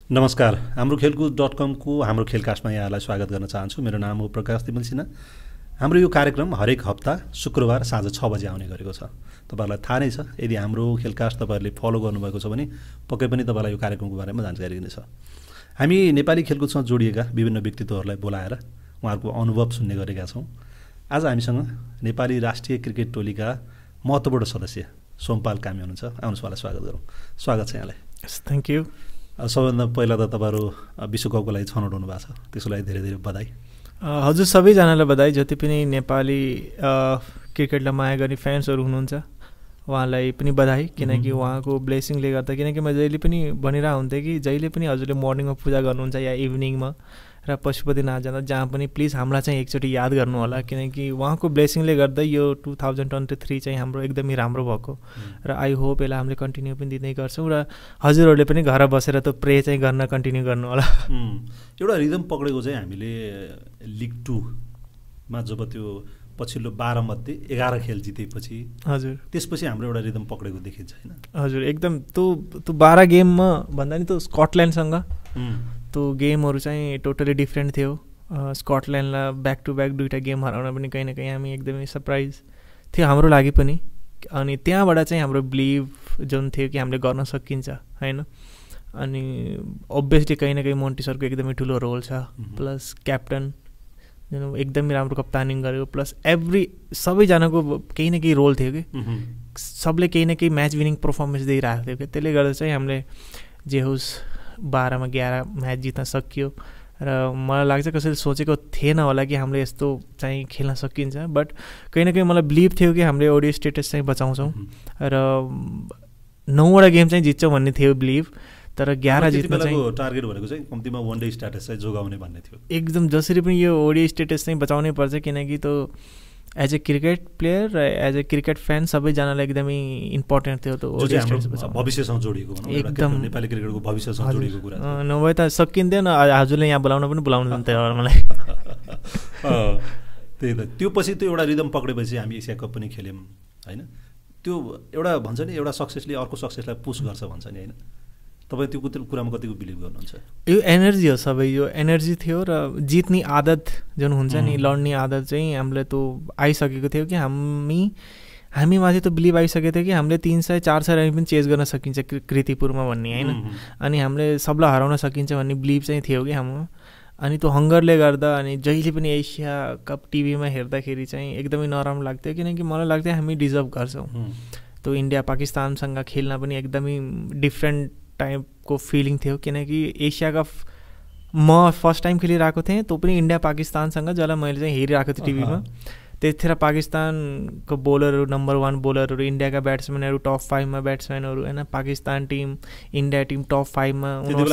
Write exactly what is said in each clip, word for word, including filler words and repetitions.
नमस्कार, हाम्रो खेलकुद डट कमको हाम्रो खेलकास्टमा यहाँलाई स्वागत गर्न चाहन्छु। मेरो नाम हो प्रकाश तिमल सिन्हा। हाम्रो यो कार्यक्रम हरेक हप्ता शुक्रबार साँझ छ बजे आउने गरेको छ। तपाईहरुलाई थाहा नै छ, यदि हाम्रो खेलकास्ट तपाईहरुले फलो गर्नुभएको छ भने पक्कै पनि तपाईलाई यो कार्यक्रमको बारेमा जानकारी दिनेछ। हामी नेपाली खेलकुदसँग जोडिएका विभिन्न व्यक्तित्वहरूलाई बोलाएर उहाँहरूको अनुभव सुन्ने गरेका छौँ। आज हामीसँग नेपाली राष्ट्रिय क्रिकेट टोलीका महत्त्वपूर्ण सदस्य सोमपाल कामी हुनुहुन्छ। आउनुहोस्, उहाँलाई स्वागत गरौँ। स्वागत छ यहाँलाई। Thank you. सबैभन्दा पहिला त तपाईँहरू विश्वकपको लागि छनौट हुनु भएको छ, त्यसको लागि धेरै धेरै बधाई। हजुर, सबैजनालाई बधाई। जति पनि नेपाली क्रिकेटलाई माया गर्ने फ्यान्सहरू हुनुहुन्छ उहाँलाई पनि बधाई, किनकि उहाँको ब्लेसिङले गर्दा। किनकि म जहिले पनि भनिरहेको हुन्थेँ कि जहिले पनि हजुरले मर्निङमा पूजा गर्नुहुन्छ या इभिनिङमा र पशुपतिनाथ जाँदा जहाँ पनि प्लिज हामीलाई चाहिँ एकचोटि याद गर्नु होला, किनकि उहाँको ब्लेसिङले गर्दा यो टु थाउजन्ड ट्वेन्टी थ्री चाहिँ हाम्रो एकदमै राम्रो भएको र आई होप यसलाई हामीले कन्टिन्यू पनि दिँदै गर्छौँ र हजुरहरूले पनि घर बसेर त प्रे चाहिँ गर्न कन्टिन्यू गर्नु होला। एउटा रिदम पक्रेको चाहिँ हामीले लिग टूमा जब त्यो पछिल्लो बाह्र मध्ये एघार खेल जितेपछि हजुर त्यसपछि हाम्रो एउटा रिदम पक्रेको देखिन्छ होइन? हजुर, एकदम त्यो त्यो बाह्र गेममा भन्दा नि त्यो स्कटल्यान्डसँग त्यो गेमहरू चाहिँ टोटली डिफ्रेन्ट थियो। स्कटल्यान्डलाई ब्याक टु ब्याक दुईवटा गेम हराउन पनि कहीँ न कहीँ हामी एकदमै सरप्राइज थियो हाम्रो लागि पनि। अनि त्यहाँबाट चाहिँ हाम्रो बिलिभ जुन थियो कि हामीले गर्न सकिन्छ होइन। अनि अभियसली कहीँ न कहीँ मोन्टी सरको एकदमै ठुलो रोल छ, प्लस क्याप्टन जुन एकदमै राम्रो कप्तानिङ गरेको, प्लस एभ्री सबैजनाको केही न केही रोल थियो कि सबले केही न केही म्याच विनिङ पर्फर्मेन्स दिइरहेको थियो कि त्यसले गर्दा चाहिँ हामीले जे होस् बाह्रमा एघार म्याच जित्न सकियो। र मलाई लाग्छ कसैले सोचेको थिएन होला कि हामीले यस्तो चाहिँ खेल्न सकिन्छ, बट कहीँ न कहीँ मलाई बिलिभ थियो कि हामीले ओडिआई स्टेटस चाहिँ बचाउँछौँ र नौवटा गेम चाहिँ जित्छौँ भन्ने थियो बिलिभ। तर एघार जित्न चाहिँ टार्गेट भनेको चाहिँ कम्तीमा वान डे स्ट्याटस चाहिँ जोगाउने भन्ने थियो। एकदम जसरी पनि यो ओडिआई स्टेटस चाहिँ बचाउनै पर्छ, किनकि त्यो एज ए क्रिकेट प्लेयर र एज ए क्रिकेट फ्यान सबैजनालाई एकदमै इम्पोर्टेन्ट थियो त्यो ओडिआई स्टेटस बचाउनु। भविष्यसँग जोडिएको एकदम नेपाली क्रिकेटको भविष्यसँग जोडिएको कुरा नभए त सकिन्थेन। हजुरले यहाँ बोलाउन पनि बोलाउनु हुन्थ्यो मलाई। त्यही त, त्यो पछि त्यो एउटा रिदम पक्रेपछि हामी एसिया कप पनि खेल्यौँ होइन। त्यो एउटा भन्छ नि एउटा सक्सेसले अर्को सक्सेसलाई पुस गर्छ भन्छ नि होइन? तपाईँ त्यो कुरामा कतिको बिलिभ गर्नुहुन्छ? यो एनर्जी हो सबै, यो एनर्जी थियो र जित्ने आदत जुन हुन्छ नि, लड्ने आदत चाहिँ हामीलाई त्यो आइसकेको थियो कि हामी हामीमाथि त बिलिभ आइसकेको थियो कि हामीले तिन सय चार सय रन पनि चेज गर्न सकिन्छ कृतिपुरमा भन्ने होइन। अनि हामीले सबलाई हराउन सकिन्छ भन्ने बिलिभ चाहिँ थियो कि हाम्रो। अनि त्यो हङ्गरले गर्दा अनि जहिले पनि एसिया कप टिभीमा हेर्दाखेरि चाहिँ एकदमै नराम्रो लाग्थ्यो, किनकि मलाई लाग्थ्यो हामी डिजर्भ गर्छौँ। त्यो इन्डिया पाकिस्तानसँग खेल्न पनि एकदमै डिफ्रेन्ट टाइपको फिलिङ थियो, किनकि एसिया कप म फर्स्ट टाइम खेलिरहेको थिएँ, त्यो पनि इन्डिया पाकिस्तानसँग, जसलाई मैले चाहिँ हेरिरहेको थिएँ टिभीमा। त्यतिखेर पाकिस्तानको बोलरहरू नम्बर वान बोलरहरू, इन्डियाका ब्याट्सम्यानहरू टप फाइभमा ब्याट्सम्यानहरू होइन। Pakistan team India team top फाइभमा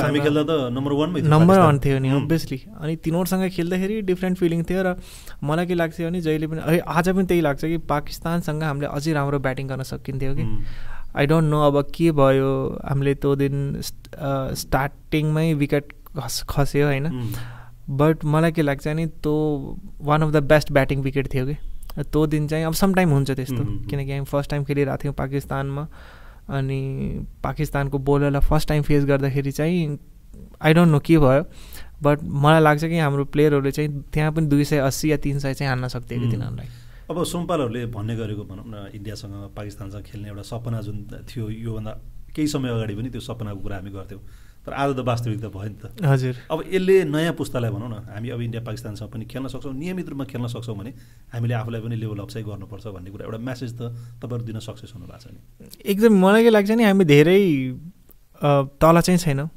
नम्बर वान थियो नि अभियसली। अनि तिनीहरूसँग खेल्दाखेरि डिफ्रेन्ट फिलिङ थियो र मलाई के लाग्थ्यो भने जहिले पनि आज पनि त्यही लाग्छ कि पाकिस्तानसँग हामीले अझै राम्रो ब्याटिङ गर्न सकिन्थ्यो कि। आई डोन्ट नो अब के भयो, हामीले त्यो दिन स्टार्टिङमै विकेट खस खस्यो होइन। बट मलाई के लाग्छ नि त्यो one of the best batting wicket थियो कि त्यो दिन चाहिँ। अब समटाइम हुन्छ त्यस्तो, किनकि हामी फर्स्ट टाइम खेलिरहेको थियौँ पाकिस्तानमा अनि पाकिस्तानको बोलरलाई फर्स्ट टाइम फेस गर्दाखेरि चाहिँ आई डोन्ट नो के भयो, बट मलाई लाग्छ कि हाम्रो प्लेयरहरूले चाहिँ त्यहाँ पनि दुई सय अस्सी या तिन सय चाहिँ हान्न सक्थ्यो कि तिनीहरूलाई। अब सोमपालहरूले भन्ने गरेको भनौँ न, इन्डियासँग पाकिस्तानसँग खेल्ने एउटा सपना जुन थियो योभन्दा केही समय अगाडि पनि त्यो सपनाको कुरा हामी गर्थ्यौँ, तर आज त वास्तविकता भयो नि त। हजुर, अब यसले नयाँ पुस्तालाई भनौँ न, हामी अब इन्डिया पाकिस्तानसँग पनि खेल्न सक्छौँ, नियमित रूपमा खेल्न सक्छौँ भने हामीले आफूलाई पनि लेभल अप चाहिँ गर्नुपर्छ भन्ने कुरा एउटा मेसेज त तपाईँहरू दिन सक्सेस हुनु भएको छ नि। एकदम मलाई के लाग्छ नि, हामी धेरै तल चाहिँ छैनौँ,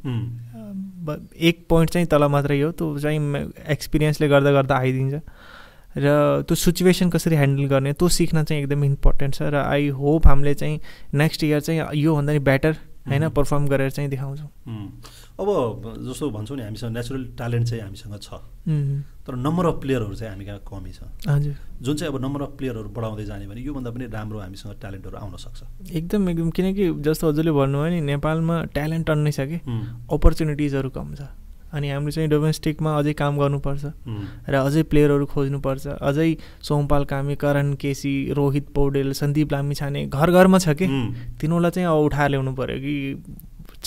एक पोइन्ट चाहिँ तल मात्रै हो। त्यो चाहिँ एक्सपिरियन्सले गर्दा गर्दा आइदिन्छ र त्यो सिचुएसन कसरी ह्यान्डल गर्ने त्यो सिक्न चाहिँ एकदम इम्पोर्टेन्ट छ। र आई होप हामीले चाहिँ नेक्स्ट इयर चाहिँ योभन्दा नि बेटर होइन पर्फर्म गरेर चाहिँ देखाउँछौँ। अब जस्तो भन्छौँ नि हामीसँग नेचुरल ट्यालेन्ट चाहिँ हामीसँग छ, तर नम्बर अफ प्लेयरहरू चाहिँ हामी कहाँ कमी छ। हजुर, जुन चाहिँ अब नम्बर अफ प्लेयरहरू बढाउँदै जाने भने योभन्दा पनि राम्रो हामीसँग ट्यालेन्टहरू आउन सक्छ। एकदम एकदम, किनकि जस्तो हजुरले भन्नुभयो नि नेपालमा ट्यालेन्ट टन्नै छ कि अपर्च्युनिटिजहरू कम छ। अनि हामीले चाहिँ डोमेस्टिकमा अझै काम गर्नुपर्छ र अझै प्लेयरहरू खोज्नुपर्छ। अझै सोमपाल कामी, करण केसी, रोहित पौडेल, सन्दीप लामिछाने घर घरमा छ कि तिनीहरूलाई चाहिँ अब उठाएर ल्याउनु पऱ्यो कि छ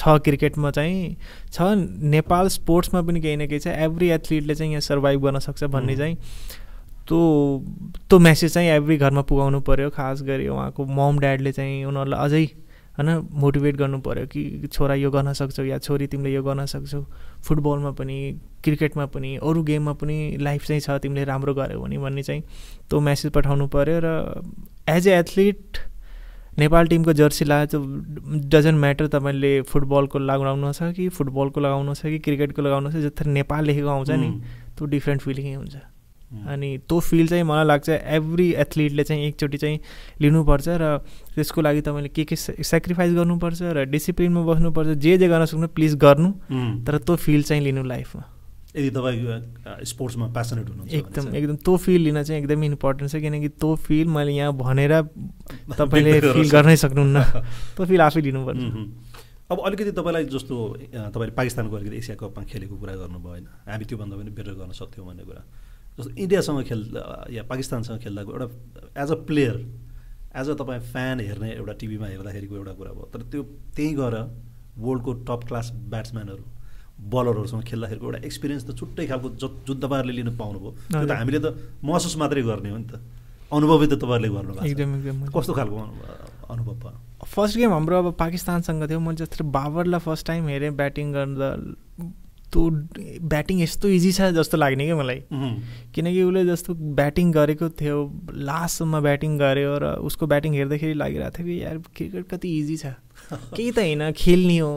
छ क्रिकेटमा चाहिँ छ, नेपाल स्पोर्ट्समा पनि केही न केही छ, एभ्री एथलिटले चाहिँ यहाँ सर्भाइभ गर्न सक्छ भन्ने चाहिँ त्यो त्यो मेसेज चाहिँ एभ्री घरमा पुगाउनु पऱ्यो। खास गरी उहाँको मम ड्याडले चाहिँ उनीहरूलाई अझै होइन मोटिभेट गर्नु पऱ्यो कि छोरा यो गर्न सक्छौ या छोरी तिमीले यो गर्न सक्छौ, फुटबलमा पनि क्रिकेटमा पनि अरू गेममा पनि लाइफ चाहिँ छ, तिमीले राम्रो गर्यौ भने भन्ने चाहिँ त्यो मेसेज पठाउनु पऱ्यो। र एज ए एथलिट नेपाल टिमको जर्सी लगाएको डजन्ट म्याटर तपाईँले फुटबलको लगाउनु छ कि फुटबलको लगाउनु छ कि क्रिकेटको लगाउनु छ, जति नेपाल लेखेको आउँछ नि त्यो डिफ्रेन्ट फिलिङै हुन्छ। अनि त्यो फिल चाहिँ मलाई लाग्छ एभ्री एथलिटले चाहिँ एकचोटि चाहिँ लिनुपर्छ र त्यसको लागि तपाईँले के के सेक्रिफाइस गर्नुपर्छ र डिसिप्लिनमा बस्नुपर्छ, जे जे गर्न सक्नु प्लिज गर्नु, तर त्यो फिल चाहिँ लिनु लाइफमा। यदि तपाईँ स्पोर्ट्समा प्यासनेट हुनुहुन्छ एकदम एकदम त्यो फिल लिन चाहिँ एकदमै इम्पोर्टेन्ट छ, किनकि त्यो फिल मैले यहाँ भनेर तपाईँले फिल गर्नै सक्नुहुन्न, त्यो फिल आफै लिनुपर्छ। अब अलिकति तपाईँलाई जस्तो तपाईँले पाकिस्तानको अलिकति एसिया कपमा खेलेको कुरा गर्नुभयो होइन, हामी त्योभन्दा पनि बेटर गर्न सक्थ्यौँ भन्ने कुरा, जस्तो इन्डियासँग खेल्दा या पाकिस्तानसँग खेल्दाको एउटा as a player as a तपाईँ फ्यान हेर्ने एउटा टिभीमा हेर्दाखेरिको एउटा कुरा भयो, तर त्यो त्यहीँ गएर वर्ल्डको टप क्लास ब्याट्सम्यानहरू बलरहरूसँग खेल्दाखेरिको एउटा एक्सपिरियन्स त छुट्टै खालको ज जुन तपाईँहरूले लिनु पाउनुभयो त्यो त हामीले त महसुस मात्रै गर्ने हो नि त, अनुभवै त तपाईँहरूले गर्नुभएको। एकदम एकदम कस्तो खालको अनुभव भयो? फर्स्ट गेम हाम्रो अब पाकिस्तानसँग थियो, मैले जस्तो बाबरलाई फर्स्ट टाइम हेरेँ ब्याटिङ गर्दा, त्यो ब्याटिङ यस्तो इजी छ जस्तो लाग्ने क्या मलाई, किनकि उसले जस्तो ब्याटिङ गरेको थियो लास्टसम्म ब्याटिङ गर्यो र उसको ब्याटिङ हेर्दाखेरि लागिरहेको थियो कि यार क्रिकेट कति इजी छ, केही त होइन, खेल्ने हो,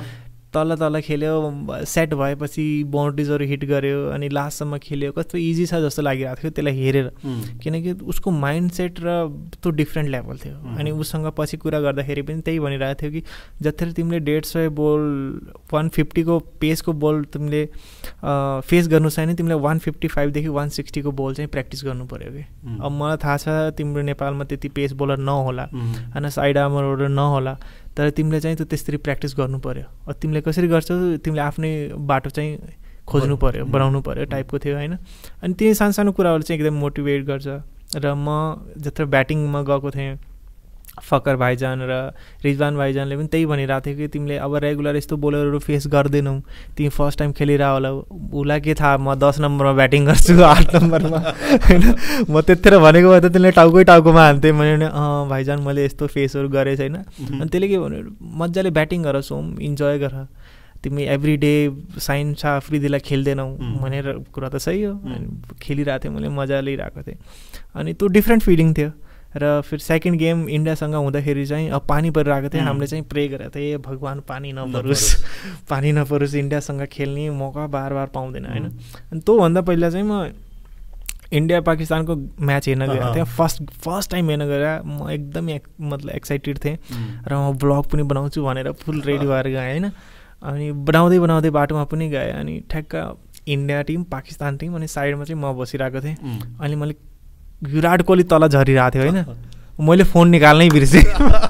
तल तल खेल्यो, सेट भएपछि बाउन्ड्रिजहरू हिट गर्यो अनि लास्टसम्म खेल्यो, कस्तो इजी छ जस्तो लागिरहेको थियो त्यसलाई हेरेर, किनकि उसको माइन्ड सेट र त्यो डिफ्रेन्ट लेभल थियो। अनि उसँग पछि कुरा गर्दाखेरि पनि त्यही भनिरहेको थियो कि जति तिमीले डेढ सय बोल वान फिफ्टीको पेसको बोल तिमीले फेस गर्नु छैन, तिमीले वान फिफ्टी फाइभदेखि वान सिक्सटीको बोल चाहिँ प्र्याक्टिस गर्नु पऱ्यो कि। अब मलाई थाहा छ तिम्रो नेपालमा त्यति पेस बोलर नहोला होइन, साइड आर्मरहरू नहोला, तर तिमीले चाहिँ त्यो त्यसरी प्र्याक्टिस गर्नु पऱ्यो। अब तिमीले कसरी गर्छौ, तिमीले आफ्नै बाटो चाहिँ खोज्नु पऱ्यो, बनाउनु पऱ्यो टाइपको थियो होइन। अनि त्यही सानो सानो कुराहरू चाहिँ एकदम मोटिभेट गर्छ। र म जत्र ब्याटिङमा गएको थिएँ, फकर भाइजान र रिजवान भाइजानले पनि त्यही भनिरहेको थियो कि तिमीले अब रेगुलर यस्तो बोलरहरू फेस गर्दैनौ, तिमी फर्स्ट टाइम खेलिरह होला, उसलाई के थाहा म दस नम्बरमा ब्याटिङ गर्छु आठ नम्बरमा होइन, म त्यतिखेर भनेको भए त तिमीले टाउकै टाउकोमा हान्थेँ। मैले अँ भाइजान मैले यस्तो फेसहरू गरेँ छैन। अनि त्यसले के भन्यो, मजाले ब्याटिङ गर सोम, इन्जोय गर, तिमी एभ्री डे साइन छ आफूलाई खेल्दैनौ भनेर कुरा त सही हो। अनि खेलिरहेको थिएँ मैले, मजा लिइरहेको थिएँ, अनि त्यो डिफ्रेन्ट फिलिङ थियो। र फिर सेकेन्ड गेम इन्डियासँग हुँदाखेरि चाहिँ अब पानी परिरहेको थियो, हामीले चाहिँ प्रे गरेको थिएँ भगवान् पानी नपरोस्, पानी नपरोस्, इन्डियासँग खेल्ने मौका बार बार पाउँदैन होइन। अनि त्योभन्दा पहिला चाहिँ म इन्डिया पाकिस्तानको म्याच हेर्न गएको थिएँ, फर्स्ट फर्स्ट टाइम हेर्न गएर म एकदमै मतलब एक्साइटेड थिएँ र म ब्लग पनि बनाउँछु भनेर फुल रेडी भएर गएँ होइन। अनि बनाउँदै बनाउँदै बाटोमा पनि गएँ, अनि ठ्याक्क इन्डिया टिम पाकिस्तान टिम, अनि साइडमा चाहिँ म बसिरहेको थिएँ। अनि मैले विराट कोहली तल झरिरहेको थियो होइन, मैले फोन निकाल्नै बिर्सेँ।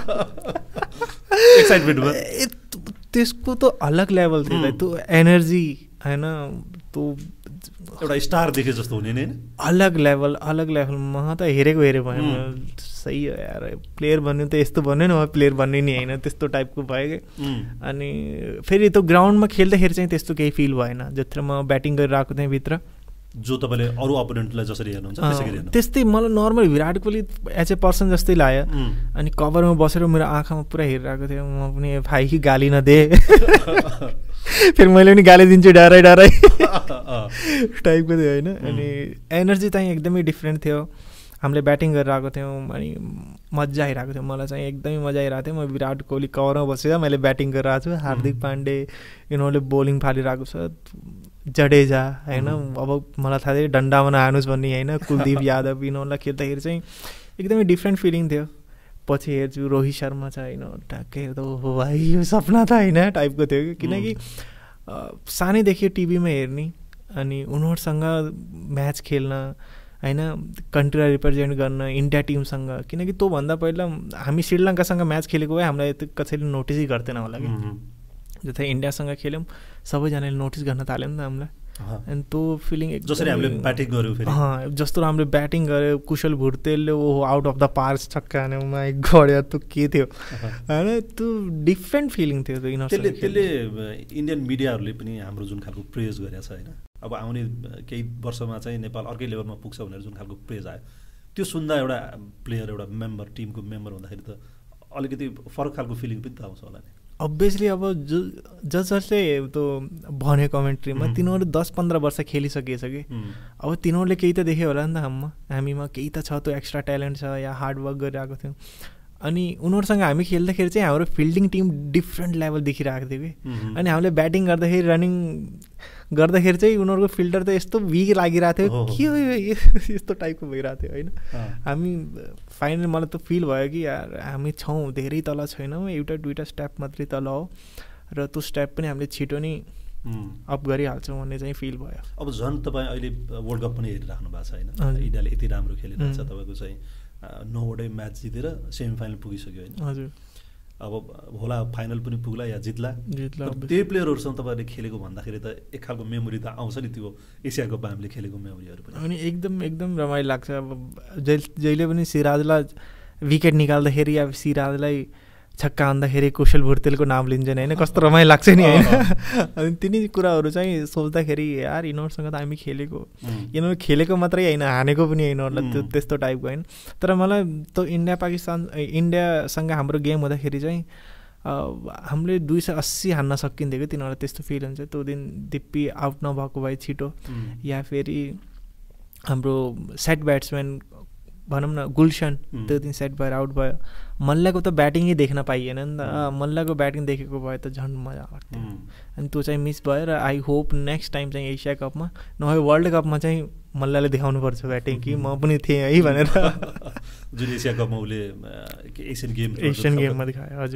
त्यसको त अलग लेभल थियो त्यो एनर्जी होइन, त्यो एउटा स्टार देखे जस्तो हुने नि, अलग लेभल अलग लेभल। म त हेरेको हेरेँ भयो, सही हो यार, प्लेयर भन्नु त यस्तो भन्नु न, प्लेयर भन्ने नि होइन, त्यस्तो टाइपको भयो कि। अनि फेरि त्यो ग्राउन्डमा खेल्दाखेरि चाहिँ त्यस्तो केही फिल भएन, जत्र म ब्याटिङ गरिरहेको थिएँ भित्र, जो तपाईँले अरू अपोनेन्टलाई जसरी हेर्नुहुन्छ त्यस्तै मलाई normal Virat Kohli as a person जस्तै लाग्यो। अनि कभरमा बसेर मेरो आँखामा पुरा हेरिरहेको थियो, म पनि भाइ कि गाली नदे, फेरि मैले पनि गाली दिन्छु डराइ डराइ टाइपको थियो होइन। अनि एनर्जी चाहिँ एकदमै डिफ्रेन्ट थियो। हामीले ब्याटिङ गरिरहेको थियौँ, अनि मजा आइरहेको थियो, मलाई चाहिँ एकदमै मजा आइरहेको थियो। म विराट कोहली कभरमा बसेर मैले ब्याटिङ गरिरहेको छु, हार्दिक पाण्डे यिनीहरूले बोलिङ फालिरहेको छ, जडेजा होइन, अब मलाई थाहा थियो डन्डामा नहानुस् भन्ने होइन, कुलदीप यादव यिनीहरूलाई खेल्दाखेरि चाहिँ एकदमै डिफ्रेन्ट फिलिङ थियो। पछि हेर्छु रोहित शर्मा छ होइन, ट्याक्कै हेर्दा हो भाइ यो सपना त होइन टाइपको थियो कि, किनकि सानैदेखि टिभीमा हेर्ने अनि उनीहरूसँग म्याच खेल्न होइन, कन्ट्रीलाई रिप्रेजेन्ट गर्न इन्डिया टिमसँग, किनकि त्योभन्दा पहिला हामी श्रीलङ्कासँग म्याच खेलेको भए हामीलाई यति कसैले नोटिसै गर्दैन होला कि। जस्तै इन्डियासँग खेल्यौँ सबैजनाले नोटिस गर्न थाल्यौँ नि त हामीलाई, अनि त्यो फिलिङ जसरी हामीले ब्याटिङ गर्यो फेरि जस्तो हामीले ब्याटिङ गऱ्यो कुशल भुर्तेलले oh out of the park छक्का हान्यो माइ गड यार त्यो के थियो होइन त्यो डिफ्रेन्ट फिलिङ थियो त्यो इनर त्यसले त्यसले इन्डियन मिडियाहरूले पनि हाम्रो जुन खालको प्रेज गरेको छ होइन अब आउने केही वर्षमा चाहिँ नेपाल अर्कै लेभलमा पुग्छ भनेर जुन खालको प्रेज आयो त्यो सुन्दा एउटा प्लेयर एउटा मेम्बर टिमको मेम्बर हुँदाखेरि त अलिकति फरक खालको फिलिङ पनि त आउँछ होला नि अभियसली अब जो जस जसले त्यो भन्यो कमेन्ट्रीमा तिनीहरू दस पन्ध्र वर्ष खेलिसकेछ कि अब तिनीहरूले केही त देख्यो होला नि त हामीमा हामीमा केही त छ त्यो एक्स्ट्रा ट्यालेन्ट छ या हार्डवर्क गरिरहेको थियौँ अनि उनीहरूसँग हामी खेल्दाखेरि चाहिँ हाम्रो फिल्डिङ टिम डिफ्रेन्ट लेभल देखिरहेको थियो कि अनि हामीले ब्याटिङ गर्दाखेरि रनिङ गर्दाखेरि चाहिँ उनीहरूको फिल्डर त यस्तो विक लागिरहेको थियो के हो यस्तो टाइपको भइरहेको थियो होइन हामी फाइनली मलाई त फिल भयो कि यार हामी छौँ धेरै तल छैनौँ एउटा दुइटा स्टेप मात्रै तल हो र त्यो स्टेप पनि हामीले छिटो नै अप गरिहाल्छौँ भन्ने चाहिँ फिल भयो अब झन् तपाईँ अहिले वर्ल्ड कप पनि हेरिराख्नु भएको छ होइन इन्डियाले यति राम्रो खेलिरहेको छ तपाईँको चाहिँ नौवटै म्याच जितेर सेमी फाइनल पुगिसक्यो होइन हजुर अब होला फाइनल पनि पुग्ला या जित्ला जित्ला त्यही प्लेयरहरूसँग तपाईँहरूले खेलेको भन्दाखेरि त एक खालको मेमोरी त आउँछ नि त्यो एसिया कपमा हामीले खेलेको मेमोरीहरू पनि अनि एकदम एकदम रमाइलो लाग्छ अब जहिले जहिले पनि सिराजलाई विकेट निकाल्दाखेरि या सिराजलाई छक्का हान्दाखेरि कुशल भुर्तेलको नाम लिन्छन् होइन कस्तो रमाइलो लाग्छ नि होइन अनि तिनी कुराहरू चाहिँ सोच्दाखेरि यार यिनीहरूसँग त हामी खेलेको यिनीहरू खेलेको मात्रै होइन हानेको पनि यिनीहरूलाई त्यो त्यस्तो टाइपको होइन तर मलाई त्यो इन्डिया पाकिस्तान इन्डियासँग हाम्रो गेम हुँदाखेरि चाहिँ हामीले दुई सय अस्सी हान्न सकिन्थ्यो कि तिनीहरूलाई त्यस्तो फिल हुन्छ त्यो दिन दिप्पी आउट नभएको भए छिटो या फेरि हाम्रो सेट ब्याट्सम्यान भनौँ न गुलसन त्यो दिन सेट भएर आउट भयो मल्लको त ब्याटिङै देख्न पाइएन नि त मल्लको ब्याटिङ देखेको भए त झन् मजा लाग्थ्यो अनि त्यो चाहिँ मिस भयो र आई होप नेक्स्ट टाइम चाहिँ एसिया कपमा नभए वर्ल्ड कपमा चाहिँ मल्लले देखाउनुपर्छ ब्याटिङ कि म पनि थिएँ है भनेर जुन एसिया कपमा उसले एसियन गेम एसियन गेममा देखायो हजुर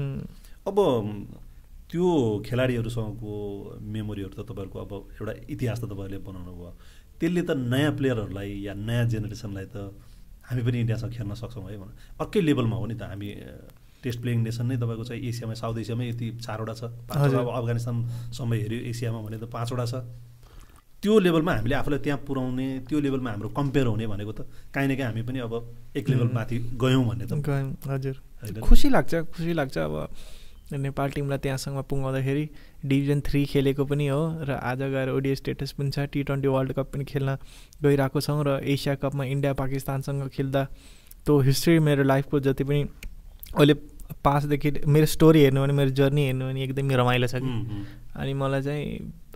अब त्यो खेलाडीहरूसँगको मेमोरीहरू त तपाईँहरूको अब एउटा इतिहास त तपाईँहरूले बनाउनु भयो त्यसले त नयाँ प्लेयरहरूलाई या नयाँ जेनेरेसनलाई त हामी पनि इन्डियासँग खेल्न सक्छौँ है भनौँ अर्कै लेभलमा हो नि त हामी टेस्ट प्लेइङ नेसन नै तपाईँको चाहिँ एसियामा साउथ एसियामै यति चारवटा छ पाँचवटा अब अफगानिस्तानसम्म हेऱ्यो एसियामा भने त पाँचवटा छ त्यो लेभलमा हामीले आफूलाई त्यहाँ पुर्याउने त्यो लेभलमा हाम्रो कम्पेयर हुने भनेको त काहीँ न काहीँ हामी पनि अब एक लेभल माथि गयौँ भन्ने त गयौँ हजुर खुसी लाग्छ खुसी लाग्छ अब नेपाल टिमलाई त्यहाँसँग पुगाउँदाखेरि डिभिजन थ्री खेलेको पनि हो र आज गएर ओडिआई स्टेटस पनि छ टी ट्वेन्टी वर्ल्ड कप पनि खेल्न गइरहेको छौँ र एसिया कपमा इन्डिया पाकिस्तानसँग खेल्दा त्यो हिस्ट्री मेरो लाइफको जति पनि अहिले पासदेखि मेरो स्टोरी हेर्नु भने मेरो जर्नी हेर्नु भने एकदमै रमाइलो छ कि अनि मलाई चाहिँ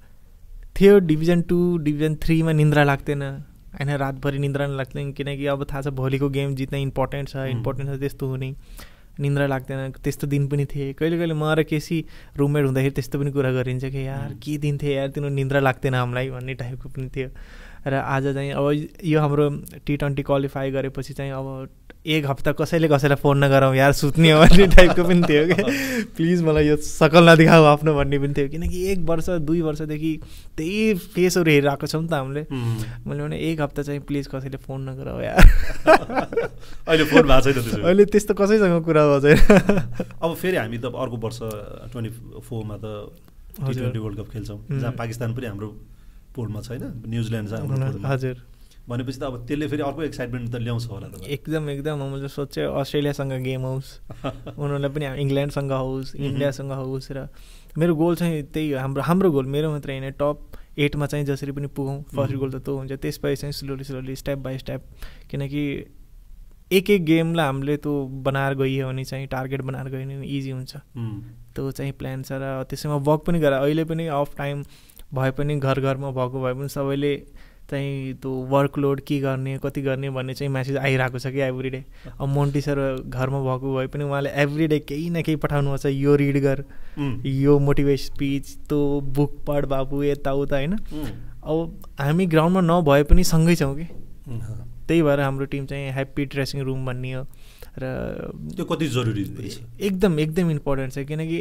थियो डिभिजन टू डिभिजन थ्रीमा निन्द्रा लाग्दैन होइन रातभरि निन्द्रा नै लाग्दैन किनकि अब थाहा छ भोलिको गेम जित्न इम्पोर्टेन्ट छ इम्पोर्टेन्ट छ त्यस्तो हुने निन्द्रा लाग्दैन त्यस्तो दिन पनि थिए कहिले कहिले म र केसी रुममेट हुँदाखेरि त्यस्तो पनि कुरा गरिन्छ कि यार के दिन थियो यार तिनीहरू निन्द्रा लाग्दैन हामीलाई भन्ने टाइपको पनि थियो र आज चाहिँ अब यो हाम्रो टी ट्वेन्टी क्वालिफाई गरेपछि चाहिँ अब एक हप्ता कसैले कसैलाई फोन नगरौँ यार सुत्ने हो भन्ने टाइपको पनि थियो कि प्लिज मलाई यो सकल नदेखाऊ आफ्नो भन्ने पनि थियो किनकि एक वर्ष दुई वर्षदेखि त्यही फेसहरू हेरिरहेको छौँ नि त हामीले मैले भने एक हप्ता चाहिँ प्लिज कसैले फोन नगरौ यार अहिले फोन भएको छैन अहिले त्यस्तो कसैसँग कुरा भएको छैन अब फेरि हामी त अर्को वर्ष ट्वेन्टी फोरमा त टी ट्वेन्टी वर्ल्ड कप खेल्छौँ जहाँ पाकिस्तान पनि हाम्रो पोलमा छैन न्युजिल्यान्ड छ हजुर भनेपछि त अब त्यसले फेरि अर्को एक्साइटमेन्ट त ल्याउँछ होला त एकदम एकदम मैले सोचेँ अस्ट्रेलियासँग गेम होस् उनीहरूलाई पनि इङ्ल्यान्डसँग होस् इन्डियासँग होस् र मेरो गोल चाहिँ त्यही हो हाम्रो हाम्रो गोल मेरो मात्रै होइन टप एटमा चाहिँ जसरी पनि पुगौँ फर्स्ट गोल त त्यो हुन्छ त्यसपछि चाहिँ slowly slowly step by step किनकि एक एक गेमलाई हामीले त्यो बनाएर गइयो भने चाहिँ टार्गेट बनाएर गयो भने इजी हुन्छ त्यो चाहिँ प्लान छ र त्यसैमा वर्क पनि गरेर अहिले पनि अफ टाइम भए पनि घर घरमा भएको भए पनि सबैले चाहिँ त्यो वर्कलोड के गर्ने कति गर्ने भन्ने चाहिँ म्यासेज आइरहेको छ कि एभ्री डे अब मोन्टी सर घरमा भएको भए पनि उहाँले एभ्री डे केही न केही पठाउनु पर्छ यो रिड गर यो मोटिभेसन स्पिच त्यो बुक पढ बाबु यताउता होइन अब हामी ग्राउन्डमा नभए पनि सँगै छौँ कि त्यही भएर हाम्रो टिम चाहिँ ह्याप्पी ड्रेसिङ रुम भन्ने हो र त्यो कति जरुरी एकदम एकदम इम्पोर्टेन्ट छ किनकि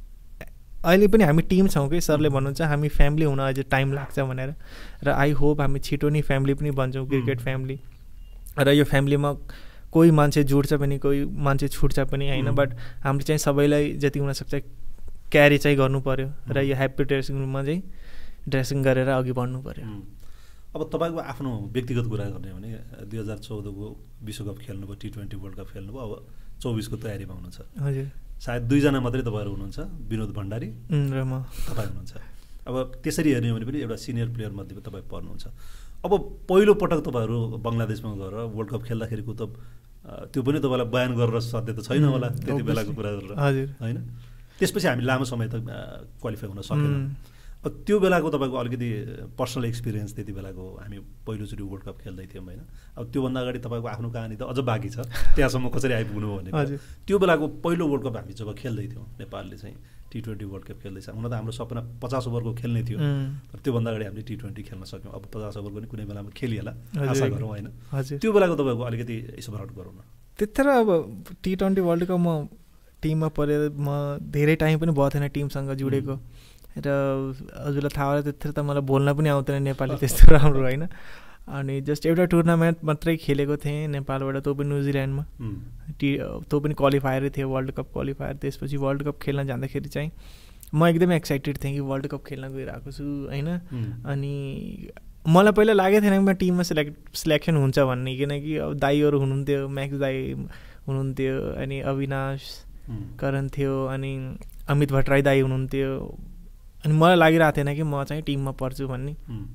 अहिले पनि हामी टिम छौँ कि सरले भन्नुहुन्छ हामी फ्यामिली हुन अझै टाइम लाग्छ भनेर र आई होप हामी छिटो नै फ्यामिली पनि बन्छौँ क्रिकेट फ्यामिली र यो फ्यामिलीमा कोही मान्छे जुड्छ पनि कोही मान्छे छुट्छ पनि होइन बट हामीले चाहिँ सबैलाई जति हुनसक्छ क्यारी चाहिँ गर्नु पऱ्यो र यो ह्याप्पी ड्रेसिङ रुममा चाहिँ ड्रेसिङ गरेर अघि बढ्नु पऱ्यो। अब तपाईँको आफ्नो व्यक्तिगत कुरा गर्ने भने दुई हजार चौधको विश्वकप खेल्नुभयो, टी ट्वेन्टी वर्ल्ड कप खेल्नुभयो, अब चौबिसको तयारीमा हुनुहुन्छ। हजुर, सायद दुईजना मात्रै तपाईँहरू हुनुहुन्छ, विनोद भण्डारी र म, तपाईँ हुनुहुन्छ। अब त्यसरी हेर्ने हो भने पनि एउटा सिनियर प्लेयर मध्ये तपाईँ पर्नुहुन्छ। अब पहिलो पटक तपाईँहरू बङ्गलादेशमा गएर वर्ल्ड कप खेल्दाखेरिको त त्यो पनि तपाईँलाई बयान गरेर सत्य त छैन होला त्यति बेलाको कुरा गरेर, होइन? त्यसपछि हामी लामो समय त क्वालिफाई हुन सकेन। अब त्यो बेलाको तपाईँको अलिकति पर्सनल एक्सपिरियन्स त्यति बेलाको, हामी पहिलोचोटि वर्ल्ड कप खेल्दै थियौँ, होइन? अब त्योभन्दा अगाडि तपाईँको आफ्नो कहानी त अझ बाँकी छ, त्यहाँसम्म कसरी आइपुग्नु भने त्यो बेलाको पहिलो वर्ल्ड कप हामी जब खेल्दै थियौँ, नेपालले चाहिँ टी ट्वेन्टी वर्ल्ड कप खेल्दैछ, हुन त हाम्रो सपना पचास ओभरको खेल्ने थियो, तर त्योभन्दा अगाडि हामीले टी ट्वेन्टी खेल्न सक्यौँ। अब पचास ओभरको पनि कुनै बेलामा खेलिएला आशा गरौँ, होइन? त्यो बेलाको तपाईँको अलिकति स्मरण गरौँ न। त्यतिखेर अब टी ट्वेन्टी वर्ल्ड कप म टिममा परेर म धेरै टाइम पनि भएको थिएन टिमसँग जुडेको, र हजुरलाई थाहा होला त्यतिखेर त मलाई बोल्न पनि आउँदैन नेपाली त्यस्तो राम्रो, होइन? अनि जस्ट एउटा टुर्नामेन्ट मात्रै खेलेको थिएँ नेपालबाट, त्यो पनि न्युजिल्यान्डमा, टी त्यो पनि क्वालिफायरै थियो, वर्ल्ड कप क्वालिफायर। त्यसपछि वर्ल्ड कप खेल्न जाँदाखेरि चाहिँ म एकदमै एक्साइटेड थिएँ कि वर्ल्ड कप खेल्न गइरहेको छु, होइन? अनि मलाई पहिला लागेको थिएन कि म टिममा सिलेक्ट सिलेक्सन हुन्छ भन्ने, किनकि अब दाईहरू हुनुहुन्थ्यो, म्याक्स दाई हुनुहुन्थ्यो, अनि अविनाश करण थियो, अनि अमित भट्टराई दाई हुनुहुन्थ्यो, अनि मलाई लागिरहेको थिएन कि म चाहिँ टिममा पर्छु भन्ने।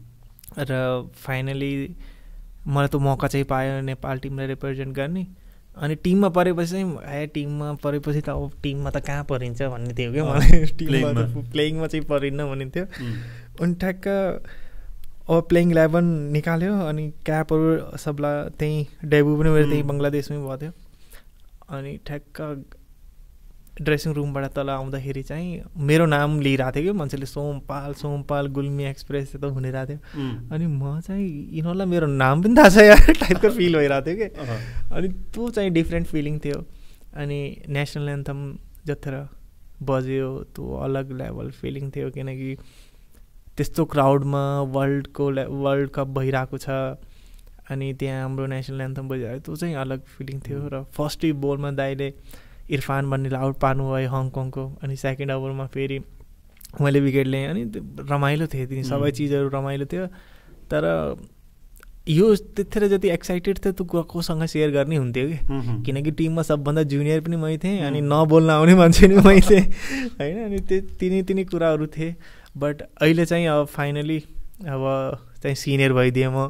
र फाइनली मलाई त मौका चाहिँ पायो नेपाल टिमलाई रिप्रेजेन्ट गर्ने, अनि टिममा परेपछि चाहिँ ए टिममा परेपछि त अब टिममा त कहाँ परिन्छ भन्ने थियो क्या मलाई, टिममा प्लेइङमा चाहिँ परिन्न भन्ने थियो। अनि ठ्याक्क अब प्लेइङ इलेभेन निकाल्यो, अनि क्यापहरू सबलाई त्यहीँ डेब्यु पनि मेरो त्यहीँ बङ्गलादेशमै भएको थियो। अनि ठ्याक्क ड्रेसिङ रुमबाट तल आउँदाखेरि चाहिँ मेरो नाम लिइरहेको थियो कि मान्छेले, सोमपाल सोमपाल गुल्मी एक्सप्रेस त हुनिरहेको थियो। अनि म चाहिँ यिनीहरूलाई मेरो नाम पनि थाहा छ यार टाइपको फिल भइरहेको थियो कि, अनि त्यो चाहिँ डिफ्रेन्ट फिलिङ थियो। अनि नेसनल एन्थम जतिखेर बज्यो त्यो अलग लेभल फिलिङ थियो, किनकि त्यस्तो क्राउडमा वर्ल्डको वर्ल्ड कप भइरहेको छ, अनि त्यहाँ हाम्रो नेसनल एन्थम बजिरहेको, त्यो चाहिँ अलग फिलिङ थियो। र फर्स्ट बोलमा दाइले इरफान भन्नेलाई आउट पार्नु भयो हङकङको, अनि सेकेन्ड ओभरमा फेरि मैले विकेट लिएँ, अनि रमाइलो थियो, ती सबै चिजहरू रमाइलो थियो। तर यो त्यतिखेर जति एक्साइटेड थियो त्यो कुरा कोसँग सेयर गर्ने हुन्थ्यो कि, किनकि टिममा सबभन्दा जुनियर पनि मै थिएँ, अनि नबोल्न आउने मान्छे पनि मै थिएँ, होइन? अनि त्यो तिनी तिनी कुराहरू थिए। बट अहिले चाहिँ अब फाइनली अब चाहिँ सिनियर भइदिएँ म,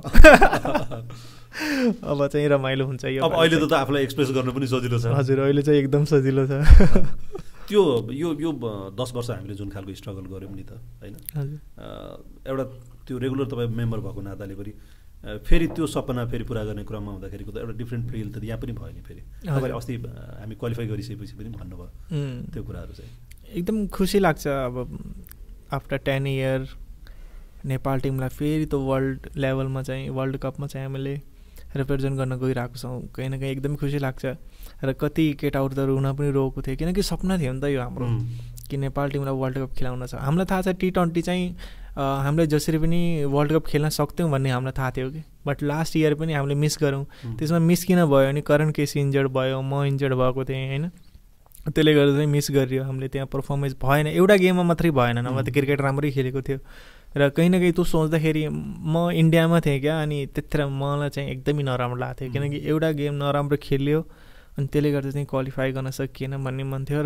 अब चाहिँ रमाइलो हुन्छ यो। अब अहिले त आफूलाई एक्सप्रेस गर्नु पनि सजिलो छ। हजुर, अहिले चाहिँ एकदम सजिलो छ। त्यो यो यो दस वर्ष हामीले जुन खालको स्ट्रगल गऱ्यौँ नि त, होइन? एउटा त्यो रेगुलर तपाईँ मेम्बर भएको नाताले पनि फेरि त्यो सपना फेरि पुरा गर्ने क्रममा हुँदाखेरिको त एउटा डिफ्रेन्ट फिल त यहाँ पनि भयो नि। फेरि तपाईँले अस्ति हामी क्वालिफाई गरिसकेपछि पनि भन्नुभयो त्यो कुराहरू चाहिँ एकदम खुसी लाग्छ। अब आफ्टर टेन इयर नेपाल टिमलाई फेरि त्यो वर्ल्ड लेभलमा चाहिँ वर्ल्ड कपमा चाहिँ हामीले रिप्रेजेन्ट गर्न गइरहेको छौँ, कहीँ न कहीँ एकदमै खुसी लाग्छ। र कति केटाहरू त रुन पनि रोएको थियो, किनकि सपना थियो नि त यो हाम्रो कि नेपाल टिमलाई वर्ल्ड कप खेलाउन छ। हामीलाई थाहा छ टी ट्वेन्टी चाहिँ हामीले जसरी पनि वर्ल्ड कप खेल्न सक्थ्यौँ भन्ने हामीलाई थाहा थियो कि, बट लास्ट इयर पनि हामीले मिस गऱ्यौँ। त्यसमा मिस किन भयो भने करण केसी इन्जर्ड भयो, म इन्जर्ड भएको थिएँ, होइन? त्यसले गर्दा चाहिँ मिस गरियो हामीले, त्यहाँ पर्फर्मेन्स भएन, एउटा गेममा मात्रै भएन, नभए त क्रिकेट राम्रै खेलेको थियो। र कहीँ न कहीँ त्यो सोच्दाखेरि म इन्डियामा थिएँ क्या, अनि त्यतिखेर मलाई चाहिँ एकदमै नराम्रो लाग्थ्यो, किनकि एउटा गेम नराम्रो खेल्यो अनि त्यसले गर्दा चाहिँ क्वालिफाई गर्न सकिएन भन्ने मन थियो। र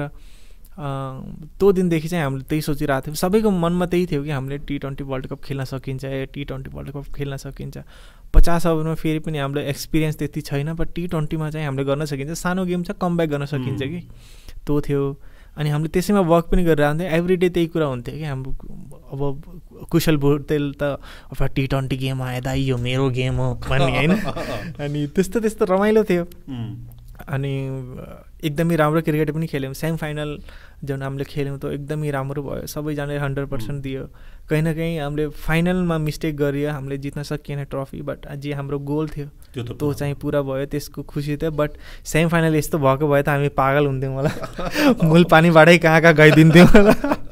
त्यो दिनदेखि चाहिँ हामीले त्यही सोचिरहेको थियौँ, सबैको मनमा त्यही थियो कि हामीले टी ट्वेन्टी वर्ल्ड कप खेल्न सकिन्छ, ए टी ट्वेन्टी वर्ल्ड कप खेल्न सकिन्छ। पचास ओभरमा फेरि पनि हाम्रो एक्सपिरियन्स त्यति छैन, बट टी ट्वेन्टीमा चाहिँ हामीले गर्न सकिन्छ, सानो गेम छ कमब्याक गर्न सकिन्छ कि, त्यो थियो। अनि हामीले त्यसैमा वर्क पनि गरिरहन्थ्यो, एभ्री डे त्यही कुरा हुन्थ्यो कि हाम्रो अब कुशल भोटेल त अब टी ट्वेन्टी गेम आयो दाइ यो मेरो गेम हो भन्ने, होइन? अनि त्यस्तो त्यस्तो रमाइलो थियो। अनि एकदमै राम्रो क्रिकेट पनि खेल्यौँ, सेमी फाइनल जुन हामीले खेल्यौँ त्यो एकदमै राम्रो भयो, सबैजनाले हन्ड्रेड पर्सेन्ट दियो। कहीँ न कहीँ हामीले फाइनलमा मिस्टेक गरियो, हामीले जित्न सकिएन ट्रफी, बट अझै हाम्रो गोल थियो त्यो चाहिँ पुरा भयो, त्यसको खुसी थियो। बट सेमी फाइनल यस्तो भएको भए त हामी पागल हुन्थ्यौँ, मलाई मूल पानीबाटै कहाँ कहाँ गइदिन्थ्यौँ होला।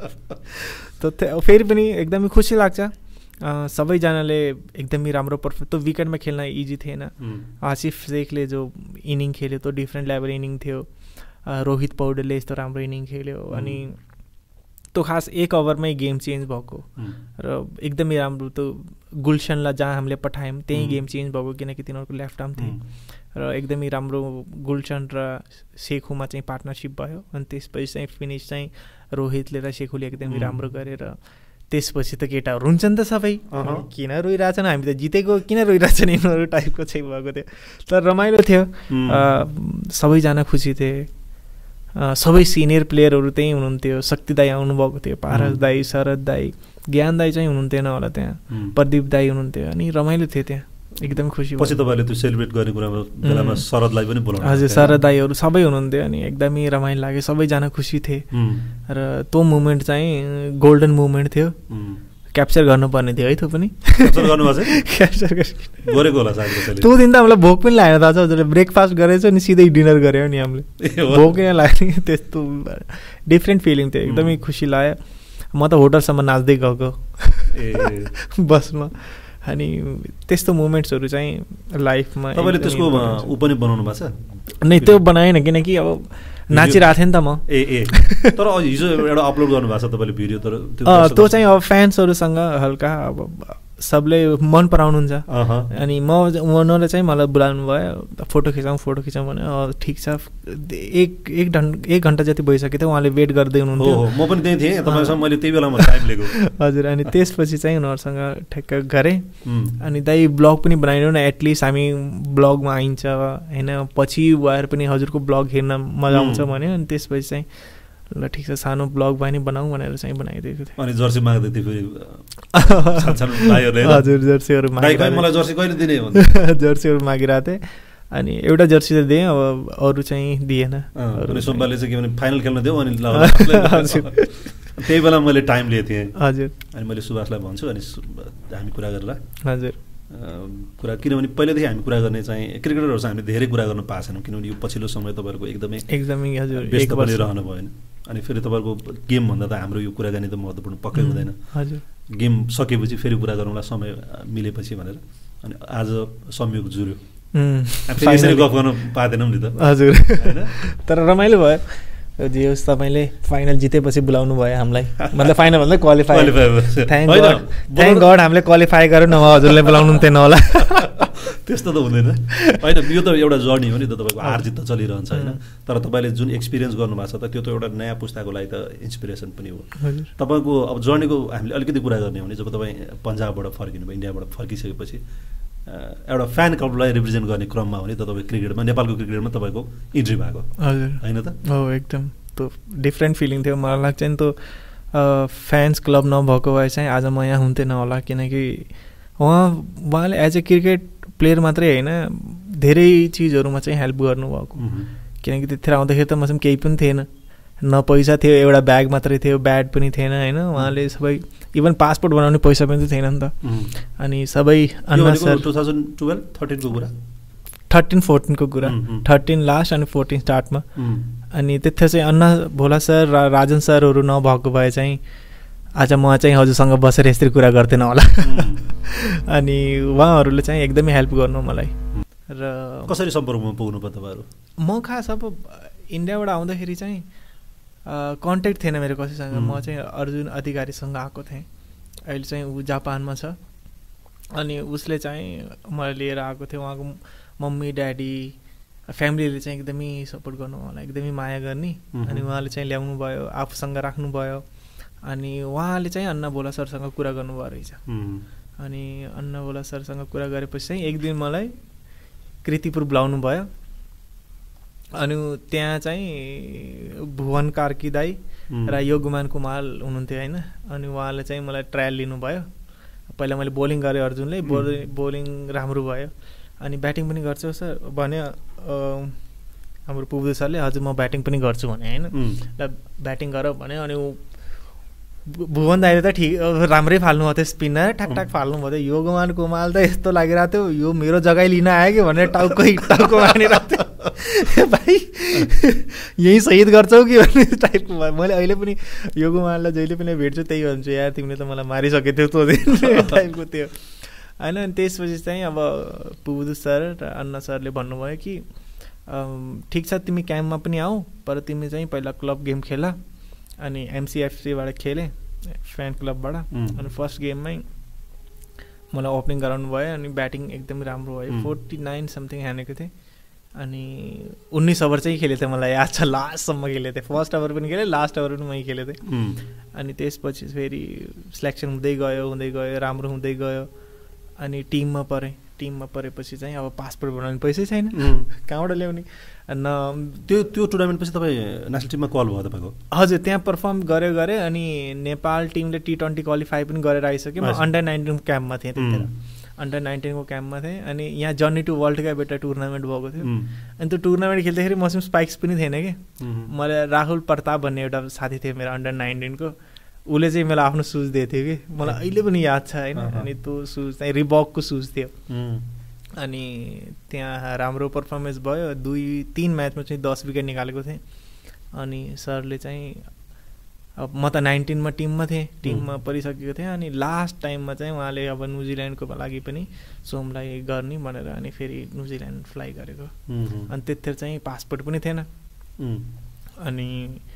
त्यो फेरि पनि एकदमै खुसी लाग्छ। सबैजनाले एकदमै राम्रो पर्फेक्ट, त्यो विकेटमा खेल्न इजी थिएन। आसिफ शेखले जो इनिङ खेल्यो त्यो डिफ्रेन्ट लेभल इनिङ थियो, रोहित पौडेलले यस्तो राम्रो इनिङ खेल्यो, अनि त्यो खास एक ओभरमै गेम चेन्ज भएको र एकदमै राम्रो। त्यो गुलसनलाई जहाँ हामीले पठायौँ त्यहीँ गेम चेन्ज भएको, किनकि तिनीहरूको लेफ्ट आर्म थिए र एकदमै राम्रो गुलसन र सेखुमा चाहिँ पार्टनरसिप भयो। अनि त्यसपछि चाहिँ फिनिस चाहिँ रोहितले र सेखुले एकदमै राम्रो गरेर त्यसपछि त केटाहरू हुन्छ नि त सबै, किन रोइरहेछन्, हामी त जितेको किन रोइरहेछन् यिनीहरू टाइपको चाहिँ भएको थियो। तर रमाइलो थियो, सबैजना खुसी थिए। सबै सिनियर प्लेयरहरू त्यहीँ हुनुहुन्थ्यो, शक्ति दाई आउनुभएको थियो, पारस दाई, शरद दाई, ज्ञान दाई चाहिँ हुनुहुन्थेन होला त्यहाँ, प्रदीप दाई हुनुहुन्थ्यो। अनि रमाइलो थियो त्यहाँ, एकदम खुसी। पछि तपाईँले त्यो सेलिब्रेट गर्ने कुरामा बेलामा शरदलाई पनि बोलाउनु? हजुर, शरद दाईहरू सबै हुनुहुन्थ्यो। अनि एकदमै रमाइलो लाग्यो, सबैजना खुसी थिए र त्यो मुमेन्ट चाहिँ गोल्डन मुमेन्ट थियो, क्याप्चर गर्नुपर्ने थियो है। त्यो पनि क्याप्चर गर्नुभएको छ, क्याप्चर गरेको होला सायद। त्यो दिन त हामीलाई भोक पनि लागेन दाजु, हजुरले ब्रेकफास्ट गरेछ नि सिधै डिनर गऱ्यो नि हामीले, भोक नै लाग्यो। त्यस्तो डिफ्रेन्ट फिलिङ थियो, एकदमै खुसी लाग्यो। म त होटलसम्म नाच्दै गएको बसमा। अनि त्यस्तो मोमेन्ट्सहरू चाहिँ लाइफमा। तपाईँले त्यसको ऊ पनि बनाउनु भएको छ? नै, त्यो बनाएन, किनकि अब नाचिरहेको थिएँ नि त म। ए ए तर हिजो एउटा अपलोड गर्नुभएको छ तपाईँले भिडियो, तर त्यो चाहिँ अब फ्यान्सहरूसँग हल्का अब सबले मन पराउनुहुन्छ। अनि म उनीहरूले चाहिँ मलाई बोलाउनु भयो, फोटो खिचाउँ फोटो खिचाउँ भने ठिक छ। एक एक घन्टा एक घन्टा जति भइसक्यो थियो, उहाँले वेट गर्दै हुनुहुन्थ्यो। म पनि त्यही थिएँ तपाईँसँग, मैले त्यही बेलामा टाइम लिएको। हजुर, अनि त्यसपछि चाहिँ उनीहरूसँग ठ्याक्क गरेँ। अनि दाइ ब्लग पनि बनाइदिनु न, एटलिस्ट हामी ब्लगमा आइन्छ होइन, पछि गएर पनि हजुरको ब्लग हेर्न मजा आउँछ भन्यो। अनि त्यसपछि चाहिँ ल ठिक छ, सानो ब्लग भए नि बनाऊँ भनेर चाहिँ बनाइदिएको थियो। अनि जर्सी माग्दै थियो फेरि? हजुर, जर्सीहरू मलाई जर्सी कहिले दिने? जर्सीहरू मागिरहेको थिएँ। अनि एउटा जर्सी त दिएँ, अब अरू चाहिँ दिएन। अनि सोमबारले चाहिँ के भने फाइनल खेल्न दियो, अनि त्यही बेला मैले टाइम लिएको थिएँ। हजुर, अनि मैले सुभाषलाई भन्छु, अनि हामी कुरा गरेर। हजुर, कुरा किनभने पहिलेदेखि हामी कुरा गर्ने चाहिँ क्रिकेटरहरूसँग हामीले धेरै कुरा गर्न पाएको छैनौँ, किनभने यो पछिल्लो समय तपाईँहरूको एकदमै एकदमै हजुर व्यस्त पनि रहनु भएन। अनि फेरि तपाईँको गेमभन्दा त हाम्रो यो कुराकानी त महत्त्वपूर्ण पक्कै हुँदैन। हजुर, गेम सकेपछि फेरि कुरा गरौँला समय मिलेपछि भनेर। अनि आज संयोग जुर्यो, फेरि यसरी गफ गर्न पाएनौँ नि त। हजुर, तर रमाइलो भयो। जे होस्, तपाईँले फाइनल जितेपछि बोलाउनु भयो हामीलाई, मतलब फाइनल भन्दा qualify. Thank god, thank god हामीले क्वालिफाई गऱ्यौँ, नभए हजुरले बोलाउनु थिएन होला। त्यस्तो त हुँदैन होइन, यो त एउटा जर्नी हो नि त, तपाईँको हार जित त चलिरहन्छ होइन। तर तपाईँले जुन एक्सपिरियन्स गर्नुभएको छ त, त्यो त एउटा नयाँ पुस्ताको लागि त इन्सपिरेसन पनि हो। तपाईँको अब जर्नीको हामीले अलिकति कुरा गर्ने हो भने, जब तपाईँ पन्जाबबाट फर्किनु भयो, इन्डियाबाट फर्किसकेपछि एउटा फ्यान क्लबलाई रिप्रेजेन्ट गर्ने क्रममा हो नि त तपाईँ क्रिकेटमा, नेपालको क्रिकेटमा तपाईँको इन्ट्री भएको? हजुर, होइन त? हो, एकदम त्यो डिफ्रेन्ट फिलिङ थियो। मलाई लाग्छ नि त्यो फ्यान्स क्लब नभएको भए चाहिँ आज म यहाँ हुन्थेन होला, किनकि उहाँ उहाँले एज ए क्रिकेट प्लेयर मात्रै होइन, धेरै चिजहरूमा चाहिँ हेल्प गर्नुभएको। किनकि त्यतिखेर आउँदाखेरि त मसँग केही पनि थिएन, न पैसा थियो, एउटा ब्याग मात्रै थियो, ब्याट पनि थिएन होइन। उहाँले सबै, इभन पासपोर्ट बनाउने पैसा पनि त थिएन नि त। अनि सबै अन्ना सर टु थाउजन्ड टुवेल्भ थर्टिनको कुरा, थर्टिन फोर्टिनको कुरा, थर्टिन लास्ट अनि फोर्टिन स्टार्टमा। अनि त्यतिखेर चाहिँ अन्ना भोला सर, राजन सरहरू नभएको भए चाहिँ आज म चाहिँ हजुरसँग बसेर यसरी कुरा गर्थेन होला। अनि उहाँहरूले चाहिँ एकदमै हेल्प गर्नु मलाई। र कसरी सम्पर्कमा पुग्नु पर्यो तपाईँहरू? म खास अब इन्डियाबाट आउँदाखेरि चाहिँ कन्ट्याक्ट थिएन मेरो कसैसँग। म चाहिँ अर्जुन अधिकारीसँग आएको थिएँ, अहिले चाहिँ ऊ जापानमा छ। अनि उसले चाहिँ मलाई लिएर आएको थियो, उहाँको मम्मी ड्याडी फ्यामिलीले चाहिँ एकदमै सपोर्ट गर्नु, मलाई एकदमै माया गर्ने। अनि उहाँले चाहिँ ल्याउनु भयो, आफूसँग राख्नुभयो। अनि उहाँले चाहिँ अन्ना भोला सरसँग कुरा गर्नुभयो रहेछ। अनि अन्ना भोला सरसँग कुरा गरेपछि चाहिँ एक दिन मलाई कृतिपुर बोलाउनु भयो। अनि त्यहाँ चाहिँ भुवन कार्की दाई र योगमान कुमार हुनुहुन्थ्यो होइन। अनि उहाँले चाहिँ मलाई ट्रायल लिनुभयो। पहिला मैले बोलिङ गरेँ, अर्जुनले बोलिङ बोलिङ राम्रो भयो। अनि ब्याटिङ पनि गर्छु सर भन्यो हाम्रो पुबु सरले। हजुर म ब्याटिङ पनि गर्छु भने होइन, ल ब्याटिङ गर भन्यो। अनि भुवन दाइले त ठिक राम्रै फाल्नु भयो थियो, स्पिनर ठ्याकठ्याक फाल्नु भयो थियो। योगमान कुमार त यस्तो लागिरहेको थियो यो मेरो जग्गै लिन आयो कि भनेर टाउकै टाउको मानिरहेको थियो। भाइ यहीँ शहीद गर्छौ कि भन्ने टाइपको भयो। मैले अहिले पनि योगमानलाई जहिले पनि भेट्छु त्यही भन्छु, यार तिमीले त मलाई मारिसकेको थियो त्यो टाइपको थियो होइन। अनि त्यसपछि चाहिँ अब पुबुदु सर र अन्ना सरले भन्नुभयो कि ठिक छ तिमी क्याम्पमा पनि आऊ, तर तिमी चाहिँ पहिला क्लब गेम खेला, अनि एमसिएफसीबाट खेलेँ फ्यान क्लबबाट। अनि फर्स्ट गेममै मलाई ओपनिङ गराउनु भयो अनि ब्याटिङ एकदमै राम्रो भयो, फोर्टी नाइन समथिङ हानेको थिएँ। अनि उन्नाइस ओभर चाहिँ खेलेको थिएँ, मलाई याद छ लास्टसम्म खेलेको थिएँ, फर्स्ट ओभर पनि खेलेँ लास्ट ओभर पनि मै खेलेको थिएँ। अनि त्यसपछि फेरि सिलेक्सन हुँदै गयो हुँदै गयो राम्रो हुँदै गयो। अनि टिममा परेँ, टिममा परेपछि चाहिँ अब पासपोर्ट बनाउने पैसै छैन, कहाँबाट ल्याउने न। त्यो त्यो टुर्नामेन्ट पछि तपाईँ नेसनल टिममा कल भयो तपाईँको? हजुर, त्यहाँ पर्फर्म गऱ्यो गरेँ। अनि नेपाल टिमले टी ट्वेन्टी क्वालिफाई पनि गरेर आइसक्यो। म अन्डर नाइन्टिनको क्याम्पमा थिएँ त्यतिखेर, अन्डर नाइन्टिनको क्याम्पमा थिएँ। अनि यहाँ जर्नी टु वर्ल्ड कप एउटा टुर्नामेन्ट भएको थियो। अनि त्यो टुर्नामेन्ट खेल्दाखेरि मसँग स्पाइक्स पनि थिएन कि। मलाई राहुल प्रताप भन्ने एउटा साथी थियो मेरो अन्डर नाइन्टिनको, उसले चाहिँ मलाई आफ्नो सुज दिएको थियो कि, मलाई अहिले पनि याद छ होइन। अनि त्यो सुज चाहिँ रिबकको सुज थियो। अनि त्यहाँ राम्रो पर्फर्मेन्स भयो, दुई तिन म्याचमा चाहिँ दस विकेट निकालेको थिएँ। अनि सरले चाहिँ अब म त नाइन्टिनमा टिममा थिएँ, टिममा परिसकेको थिएँ। अनि लास्ट टाइममा चाहिँ उहाँले अब न्युजिल्यान्डको लागि पनि सोमलाई गर्ने भनेर अनि फेरि न्युजिल्यान्ड फ्लाइ गरेको। अनि त्यतिखेर चाहिँ पासपोर्ट पनि थिएन। अनि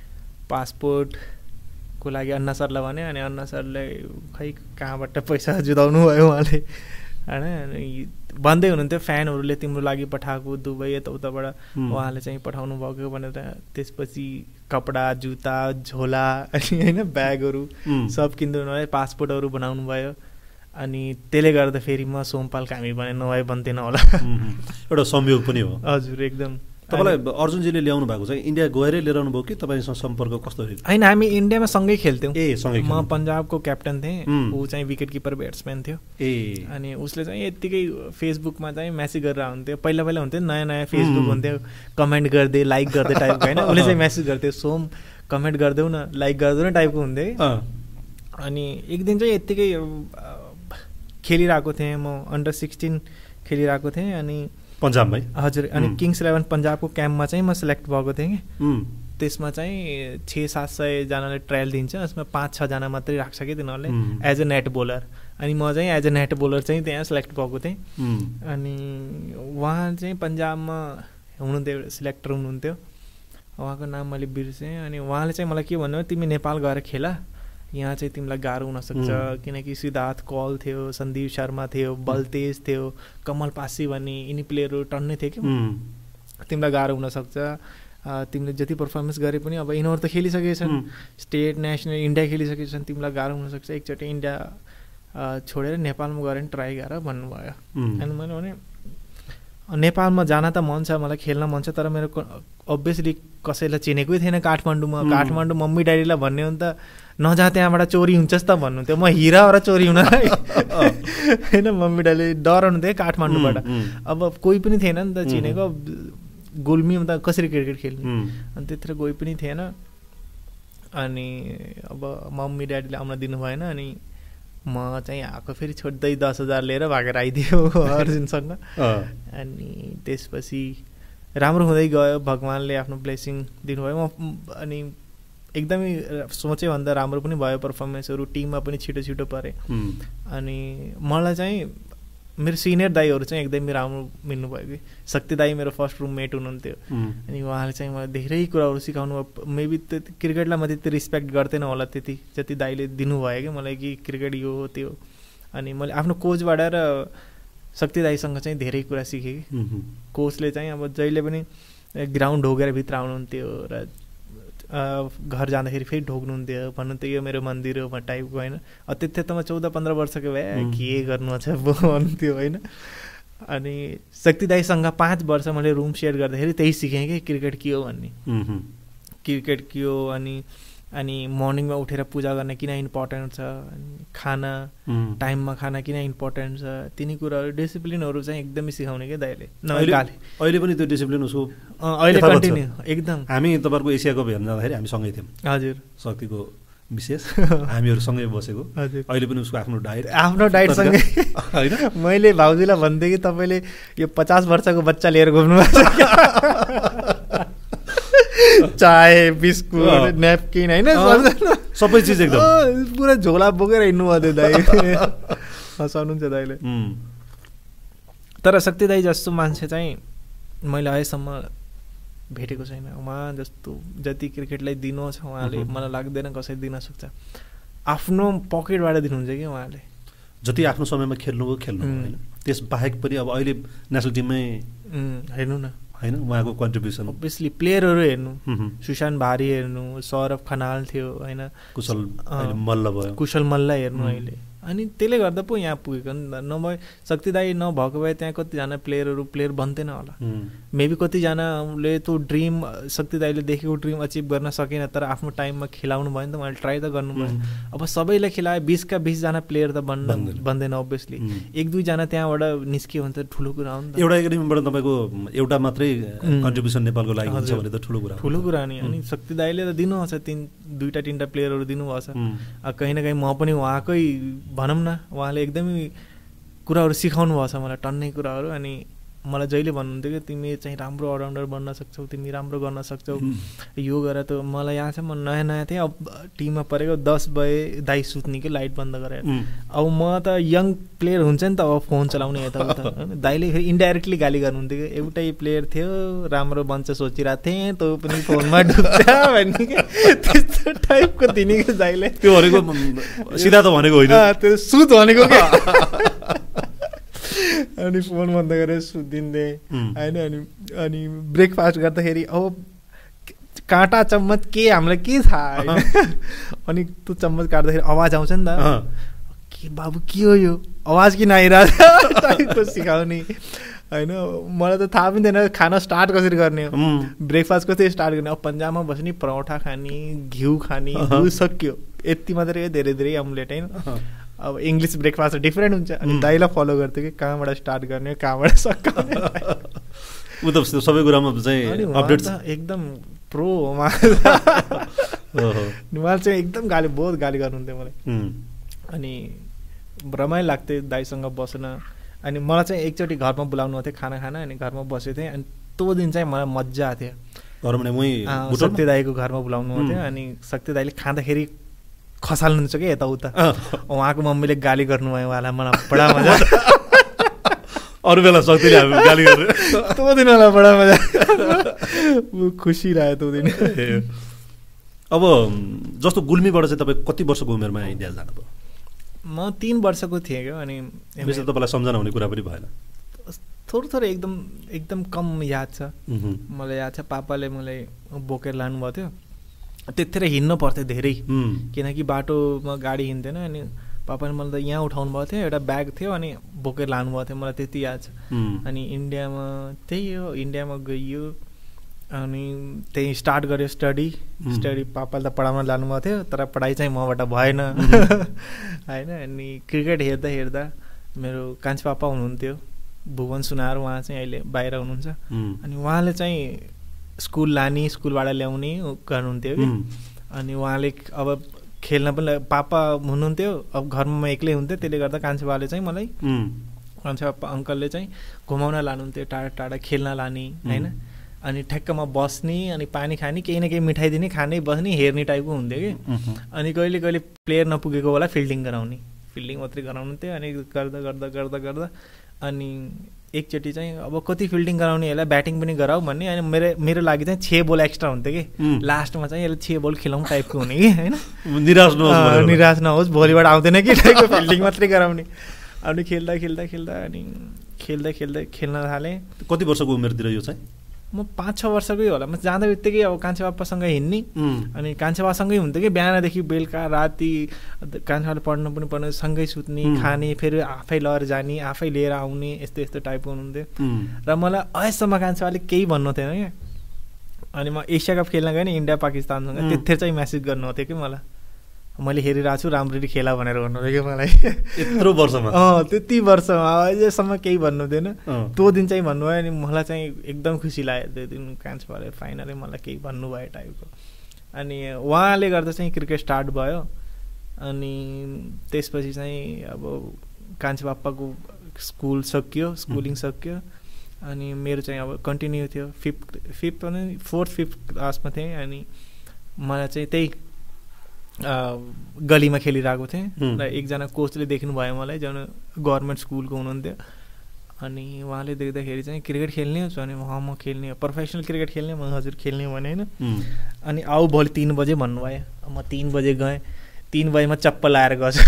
पासपोर्टको लागि अन्ना सरलाई भने, अनि अन्ना सरले खै कहाँबाट पैसा जुटाउनु भयो उहाँले होइन। अनि भन्दै हुनुहुन्थ्यो फ्यानहरूले तिम्रो लागि पठाएको दुबई यताउताबाट उहाँले चाहिँ पठाउनु भएको भनेर। त्यसपछि कपडा जुत्ता झोला अनि होइन ब्यागहरू सब किनिदिनु भयो, पासपोर्टहरू बनाउनु भयो। अनि त्यसले गर्दा फेरि म सोमपाल कामी भने नभए बन्थेन होला। एउटा संयोग पनि हो। हजुर एकदम। तपाईँलाई अर्जुनजीले ल्याउनु भएको चाहिँ इन्डिया गएरै लिएर आउनु भयो कि तपाईँसँग सम्पर्क कस्तो? होइन, हामी इन्डियामा सँगै खेल्थ्यौँ। ए सँगै? म पन्जाबको क्याप्टन थिएँ, ऊ चाहिँ विकेट किपर ब्याट्सम्यान थियो। ए अनि उसले चाहिँ यत्तिकै फेसबुकमा चाहिँ म्यासेज गरेर हुन्थ्यो, पहिला पहिला हुन्थ्यो नयाँ नयाँ फेसबुक हुन्थ्यो, कमेन्ट गरिदिए लाइक गर्दै टाइपको होइन। उसले चाहिँ म्यासेज गर्थ्यो, सोम कमेन्ट गरिदेऊ न, लाइक गरिदेऊ न टाइपको हुन्थ्यो। अनि एक दिन चाहिँ यत्तिकै खेलिरहेको थिएँ, म अन्डर सिक्सटिन खेलिरहेको थिएँ अनि पन्जाबमै। हजुर। अनि किङ्स इलेभेन पन्जाबको क्याम्पमा चाहिँ म सिलेक्ट भएको थिएँ कि। त्यसमा चाहिँ छ सात सयजनाले ट्रायल दिन्छ, यसमा पाँच छजना मात्रै राख्छ कि तिनीहरूले एज अ नेट बोलर। अनि म चाहिँ एज अ नेट बोलर चाहिँ त्यहाँ सिलेक्ट भएको थिएँ। अनि उहाँ चाहिँ पन्जाबमा हुनुहुन्थ्यो, एउटा सिलेक्टर हुनुहुन्थ्यो, उहाँको नाम मैले बिर्सेँ। अनि उहाँले चाहिँ मलाई के भन्नुभयो, तिमी नेपाल गएर खेला, यहाँ चाहिँ तिमीलाई गाह्रो हुनसक्छ, किनकि सिद्धार्थ कौल थियो, सन्दीप शर्मा थियो, बलतेज थियो, कमल पासी भन्ने यिनी प्लेयरहरू टन्नै थियो कि, तिमीलाई गाह्रो हुनसक्छ, तिमीले जति पर्फर्मेन्स गरे पनि अब यिनीहरू त खेलिसकेका छन्, स्टेट नेसनल इन्डिया खेलिसकेका छन्, तिमीलाई गाह्रो हुनसक्छ, एकचोटि इन्डिया छोडेर नेपालमा गएर नि ट्राई गर भन्नुभयो। अनि मैले भने नेपालमा जान त मन छ, मलाई खेल्न मन छ, तर मेरो अभियसली कसैलाई चिनेकै थिएन काठमाडौँमा। काठमाडौँ मम्मी ड्याडीलाई भन्ने हो नि त, नजा त्यहाँबाट चोरी हुन्छस् त भन्नुहुन्थ्यो, म हिराबाट चोरी हुन होइन। मम्मी ड्याडीले डराउनु थियो काठमाडौँबाट, अब कोही पनि थिएन नि त चिनेको, गुल्मीमा त कसरी क्रिकेट खेल्ने, अनि त्यतिर कोही पनि थिएन। अनि अब मम्मी ड्याडीले आउन दिनु भएन, अनि म चाहिँ आएको फेरि छोड्दै दस हजार लिएर भागेर आइदियो अर्जुनसँग। अनि त्यसपछि राम्रो हुँदै गयो, भगवान्ले आफ्नो ब्लेसिङ दिनुभयो। म अनि एकदमै सोचेँ भन्दा राम्रो पनि भयो पर्फर्मेन्सहरू, टिममा पनि छिटो छिटो परेँ। अनि मलाई चाहिँ मेरो सिनियर दाईहरू चाहिँ एकदमै राम्रो मिल्नुभयो कि, शक्ति दाई मेरो फर्स्ट रुममेट हुनुहुन्थ्यो। अनि उहाँले चाहिँ मलाई धेरै कुराहरू सिकाउनु भयो। मेबी त्यति क्रिकेटलाई म त्यति रिस्पेक्ट गर्थेन होला त्यति जति दाईले दिनुभयो कि मलाई, कि क्रिकेट यो हो त्यो। अनि मैले आफ्नो कोचबाट र शक्ति दाईसँग चाहिँ धेरै कुरा सिकेँ कि, कोचले चाहिँ अब जहिले पनि ग्राउन्ड ढोगेर भित्र आउनुहुन्थ्यो र घर जाँदाखेरि फेरि ढोक्नुहुन्थ्यो, भन्नुहुन्थ्यो यो मेरो मन्दिर हो टाइपको होइन। त्यति त म चौध पन्ध्र वर्षको भए के गर्नु छ भन्नुहुन्थ्यो होइन। अनि शक्ति दाईसँग पाँच वर्ष मैले रुम सेयर गर्दाखेरि त्यही सिकेँ कि क्रिकेट के हो भन्ने, क्रिकेट के हो। अनि अनि मर्निङमा उठेर पूजा गर्ने किन इम्पोर्टेन्ट छ, खाना टाइममा खाना किन इम्पोर्टेन्ट छ, तिनी कुराहरू डिसिप्लिनहरू चाहिँ एकदमै सिकाउने क्या दाइले। अहिले पनि त्यो डिसिप्लिन उसको अहिले कन्टिन्यू एकदम। हामी तपाईँहरूको एसिया कप हेर्न जाँदाखेरि हामी सँगै थियौँ। हजुर, शक्तिको विशेष हामीहरू सँगै बसेको। अहिले पनि उसको आफ्नो डाइट आफ्नो डाइट सँगै होइन। मैले भाउजूलाई भन्थेँ कि तपाईँले यो पचास वर्षको बच्चा लिएर घुम्नु भएको छ, चाय बिस्कुट न्यापकिन होइन सबै चिज एकदम पुरा झोला बोकेर हिँड्नु भयो त्यो दाइ। हँसाउनुहुन्छ दाइले। तर शक्ति दाइ जस्तो मान्छे चाहिँ मैले अहिलेसम्म भेटेको छैन। उहाँ जस्तो जति क्रिकेटलाई दिनु छ उहाँले मलाई लाग्दैन कसरी दिन सक्छ। आफ्नो पकेटबाट दिनुहुन्छ कि उहाँले जति आफ्नो समयमा खेल्नुभयो खेल्नु होइन। त्यस बाहेक पनि अब अहिले नेसनल टिममै हेर्नु न होइन उहाँको कन्ट्रिब्युसन अभियसली प्लेयरहरू हेर्नु सुशान्त भारी हेर्नु सौरभ खनाल थियो होइन कुशल मल्ल भयो कुशल मल्ल हेर्नु अहिले अनि त्यसले गर्दा पो यहाँ पुगेको नि नभए शक्ति दाई नभएको भए त्यहाँ कतिजना प्लेयरहरू प्लेयर बन्थेन होला मेबी कतिजनाले त्यो ड्रिम शक्ति दाईले देखेको ड्रिम अचिभ गर्न सकेन तर आफ्नो टाइममा खेलाउनु भयो नि त उहाँले ट्राई त गर्नु भयो। अब सबैलाई खेलाए बिसका बिसजना प्लेयर त बन्न बन्दैन अभियसली एक दुईजना त्यहाँबाट निस्कियो भने त ठुलो कुरा हो नि त। एउटा एकाडेमीबाट तपाईँको एउटा मात्रै कन्ट्रिब्युसन नेपालको लागि हुन्छ भने त ठुलो कुरा ठुलो कुरा नि। अनि शक्ति दाईले त दिनुहुन्छ तिन दुईवटा तिनवटा प्लेयरहरू दिनुभएको छ कहीँ न कहीँ म पनि उहाँकै भनौँ न उहाँले एकदमै कुराहरू सिकाउनु भएको छ मलाई टन्नै कुराहरू। अनि मलाई जहिले भन्नुहुन्थ्यो कि तिमी चाहिँ राम्रो अलराउन्डर बन्न सक्छौ तिमी राम्रो गर्न सक्छौ यो गरेर त मलाई यहाँ छ म नयाँ नयाँ थिएँ अब टिममा परेको दस बजे दाइ सुत्ने कि लाइट बन्द गरेर अब म त यङ प्लेयर हुन्छ नि त अब फोन चलाउने यताउता दाइले फेरि इन्डाइरेक्टली गाली गर्नुहुन्थ्यो कि एउटै प्लेयर थियो राम्रो बन्छ सोचिरहेको थिएँ तँ पनि फोनमा डुब्छ भन्ने कि त्यस्तो टाइपको दिने कि दाइले त्यो भनेको सिधा त भनेको होइन त्यो सुत भनेको क्या अनि फोन बन्द गरेर सुतिदिँदै होइन। अनि अनि ब्रेकफास्ट गर्दाखेरि अब काँटा चम्मच के हामीलाई के थाहा होइन अनि त्यो चम्मच काट्दाखेरि आवाज आउँछ नि त के बाबु के हो यो आवाज किन आइरहेको टाइपको सिकाउने होइन। मलाई त थाहा पनि थिएन खाना स्टार्ट कसरी गर्ने हो ब्रेकफास्ट कसरी स्टार्ट गर्ने। अब पन्जाबमा बस्ने परौठा खाने घिउ खाने घिउ सक्यो यति मात्रै धेरै धेरै अम्लेट होइन। अब इङ्ग्लिस ब्रेकफास्ट डिफ्रेन्ट हुन्छ अनि दाइलाई फलो गर्थ्यो कि कहाँबाट स्टार्ट गर्ने कहाँबाट सकाउने ऊ त सबै कुरामा चाहिँ अपडेट एकदम प्रो हो उहाँले चाहिँ एकदम गाली बहुत गाली गर्नुहुन्थ्यो मलाई अनि रमाइलो लाग्थ्यो दाइसँग बस्न। अनि मलाई चाहिँ एकचोटि घरमा बोलाउनु थियो खाना खाना अनि घरमा बसेको थिएँ अनि त्यो दिन चाहिँ मलाई मजा आएको थियो शक्ति दाईको घरमा बोलाउनु थियो अनि शक्ति दाईले खाँदाखेरि खसाल्नुहुन्छ कि यताउता उहाँको मम्मीले गाली गर्नुभयो उहाँलाई मलाई बडा मजा अरू बेला शक्तिले गाली गर्नु त्यो दिन मलाई बडा मजा खुसी लाग्यो त्यो दिन। अब जस्तो गुल्मीबाट चाहिँ तपाईँ कति वर्षको उमेरमा इन्डिया जानुभयो? म तिन वर्षको थिएँ क्या अनि यसो तपाईँलाई सम्झना हुने कुरा पनि भएन? थोरै थोरै एकदम एकदम कम याद छ मलाई याद छ पापाले मलाई बोकेर लानुभएको थियो त्यतिखेर हिँड्नु पर्थ्यो धेरै किनकि बाटोमा गाडी हिँड्थेन अनि पापाले मलाई त यहाँ उठाउनु भएको थियो एउटा ब्याग थियो अनि बोकेर लानुभएको थियो मलाई त्यति याद छ। अनि इन्डियामा त्यही हो इन्डियामा गइयो अनि त्यही स्टार्ट गर्यो स्टडी स्टडी पापाले त पढाउन लानुभएको थियो तर पढाइ चाहिँ मबाट भएन होइन। अनि क्रिकेट हेर्दा हेर्दा मेरो कान्छी पापा हुनुहुन्थ्यो भुवन सुनार उहाँ चाहिँ अहिले बाहिर हुनुहुन्छ अनि उहाँले चाहिँ स्कुल लाने स्कुलबाट ल्याउने गर्नुहुन्थ्यो कि अनि उहाँले अब खेल्न पनि पापा हुनुहुन्थ्यो अब घरमा म एक्लै हुन्थ्यो त्यसले गर्दा कान्छे बाबाले चाहिँ मलाई कान्छे पापा अङ्कलले चाहिँ घुमाउन लानुहुन्थ्यो टाढा टाढा खेल्न लाने होइन। अनि ठ्याक्कमा बस्ने अनि पानी खाने केही न केही मिठाई दिने खाने बस्ने हेर्ने टाइपको हुन्थ्यो कि अनि कहिले कहिले प्लेयर नपुगेको बेला फिल्डिङ गराउने फिल्डिङ मात्रै गराउनुहुन्थ्यो अनि गर्दा गर्दा गर्दा गर्दा अनि एकचोटि चाहिँ अब कति फिल्डिङ गराउने यसलाई ब्याटिङ पनि गराऊ भन्ने अनि मेरो मेरो लागि चाहिँ छ बल एक्स्ट्रा हुन्थ्यो कि लास्टमा चाहिँ यसले छ बल खेलाउँ टाइपको हुने कि होइन निराश नहोस् निराश नहोस् भोलिबाट आउँदैन कि टाइपको फिल्डिङ मात्रै गराउने। अनि खेल्दा खेल्दा खेल्दा अनि खेल्दै खेल्दै खेल्न थालेँ। कति वर्षको उमेरतिर यो चाहिँ? म पाँच छ वर्षकै होला। म जाँदा बित्तिकै अब कान्छे बापासँग हिँड्ने अनि कान्छे बाबासँगै हुन्थ्यो कि बिहानदेखि बेलुका राति कान्छे बाबाले पढ्नु पनि पर्ने सँगै सुत्ने खाने फेरि आफै लएर जाने आफै लिएर आउने यस्तो यस्तो टाइपको हुनुहुन्थ्यो र मलाई अहिलेसम्म कान्छे बाबाले केही भन्नु थिएन क्या। अनि म एसिया कप खेल्न गएँ नि इन्डिया पाकिस्तानसँग त्यतिखेर चाहिँ म्यासेज गर्नुहुन्थ्यो कि मलाई मैले हेरिरहेको छु राम्ररी खेला भनेर भन्नुभयो कि मलाई यत्रो वर्षमा अँ त्यति वर्षमा अहिलेसम्म केही भन्नु थिएन त्यो दिन चाहिँ भन्नुभयो अनि मलाई चाहिँ एकदम खुसी लाग्यो त्यो दिन कान्छे बाबाले फाइनली मलाई केही भन्नुभयो टाइपको। अनि उहाँले गर्दा चाहिँ क्रिकेट स्टार्ट भयो अनि त्यसपछि चाहिँ अब कान्छे बाप्पाको स्कुल सकियो स्कुलिङ सकियो अनि मेरो चाहिँ अब कन्टिन्यू थियो फिफ्थ फिफ्थ अनि फोर्थ फिफ्थ क्लासमा थिएँ अनि मलाई चाहिँ त्यही गलीमा खेलिरहेको थिएँ र एकजना कोचले देख्नुभयो मलाई जुन गभर्मेन्ट स्कुलको हुनुहुन्थ्यो अनि उहाँले देख्दाखेरि चाहिँ क्रिकेट खेल्ने हो भने उहाँ म खेल्ने हो प्रोफेसनल क्रिकेट खेल्ने म हजुर खेल्ने भने होइन अनि आऊ भोलि तिन बजे भन्नुभयो म तिन बजे गएँ तिन बजेमा चप्पल लाएर गएछु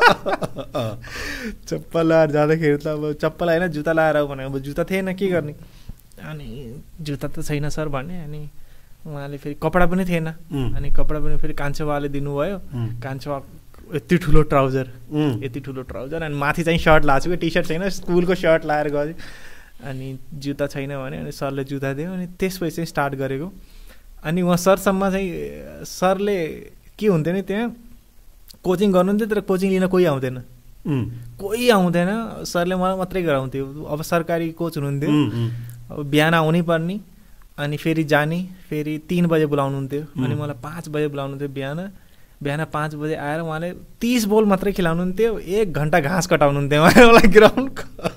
चप्पल लाएर जाँदाखेरि त अब चप्पल आएन जुत्ता लाएर भने अब जुत्ता थिएन के गर्ने अनि जुत्ता त छैन सर भने अनि उहाँले फेरि कपडा पनि थिएन अनि कपडा पनि फेरि कान्छोबाले दिनुभयो कान्छोबा यति ठुलो ट्राउजर यति ठुलो ट्राउजर अनि माथि चाहिँ सर्ट लाएको छु कि टी सर्ट छैन स्कुलको सर्ट लाएर गएँ अनि जुत्ता छैन भने अनि सरले जुत्ता दियो अनि त्यसपछि चाहिँ स्टार्ट गरेको अनि उहाँ सरसम्म चाहिँ सरले के हुन्थ्यो नि त्यहाँ कोचिङ गर्नुहुन्थ्यो तर कोचिङ लिन कोही आउँदैन कोही आउँदैन सरले मलाई मात्रै गराउँथ्यो अब सरकारी कोच हुनुहुन्थ्यो अब बिहान आउनै पर्ने अनि फेरि जाने फेरि तिन बजे बोलाउनुहुन्थ्यो अनि मलाई पाँच बजे बोलाउनुहुन्थ्यो बिहान बिहान पाँच बजे आएर उहाँले तिस बल मात्रै खेलाउनुहुन्थ्यो एक घन्टा घाँस कटाउनुहुन्थ्यो उहाँले मलाई ग्राउन्डको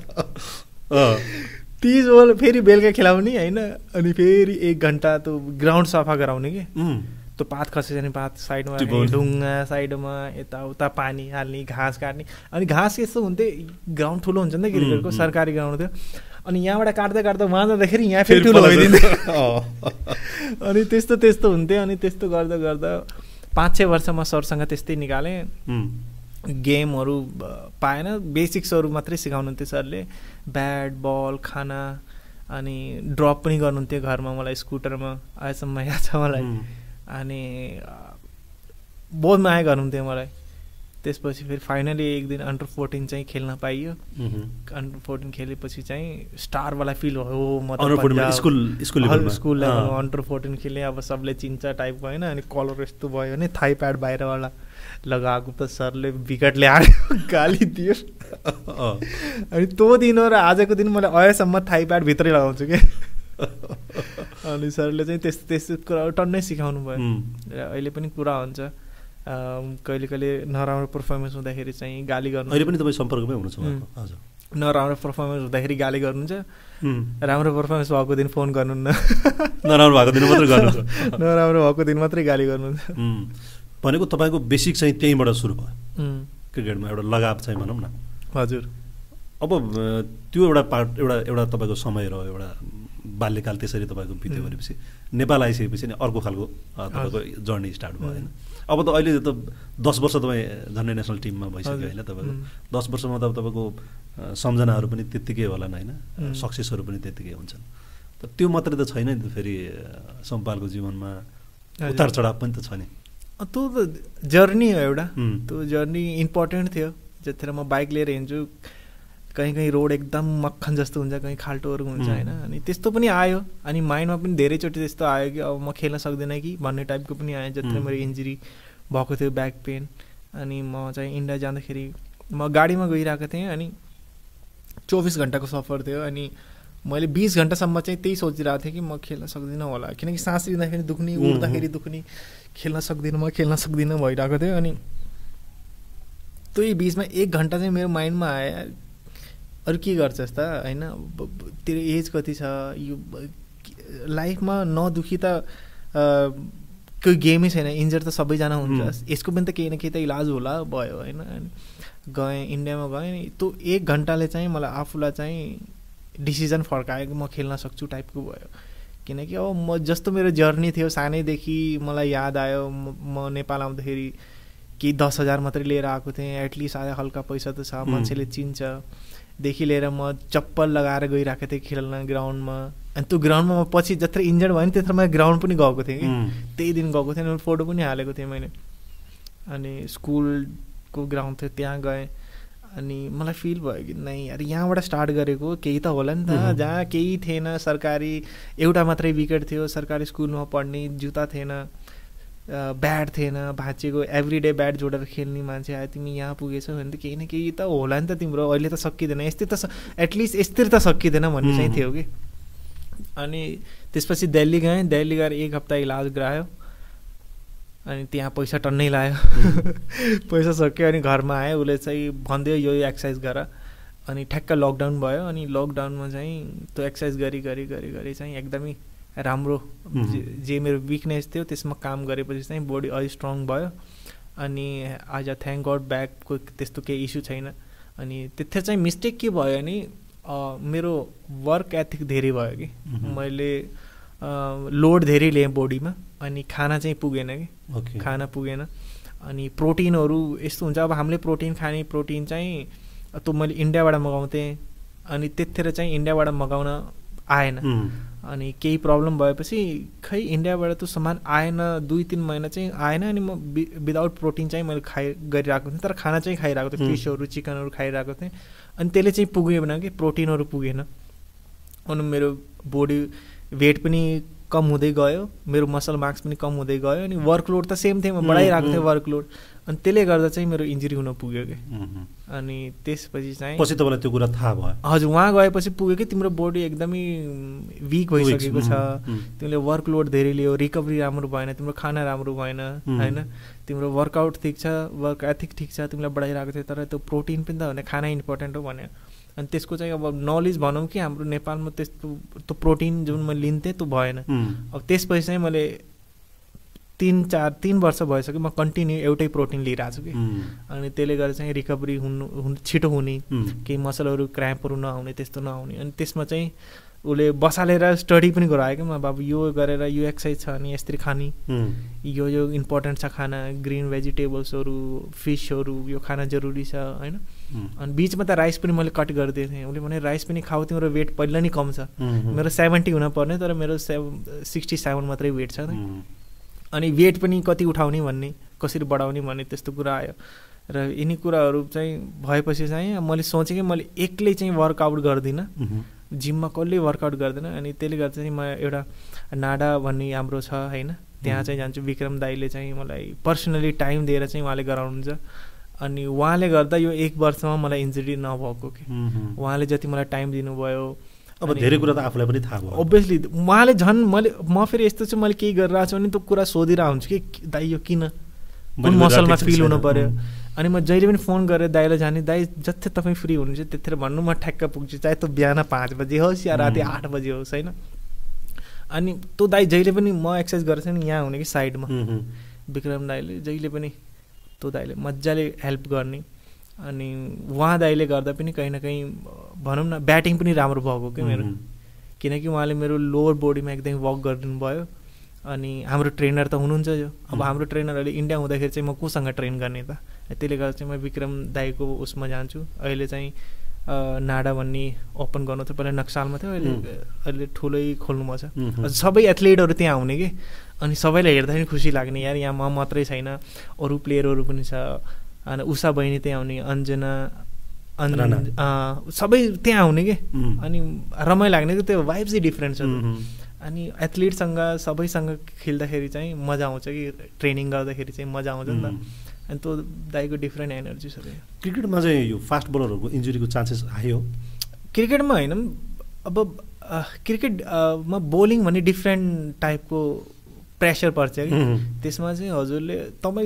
तिस बल फेरि बेलुका खेलाउने होइन अनि फेरि एक घन्टा त्यो ग्राउन्ड सफा गराउने कि त्यो पात खसेछ भने पात साइडमा ढुङ्गा साइडमा यताउता पानी हाल्ने घाँस काट्ने अनि घाँस यस्तो हुन्थ्यो ग्राउन्ड ठुलो हुन्छ नि त क्रिकेटको सरकारी ग्राउन्ड थियो अनि यहाँबाट काट्दा काट्दा उहाँ जाँदाखेरि यहाँ फेरि ठुलो भइदिन्थ्यो अनि त्यस्तो त्यस्तो हुन्थ्यो अनि त्यस्तो गर्दा गर्दा पाँच छ वर्ष म सरसँग त्यस्तै निकालेँ गेमहरू पाएन बेसिक्सहरू मात्रै सिकाउनुहुन्थ्यो सरले ब्याट बल खाना अनि ड्रप पनि गर्नुहुन्थ्यो घरमा मलाई स्कुटरमा अहिलेसम्म याद छ मलाई अनि बहुत माया गर्नुहुन्थ्यो मलाई त्यसपछि फेरि फाइनली एक दिन अन्डर फोर्टिन चाहिँ खेल्न पाइयो अन्डर फोर्टिन खेलेपछि चाहिँ स्टारवाला फिल हो म त स्कुल लेभलमा अन्डर फोर्टिन खेलेँ अब सबले चिन्छ टाइपको होइन अनि कलर यस्तो भयो भने थाई प्याड बाहिरवाला लगाएको त सरले विकेट ल्याएर गाली दियो अनि त्यो दिन हो र आजको दिन मैले अहिलेसम्म थाई प्याड भित्रै लगाउँछु क्या अनि सरले चाहिँ त्यस्तो त्यस्तो कुरा टन्नै सिकाउनु भयो र अहिले पनि कुरा हुन्छ कहिले कहिले नराम्रो पर्फर्मेन्स हुँदाखेरि चाहिँ गाली गर्नु अहिले पनि तपाईँ सम्पर्कमै हुनुहुन्छ हजुर नराम्रो पर्फर्मेन्स हुँदाखेरि गाली गर्नुहुन्छ राम्रो पर्फर्मेन्स भएको दिन फोन गर्नुहुन्न नराम्रो भएको दिन मात्रै गर्नुहुन्छ नराम्रो भएको दिन मात्रै गाली गर्नुहुन्छ भनेको तपाईँको बेसिक चाहिँ त्यहीँबाट सुरु भयो क्रिकेटमा एउटा लगाव चाहिँ भनौँ न हजुर अब त्यो एउटा पार्ट एउटा एउटा तपाईँको समय रह्यो एउटा बाल्यकाल त्यसरी तपाईँको बित्यो भनेपछि नेपाल आइसकेपछि नि अर्को खालको तपाईँको जर्नी स्टार्ट भयो होइन अब त अहिले त दस वर्ष तपाईँ झन्डै नेसनल टिममा भइसक्यो होइन तपाईँको दस वर्षमा त तपाईँको सम्झनाहरू पनि त्यत्तिकै होलान् होइन सक्सेसहरू पनि त्यत्तिकै हुन्छन् त त्यो मात्रै त छैन नि त फेरि सम्पालको जीवनमा उतार चढाव पनि त छ नि त्यो त जर्नी हो एउटा त्यो जर्नी इम्पोर्टेन्ट थियो जतिखेर म बाइक लिएर हिँड्छु कहीँ कहीँ रोड एकदम मक्खन जस्तो हुन्छ कहीँ खाल्टोहरू हुन्छ होइन अनि त्यस्तो पनि आयो अनि माइन्डमा पनि धेरैचोटि त्यस्तो आयो कि अब म खेल्न सक्दिनँ कि भन्ने टाइपको पनि आयो जतिखेर मेरो इन्जुरी भएको थियो ब्याक पेन अनि म चाहिँ इन्डिया जाँदाखेरि म गाडीमा गइरहेको थिएँ अनि चौबिस घन्टाको सफर थियो अनि मैले बिस घन्टासम्म चाहिँ त्यही सोचिरहेको थिएँ कि म खेल्न सक्दिनँ होला किनकि सास लिँदाखेरि दुख्ने उठ्दाखेरि दुख्ने खेल्न सक्दिनँ म खेल्न सक्दिनँ भइरहेको थियो अनि त्यही बिचमा एक घन्टा चाहिँ मेरो माइन्डमा आयो अरू के गर्छस् त होइन तेरो एज कति छ यो लाइफमा नदुखी त कोही गेमै छैन इन्जर त सबैजना हुन्छ यसको पनि त केही न केही त इलाज होला भयो होइन गएँ इन्डियामा गएँ त्यो एक घन्टाले चाहिँ मलाई आफूलाई चाहिँ डिसिजन फर्कायो कि म खेल्न सक्छु टाइपको भयो किनकि अब म जस्तो मेरो जर्नी थियो सानैदेखि मलाई याद आयो म नेपाल आउँदाखेरि केही दस हजार मात्रै लिएर आएको थिएँ एटलिस्ट आयो हल्का पैसा त छ मान्छेले चिन्छ देखि लिएर म चप्पल लगाएर गइरहेको थिएँ खेल्न ग्राउन्डमा अनि त्यो ग्राउन्डमा म पछि जत्र इन्जर्ड भयो नि त्यत्र म ग्राउन्ड पनि गएको थिएँ कि त्यही दिन गएको थिएँ फोटो पनि हालेको थिएँ मैले अनि स्कुलको ग्राउन्ड थियो त्यहाँ गएँ अनि मलाई फिल भयो कि नै यार यहाँबाट स्टार्ट गरेको केही त होला नि त जहाँ केही थिएन सरकारी एउटा मात्रै विकेट थियो सरकारी स्कुलमा पढ्ने जुत्ता थिएन ब्याट थिएन भाँचेको एभ्री डे ब्याट जोडेर खेल्ने मान्छे आयो तिमी यहाँ पुगेछौ भने त केही न केही त होला नि त तिम्रो अहिले त सकिँदैन यस्तै त एटलिस्ट यस्तै त सकिँदैन भन्ने चाहिँ थियो कि अनि त्यसपछि दिल्ली गएँ दिल्ली गएर एक हप्ता इलाज गरायो अनि त्यहाँ पैसा टन्नै लायो पैसा सक्यो अनि घरमा आयो उसले चाहिँ भनिदियो यो यो एक्सर्साइज गर अनि ठ्याक्क लकडाउन भयो अनि लकडाउनमा चाहिँ त्यो एक्सर्साइज गरी गरी गरी गरी चाहिँ एकदमै राम्रो जे मेरो विकनेस थियो त्यसमा काम गरेपछि चाहिँ बडी अझै स्ट्रङ भयो अनि आज थ्याङ्क गड ब्याकको त्यस्तो केही इस्यु छैन अनि त्यतिखेर चाहिँ मिस्टेक के भयो भने मेरो वर्क एथिक धेरै भयो कि मैले लोड धेरै लिएँ बडीमा अनि खाना चाहिँ पुगेन कि खाना पुगेन अनि प्रोटिनहरू यस्तो हुन्छ अब हामीले प्रोटिन खाने प्रोटिन चाहिँ त्यो मैले इन्डियाबाट मगाउँथेँ अनि त्यतिखेर चाहिँ इन्डियाबाट मगाउन आएन अनि केही प्रब्लम भएपछि खै इन्डियाबाट त्यो सामान आएन दुई तिन महिना चाहिँ आएन अनि म विदाउट प्रोटिन चाहिँ मैले खाइ गरिरहेको थिएँ तर खाना चाहिँ खाइरहेको थिएँ फिसहरू चिकनहरू खाइरहेको थिएँ अनि त्यसले चाहिँ पुगेन कि प्रोटिनहरू पुगेन अनि मेरो बडी वेट पनि कम हुँदै गयो मेरो मसल मार्क्स पनि कम हुँदै गयो अनि वर्कलोड त सेम थिएँ म बढाइरहेको थिएँ वर्कलोड अनि त्यसले गर्दा चाहिँ मेरो इन्जुरी हुन पुग्यो कि अनि त्यसपछि चाहिँ पछि तपाईँलाई त्यो कुरा थाहा भयो हजुर वहाँ गएपछि पुग्यो कि तिम्रो बडी एकदमै विक भइसकेको छ तिमीले वर्कलोड धेरै लियो रिकभरी राम्रो भएन तिम्रो खाना राम्रो भएन होइन तिम्रो वर्कआउट ठिक छ वर्क एथिक ठिक छ तिमीलाई बढाइरहेको थियो तर त्यो प्रोटिन पनि त भने खाना इम्पोर्टेन्ट हो भन्यो अनि त्यसको चाहिँ अब नलेज भनौँ कि हाम्रो नेपालमा त्यस्तो त्यो प्रोटिन जुन मैले लिन्थेँ त्यो भएन अब त्यसपछि चाहिँ मैले तिन चार तिन वर्ष भइसक्यो म कन्टिन्यू एउटै प्रोटिन लिइरहेको छु कि अनि त्यसले गर्दा चाहिँ रिकभरी हुनु हुनु छिटो हुने केही मसलहरू क्र्याम्पहरू नआउने त्यस्तो नआउने अनि त्यसमा चाहिँ उसले बसालेर स्टडी पनि गरायो क्या म बाबु यो गरेर यो एक्सर्साइज छ अनि यसरी खाने यो यो इम्पोर्टेन्ट छ खाना ग्रिन भेजिटेबल्सहरू फिसहरू यो खाना जरुरी छ होइन अनि बिचमा त राइस पनि मैले कट गरिदिएको थिएँ उसले भने राइस पनि खाऊ तिम्रो वेट पहिला नै कम छ मेरो सेभेन्टी हुनुपर्ने तर मेरो सेभ सिक्सटी सेभेन मात्रै वेट छ अनि वेट पनि कति उठाउने भन्ने कसरी बढाउने भन्ने त्यस्तो कुरा आयो र यिनी कुराहरू चाहिँ भएपछि चाहिँ मैले सोचेँ कि मैले एक्लै चाहिँ वर्कआउट गर्दिनँ जिममा कसले वर्कआउट गर्दैन अनि त्यसले गर्दा चाहिँ म एउटा नाडा भन्ने हाम्रो छ होइन त्यहाँ चाहिँ जान्छु विक्रम दाईले चाहिँ मलाई पर्सनली टाइम दिएर चाहिँ उहाँले गराउनुहुन्छ अनि उहाँले गर्दा यो एक वर्षमा मलाई इन्जुरी नभएको कि उहाँले जति मलाई टाइम दिनुभयो अब धेरै कुरा त आफूलाई पनि थाहा भयो अभियसली उहाँले झन् मैले म फेरि यस्तो चाहिँ मैले केही गरिरहेको छु भने त्यो कुरा सोधिरहेको हुन्छु कि दाइ यो किन कुन मसलमा फिल हुनु पऱ्यो अनि म जहिले पनि फोन गरेर दाइलाई जाने दाइ जति तपाईँ फ्री हुनुहुन्छ त्यतिखेर भन्नु म ठ्याक्क पुग्छु चाहे त्यो बिहान पाँच बजे होस् या राति आठ बजे होस् होइन अनि त्यो दाइ जहिले पनि म एक्सर्साइज गर्छ नि यहाँ हुने कि साइडमा विक्रम दाइले जहिले पनि त्यो दाइले मजाले हेल्प गर्ने अनि उहाँ दाइले गर्दा पनि कहीँ न कहीँ भनौँ न ब्याटिङ पनि राम्रो भएको क्या मेरो किनकि उहाँले मेरो लोवर बडीमा एकदमै वर्क गरिदिनु भयो अनि हाम्रो ट्रेनर त हुनुहुन्छ जो अब हाम्रो ट्रेनरहरूले इन्डिया हुँदाखेरि चाहिँ म कोसँग ट्रेन गर्ने त त्यसले गर्दा चाहिँ म विक्रम दाईको उसमा जान्छु अहिले चाहिँ नाडा भन्ने ओपन गर्नु थियो पहिला नक्सालमा थियो अहिले अहिले ठुलै खोल्नुमा छ सबै एथलिटहरू त्यहाँ आउने कि अनि सबैलाई हेर्दाखेरि खुसी लाग्ने यार यहाँ म मात्रै छैन अरू प्लेयरहरू पनि छ अनि उषा बहिनी त्यहाँ आउने अन्जना अन् सबै त्यहाँ आउने कि अनि रमाइलो लाग्ने कि त्यो भाइब्स चाहिँ डिफ्रेन्ट छ अनि एथलिटसँग सबैसँग खेल्दाखेरि चाहिँ मजा आउँछ कि ट्रेनिङ गर्दाखेरि चाहिँ मजा आउँछ नि त अनि त्यो दाइको डिफ्रेन्ट एनर्जी छ क्रिकेटमा चाहिँ यो फास्ट बलरहरूको इन्जुरीको चान्सेस आयो क्रिकेटमा होइन अब क्रिकेटमा बोलिङ भन्ने डिफ्रेन्ट टाइपको प्रेसर पर्छ कि त्यसमा चाहिँ हजुरले तपाईँ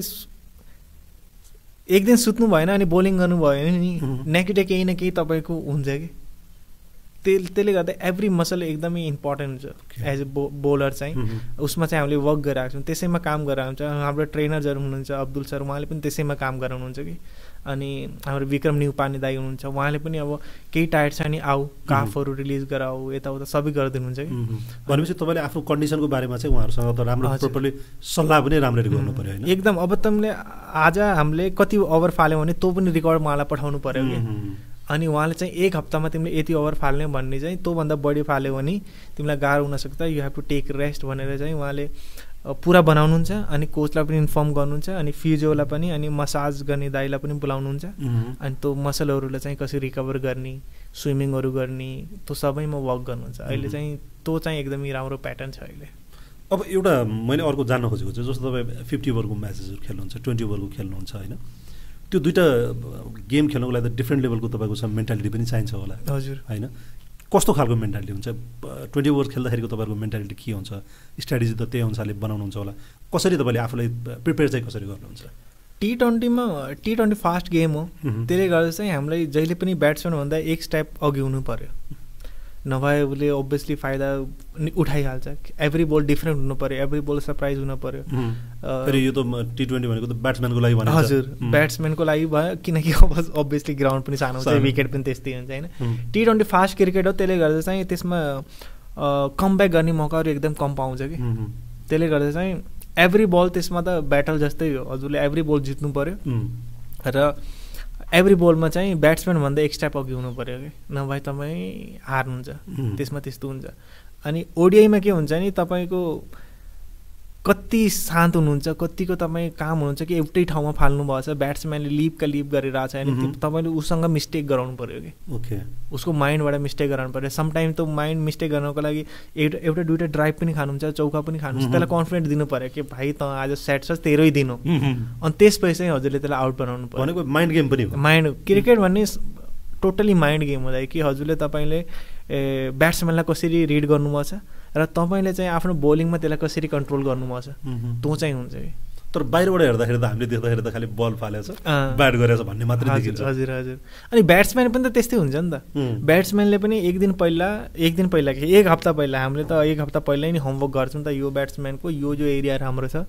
एक दिन सुत्नु भएन अनि बोलिङ गर्नुभयो भने नि नेक्स्ट डे केही न केही तपाईँको हुन्छ कि त्यस त्यसले गर्दा एभ्री मसल एकदमै इम्पोर्टेन्ट हुन्छ एज अ बो बोलर चाहिँ उसमा चाहिँ हामीले वर्क गरिरहेको छौँ त्यसैमा काम गरेर हुन्छ हाम्रो ट्रेनर्सहरू हुनुहुन्छ अब्दुल सर उहाँले पनि त्यसैमा काम गराउनुहुन्छ कि अनि हाम्रो विक्रम न्युपाने दाई हुनुहुन्छ उहाँले पनि अब केही टायर्ड छ नि आऊ काफहरू रिलिज गराऊ यताउता सबै गरिदिनुहुन्छ कि भनेपछि तपाईँले आफ्नो कन्डिसनको बारेमा चाहिँ उहाँहरूसँग त राम्रो प्रोपरली सल्लाह पनि राम्ररी गर्नु पर्यो होइन एकदम अब तिमीले आज हामीले कति ओभर फाल्यौ भने त्यो पनि रिकर्ड उहाँलाई पठाउनु पर्यो कि अनि उहाँले चाहिँ एक हप्तामा तिमीले यति ओभर फाल्ने भन्ने चाहिँ त्योभन्दा बढी फाल्यो भने तिमीलाई गाह्रो हुनसक्छ you have to take rest भनेर चाहिँ उहाँले पुरा बनाउनुहुन्छ अनि कोचलाई पनि इन्फर्म गर्नुहुन्छ अनि फिजियोलाई पनि अनि मसाज गर्ने दाइलाई पनि बोलाउनुहुन्छ अनि त्यो मसलहरूलाई चाहिँ कसरी रिकभर गर्ने स्विमिङहरू गर्ने त्यो सबैमा वर्क गर्नुहुन्छ अहिले चाहिँ त्यो चाहिँ एकदमै राम्रो प्याटर्न छ अहिले अब एउटा मैले अर्को जान्न खोजेको छु जस्तो तपाईँ फिफ्टी ओभरको म्याचेसहरू खेल्नुहुन्छ ट्वेन्टी ओभरको खेल्नुहुन्छ होइन त्यो दुईवटा गेम खेल्नुको लागि त डिफ्रेन्ट लेभलको तपाईँको छ मेन्टालिटी पनि चाहिन्छ होला हजुर होइन कस्तो खालको मेन्टालिटी हुन्छ ट्वेन्टी ओभर खेल्दाखेरिको तपाईँको मेन्टालिटी के हुन्छ स्ट्राटेजी त त्यही अनुसारले बनाउनुहुन्छ होला कसरी तपाईँले आफूलाई प्रिपेयर चाहिँ कसरी गर्नुहुन्छ टी ट्वेन्टीमा टी ट्वेन्टी फास्ट गेम हो त्यसले गर्दा चाहिँ हामीलाई जहिले पनि ब्याट्सम्यानभन्दा एक स्टेप अघि हुनु पऱ्यो नभए उसले अभियसली फाइदा उठाइहाल्छ। एभ्री बल डिफ्रेन्ट हुनु पऱ्यो, एभ्री बल सरप्राइज हुनु पऱ्यो। यो त टी ट्वेन्टी भनेको त ब्याट्सम्यानको लागि भनिन्छ। हजुर, ब्याट्सम्यानको लागि भयो, किनकि अब अभियसली ग्राउन्ड पनि सानो हुन्छ, विकेट पनि त्यस्तै हुन्छ होइन। टी ट्वेन्टी फास्ट क्रिकेट हो, त्यसले गर्दा चाहिँ त्यसमा कमब्याक गर्ने मौकाहरू एकदम कम पाउँछ कि। त्यसले गर्दा चाहिँ एभ्री बल त्यसमा त ब्याटल जस्तै हो, हजुरले एभ्री बल जित्नु पऱ्यो र एभ्री बलमा चाहिँ ब्याट्सम्यान भन्दा एक स्टेप अघि हुनु पऱ्यो कि, नभए तपाईँ हार्नुहुन्छ। त्यसमा त्यस्तो हुन्छ। अनि ओडिआईमा के हुन्छ नि, तपाईँको कति शान्त हुनुहुन्छ, कतिको तपाईँ काम हुनुहुन्छ कि एउटै ठाउँमा फाल्नुभएको छ, ब्याट्सम्यानले लिपका लिप गरिरहेको छ, अनि तपाईँले उसँग मिस्टेक गराउनु पऱ्यो कि। ओके, उसको माइन्डबाट मिस्टेक गराउनु पऱ्यो। समटाइम त माइन्ड मिस्टेक गर्नको लागि एउटा एउटा दुइटा ड्राइभ पनि खानुहुन्छ, चौका पनि खानुहुन्छ, त्यसलाई कन्फिडेन्ट दिनु पऱ्यो कि भाइ त आज सेट छ तेह्रै दिनु, अनि त्यसपछि चाहिँ हजुरले त्यसलाई आउट बनाउनु पऱ्यो। भनेको माइन्ड गेम पनि हो। माइन्ड क्रिकेट भन्ने टोटली माइन्ड गेम हुँदा कि हजुरले तपाईँले ए ब्याट्सम्यानलाई कसरी रिड गर्नुभएको छ र तपाईँले चाहिँ आफ्नो बोलिङमा त्यसलाई कसरी कन्ट्रोल गर्नुभएको छ, त्यो चाहिँ हुन्छ कि। तर बाहिरबाट हेर्दाखेरि त हामीले देख्दाखेरि त खालि बल फालेको छ, ब्याट गरेको छ भन्ने मात्रै देखिन्छ। हजुर हजुर। अनि ब्याट्सम्यान पनि त त्यस्तै हुन्छ नि त। ब्याट्सम्यानले पनि एक दिन पहिला एक दिन पहिला कि एक हप्ता पहिला हामीले त एक हप्ता पहिल्यै नि होमवर्क गर्छौँ त, यो ब्याट्सम्यानको यो जो एरिया राम्रो छ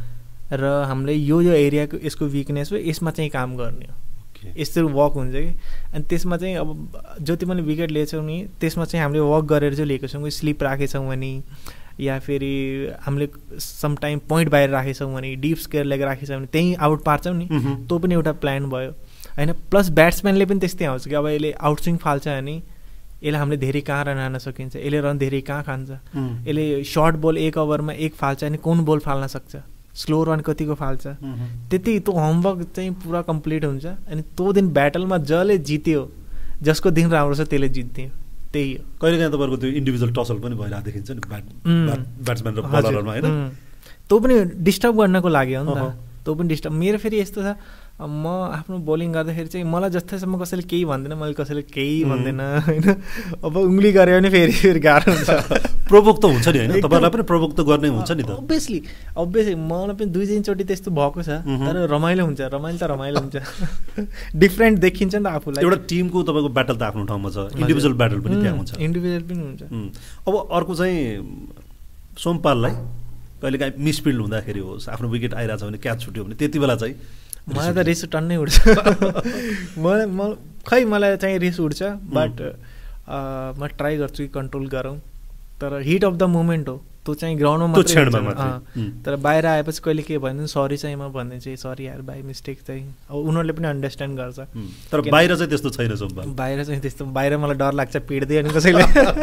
र हामीले यो यो एरियाको यसको विकनेस हो, यसमा चाहिँ काम गर्ने हो, यस्तो वर्क हुन्छ कि। अनि त्यसमा चाहिँ अब जति पनि विकेट लिएछौँ नि त्यसमा चाहिँ हामीले वर्क गरेर चाहिँ लिएको छौँ कि, स्लिप राखेछौँ भने या फेरि हामीले समटाइम पोइन्ट बाहिर राखेछौँ भने, डिप स्केयर लेग राखेछौँ भने त्यहीँ आउट पार्छौँ नि, त्यो पनि एउटा प्लान भयो होइन। प्लस ब्याट्सम्यानले पनि त्यस्तै आउँछ कि अब यसले आउटस्विङ फाल्छ भने यसलाई हामीले धेरै कहाँ रन हाल्न सकिन्छ, यसले रन धेरै कहाँ खान्छ, यसले सर्ट बल एक ओभरमा एक फाल्छ भने कुन बल फाल्न सक्छ, स्लो रन कतिको फाल्छ, त्यति त्यो होमवर्क चाहिँ पुरा कम्प्लिट हुन्छ। अनि त्यो दिन ब्याटलमा जसले जित्यो, जसको दिन राम्रो छ त्यसले जित्थ्यो, त्यही हो। कहिलेकाहीँ तपाईँको त्यो इन्डिभिजुअल टसल पनि भइरहेको देखिन्छ नि ब्याट्सम्यान र बलरमा होइन, त्यो पनि डिस्टर्ब गर्नको लागि हो नि त। त्यो पनि डिस्टर्ब मेरो फेरि यस्तो छ, म आफ्नो बोलिङ गर्दाखेरि चाहिँ मलाई जस्तैसम्म कसैले केही भन्दैन, मैले कसैले केही भन्दैन होइन। अब उङ्ली गऱ्यो भने फेरि फेरि गाह्रो हुन्छ। प्रोभोक त हुन्छ नि होइन, तपाईँलाई पनि प्रोभोक त गर्नै हुन्छ नि त। अभियसली अभियसली मलाई पनि दुई तिनचोटि त्यस्तो भएको छ, तर रमाइलो हुन्छ, रमाइलो त रमाइलो हुन्छ। डिफ्रेन्ट देखिन्छ नि त आफूलाई। एउटा टिमको तपाईँको ब्याटल त आफ्नो ठाउँमा छ, इन्डिभिजुअल ब्याटल पनि त्यहाँ हुन्छ, इन्डिभिजुअल पनि हुन्छ। अब अर्को चाहिँ सोमपाललाई कहिलेकाहीँ मिसफिल्ड हुँदाखेरि होस्, आफ्नो विकेट आइरहेछ भने क्याच छुट्यो भने त्यति बेला चाहिँ मलाई त रिस टन्नै उठ्छ। मलाई म खै मलाई चाहिँ रिस उठ्छ, बट म ट्राई गर्छु कि कन्ट्रोल गरौँ, तर हिट अफ द मोमेन्ट हो त्यो चाहिँ ग्राउन्डमा मात्रै। तर बाहिर आएपछि कहिले के भनिदिनु सरी चाहिँ म भनिदिन्छु, सरी यार बाई मिस्टेक चाहिँ, अब उनीहरूले पनि अन्डरस्ट्यान्ड गर्छ। तर बाहिर चाहिँ त्यस्तो छैन सोमपाल, बाहिर चाहिँ त्यस्तो, बाहिर मलाई डर लाग्छ पिट्दै अनि कसैले,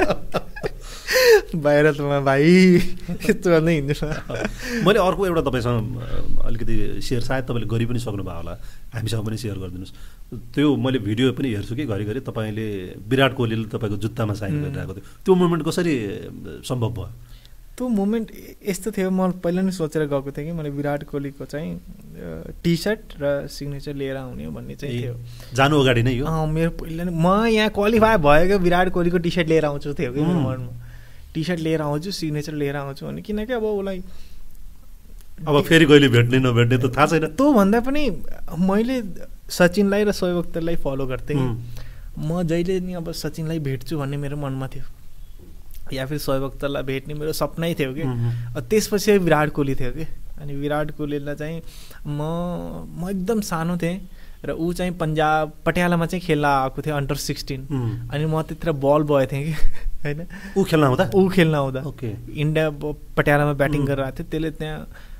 बाहिर त म भाइ यस्तो भन्दै हिँड्छु। मैले अर्को एउटा तपाईँसँग अलिकति सेयर सायद तपाईँले गरि पनि सक्नुभयो होला, हामीसँग पनि सेयर गरिदिनुहोस्। त्यो मैले भिडियो पनि हेर्छु कि घरिघरि तपाईँले विराट कोहलीले तपाईँको जुत्तामा साइन गरिरहेको थियो, त्यो मोमेन्ट कसरी सम्भव भयो? त्यो मोमेन्ट यस्तो थियो, म पहिला नै सोचेर गएको थिएँ कि मैले विराट कोहलीको चाहिँ टी सर्ट र सिग्नेचर लिएर आउने भन्ने चाहिँ थियो। जानु अगाडि नै यो मेरो पहिला नै म यहाँ क्वालिफाई भएको विराट कोहलीको टी सर्ट लिएर आउँछु थियो कि मेरो मनमा, टी सर्ट लिएर आउँछु, सिग्नेचर लिएर आउँछु भने, किनकि अब उसलाई अब फेरि कहिले भेट्ने नभेट्ने त थाहा छैन। त्यो भन्दा पनि मैले सचिनलाई र शोएब अख्तरलाई फलो गर्थेँ, म जहिले नि अब सचिनलाई भेट्छु भन्ने मेरो मनमा थियो, या फिर शोएब अख्तरलाई भेट्ने मेरो सपनै थियो कि। त्यसपछि विराट कोहली थियो कि, अनि विराट कोहलीलाई चाहिँ म म एकदम सानो थिएँ र ऊ चाहिँ पन्जाब पटियालामा चाहिँ खेल्न आएको थियो अन्डर सिक्सटिन, अनि म त्यतिर बल बोय थिएँ कि होइन। ऊ खेल्न आउँदा ऊ खेल्न आउँदा ओके इन्डिया पटियालामा ब्याटिङ गरेर आएको थियो, त्यसले त्यहाँ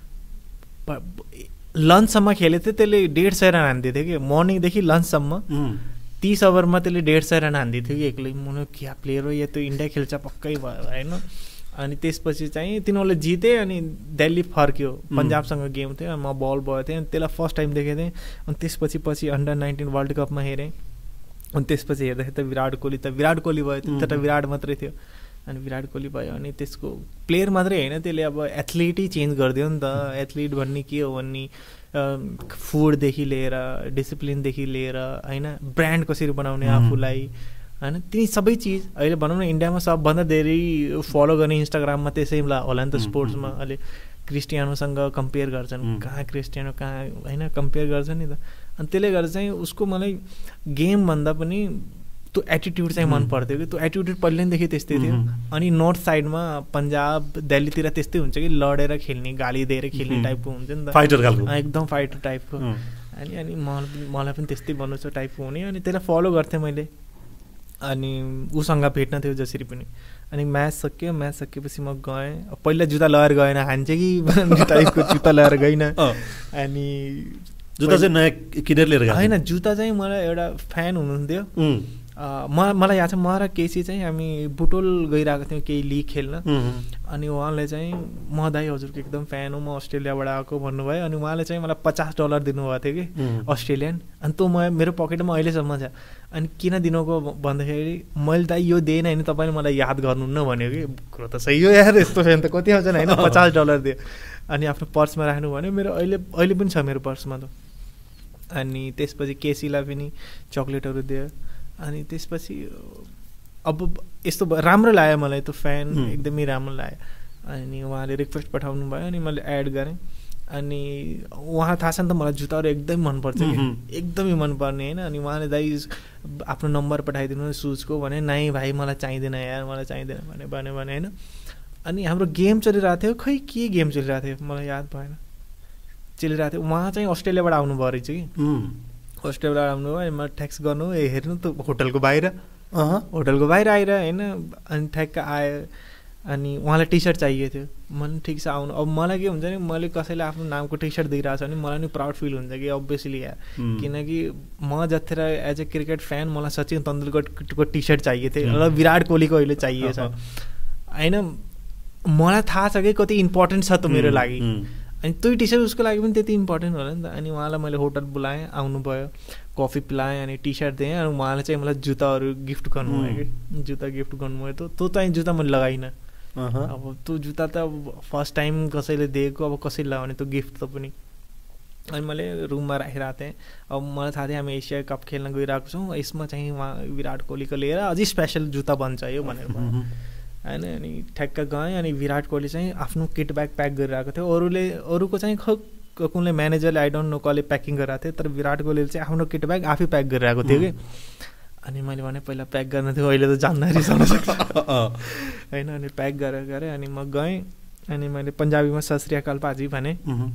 लन्चसम्म खेलेको थियो, त्यसले डेढ सय रन हान्दै थियो कि, मर्निङदेखि लन्चसम्म तीस ओभरमा त्यसले डेढ सय रन हान्दै थियो कि एक्लै। म क्या प्लेयर हो या त्यो इन्डिया खेल्छ पक्कै भयो होइन। अनि त्यसपछि चाहिँ तिनीहरूले जिते, अनि दिल्ली फर्क्यो, पन्जाबसँग गेम थियो, म बल भयो थिएँ, अनि त्यसलाई फर्स्ट टाइम देखेको थिएँ। अनि त्यसपछि पछि अन्डर नाइन्टिन वर्ल्ड कपमा हेरेँ, अनि त्यसपछि हेर्दाखेरि त विराट कोहली त विराट कोहली भयो, त्यो त विराट मात्रै थियो, अनि विराट कोहली भयो। अनि त्यसको प्लेयर मात्रै होइन, त्यसले अब एथलिटै चेन्ज गरिदियो नि त। एथलिट भन्ने के हो भन्ने फुडदेखि लिएर डिसिप्लिनदेखि लिएर होइन, ब्रान्ड कसरी बनाउने आफूलाई होइन, ती सबै चिज अहिले भनौँ न इन्डियामा सबभन्दा धेरै फलो गर्ने इन्स्टाग्राममा त्यसै होला नि त, स्पोर्ट्समा अहिले क्रिस्टियानोसँग कम्पेयर गर्छन्, कहाँ क्रिस्टियानो कहाँ होइन कम्पेयर गर्छन् नि त। अनि त्यसले गर्दा चाहिँ उसको मलाई गेमभन्दा पनि त्यो एटिट्युड चाहिँ मन पर्थ्यो कि त्यो एटिट्युड पहिल्यैदेखि त्यस्तै थियो अनि नर्थ साइडमा पन्जाब दिल्लीतिर त्यस्तै हुन्छ कि लडेर खेल्ने गाली दिएर खेल्ने टाइपको हुन्छ नि त फाइटर खालको एकदम फाइटर टाइपको अनि अनि मलाई मलाई पनि त्यस्तै बन्नु छ टाइपको हुने अनि त्यसलाई फलो गर्थेँ मैले अनि उसँग भेट्न थियो जसरी पनि अनि म्याच सक्यो म्याच सकेपछि म गएँ पहिला जुत्ता लगाएर गएन हान्छ कि टाइपको जुत्ता लगाएर गइनँ अनि जुत्ता चाहिँ नयाँ किनेर लिएर गएको होइन जुत्ता चाहिँ मलाई एउटा फ्यान हुनुहुन्थ्यो म मलाई याद छ म र केसी चाहिँ हामी बुटोल गइरहेको थियौँ केही लिग खेल्न अनि उहाँले चाहिँ म दाइ हजुरको एकदम फ्यान हो म अस्ट्रेलियाबाट आएको भन्नुभयो अनि उहाँले चाहिँ मलाई पचास डलर दिनुभएको थियो कि अस्ट्रेलियन अनि त्यो म मेरो पकेटमा अहिलेसम्म छ अनि किन दिनुको भन्दाखेरि मैले दाइ यो दिएन होइन तपाईँले मलाई याद गर्नुहुन्न भन्यो कि कुरो त सही हो यार यस्तो फ्यान त कति आउँछ होइन पचास डलर दियो अनि आफ्नो पर्समा राख्नु भन्यो मेरो अहिले अहिले पनि छ मेरो पर्समा त अनि त्यसपछि केसीलाई पनि चक्लेटहरू दियो अनि त्यसपछि अब यस्तो राम्रो लाग्यो मलाई त्यो फ्यान एकदमै राम्रो लाग्यो अनि उहाँले रिक्वेस्ट पठाउनु भयो अनि मैले एड गरेँ अनि उहाँ थाहा छ नि त मलाई जुत्ताहरू एकदमै मनपर्छ कि एकदमै मनपर्ने होइन अनि उहाँले दाइ आफ्नो नम्बर पठाइदिनु सुजको भने नाइ भाइ मलाई चाहिँदैन यार मलाई चाहिँदैन भने भन्यो भने होइन अनि हाम्रो गेम चलिरहेको थियो खै के गेम चलिरहेको थियो मलाई याद भएन चलिरहेको थियो उहाँ चाहिँ अस्ट्रेलियाबाट आउनुभयो रहेछ कि अस्ट्रेलियाबाट आउनुभयो अनि म ट्याक्स गर्नु ए हेर्नु त होटलको बाहिर होटलको बाहिर आएर होइन अनि ठ्याक्क आयो अनि उहाँलाई टी सर्ट चाहिएको थियो मलाई ठिक छ आउनु अब मलाई के हुन्छ नि मैले कसैले आफ्नो नामको टी सर्ट दिइरहेको छ भने मलाई नि प्राउड फिल हुन्छ कि अभियसली यार किनकि म जतिखेर एज ए क्रिकेट फ्यान मलाई सचिन तेन्दुलकरको टी सर्ट चाहिएको थियो र विराट कोहलीको अहिले चाहिएको छ होइन मलाई थाहा छ कि कति इम्पोर्टेन्ट छ त मेरो लागि अनि त्यो टी सर्ट उसको लागि पनि त्यति इम्पोर्टेन्ट होला नि त अनि उहाँलाई मैले होटल बोलाएँ आउनुभयो कफी पिलाएँ अनि टी सर्ट दिएँ अनि उहाँले चाहिँ मलाई जुत्ताहरू गिफ्ट गर्नुभयो कि जुत्ता गिफ्ट गर्नुभयो त त्यो चाहिँ जुत्ता मैले लगाइनँ अब त्यो जुत्ता त अब फर्स्ट टाइम कसैले दिएको अब कसैले लगाउने त्यो गिफ्ट त पनि अनि मैले रुममा राखिरहेको थिएँ अब मलाई थाहा थियो हामी एसिया कप खेल्न गइरहेको छौँ यसमा चाहिँ उहाँ विराट कोहलीको लिएर अझै स्पेसल जुत्ता बन्छ यो भनेर होइन अनि ठ्याक्क गएँ अनि विराट कोहली चाहिँ आफ्नो किट ब्याग प्याक गरिरहेको थियो अरूले अरूको चाहिँ ख कुनले म्यानेजरले आई डोन्ट नो कसले प्याकिङ गरिरहेको थियो तर विराट कोहलीले चाहिँ आफ्नो किट ब्याग आफै प्याक गरिरहेको थियो कि अनि मैले भने पहिला प्याक गर्न थियो अहिले त जान्दाखेरि सक्न सक्छ होइन अनि प्याक गरेर गरेँ अनि म गएँ अनि मैले पन्जाबीमा सत श्री अकाल पाजी भने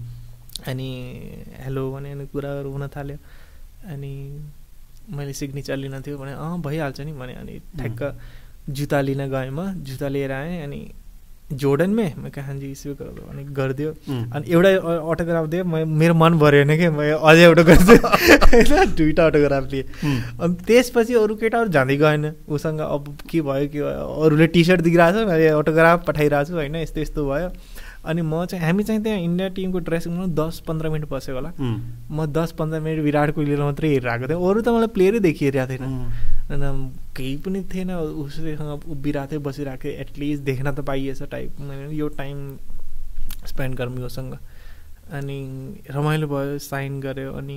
अनि हेलो भने अनि कुराहरू हुन थाल्यो अनि मैले सिग्नेचर लिन थियो भने अँ भइहाल्छ नि भने अनि ठ्याक्क जुत्ता लिन गएँ म जुत्ता लिएर आएँ अनि जोर्डन में मैं कहा हाँ जी इसमें कर दो अनि गरिदियो अनि एउटा अटोग्राफ दियो म मेरो मन भरेन कि म अझै एउटा गरिदिएँ होइन दुईवटा अटोग्राफ लिएँ अनि त्यसपछि अरू केटाहरू जाँदै गएन उसँग अब के भयो के भयो अरूले टी सर्ट दिइरहेको छ मैले अटोग्राफ पठाइरहेको छु होइन यस्तो यस्तो भयो अनि म चाहिँ हामी चाहिँ त्यहाँ इन्डिया टिमको ड्रेसिङ रुममा दस पन्ध्र मिनट बसेको होला म दस पन्ध्र मिनट विराट कोहलीलाई मात्रै हेरिरहेको थिएँ अरू त मलाई प्लेयरै देखिरहेको थिएन अनि केही पनि थिएन उसैसँग उभिरहेको थिएँ बसिरहेको थिएँ एटलिस्ट देख्न त पाइएछ टाइप यो टाइम स्पेन्ड गरौँ योसँग अनि रमाइलो भयो साइन गऱ्यो अनि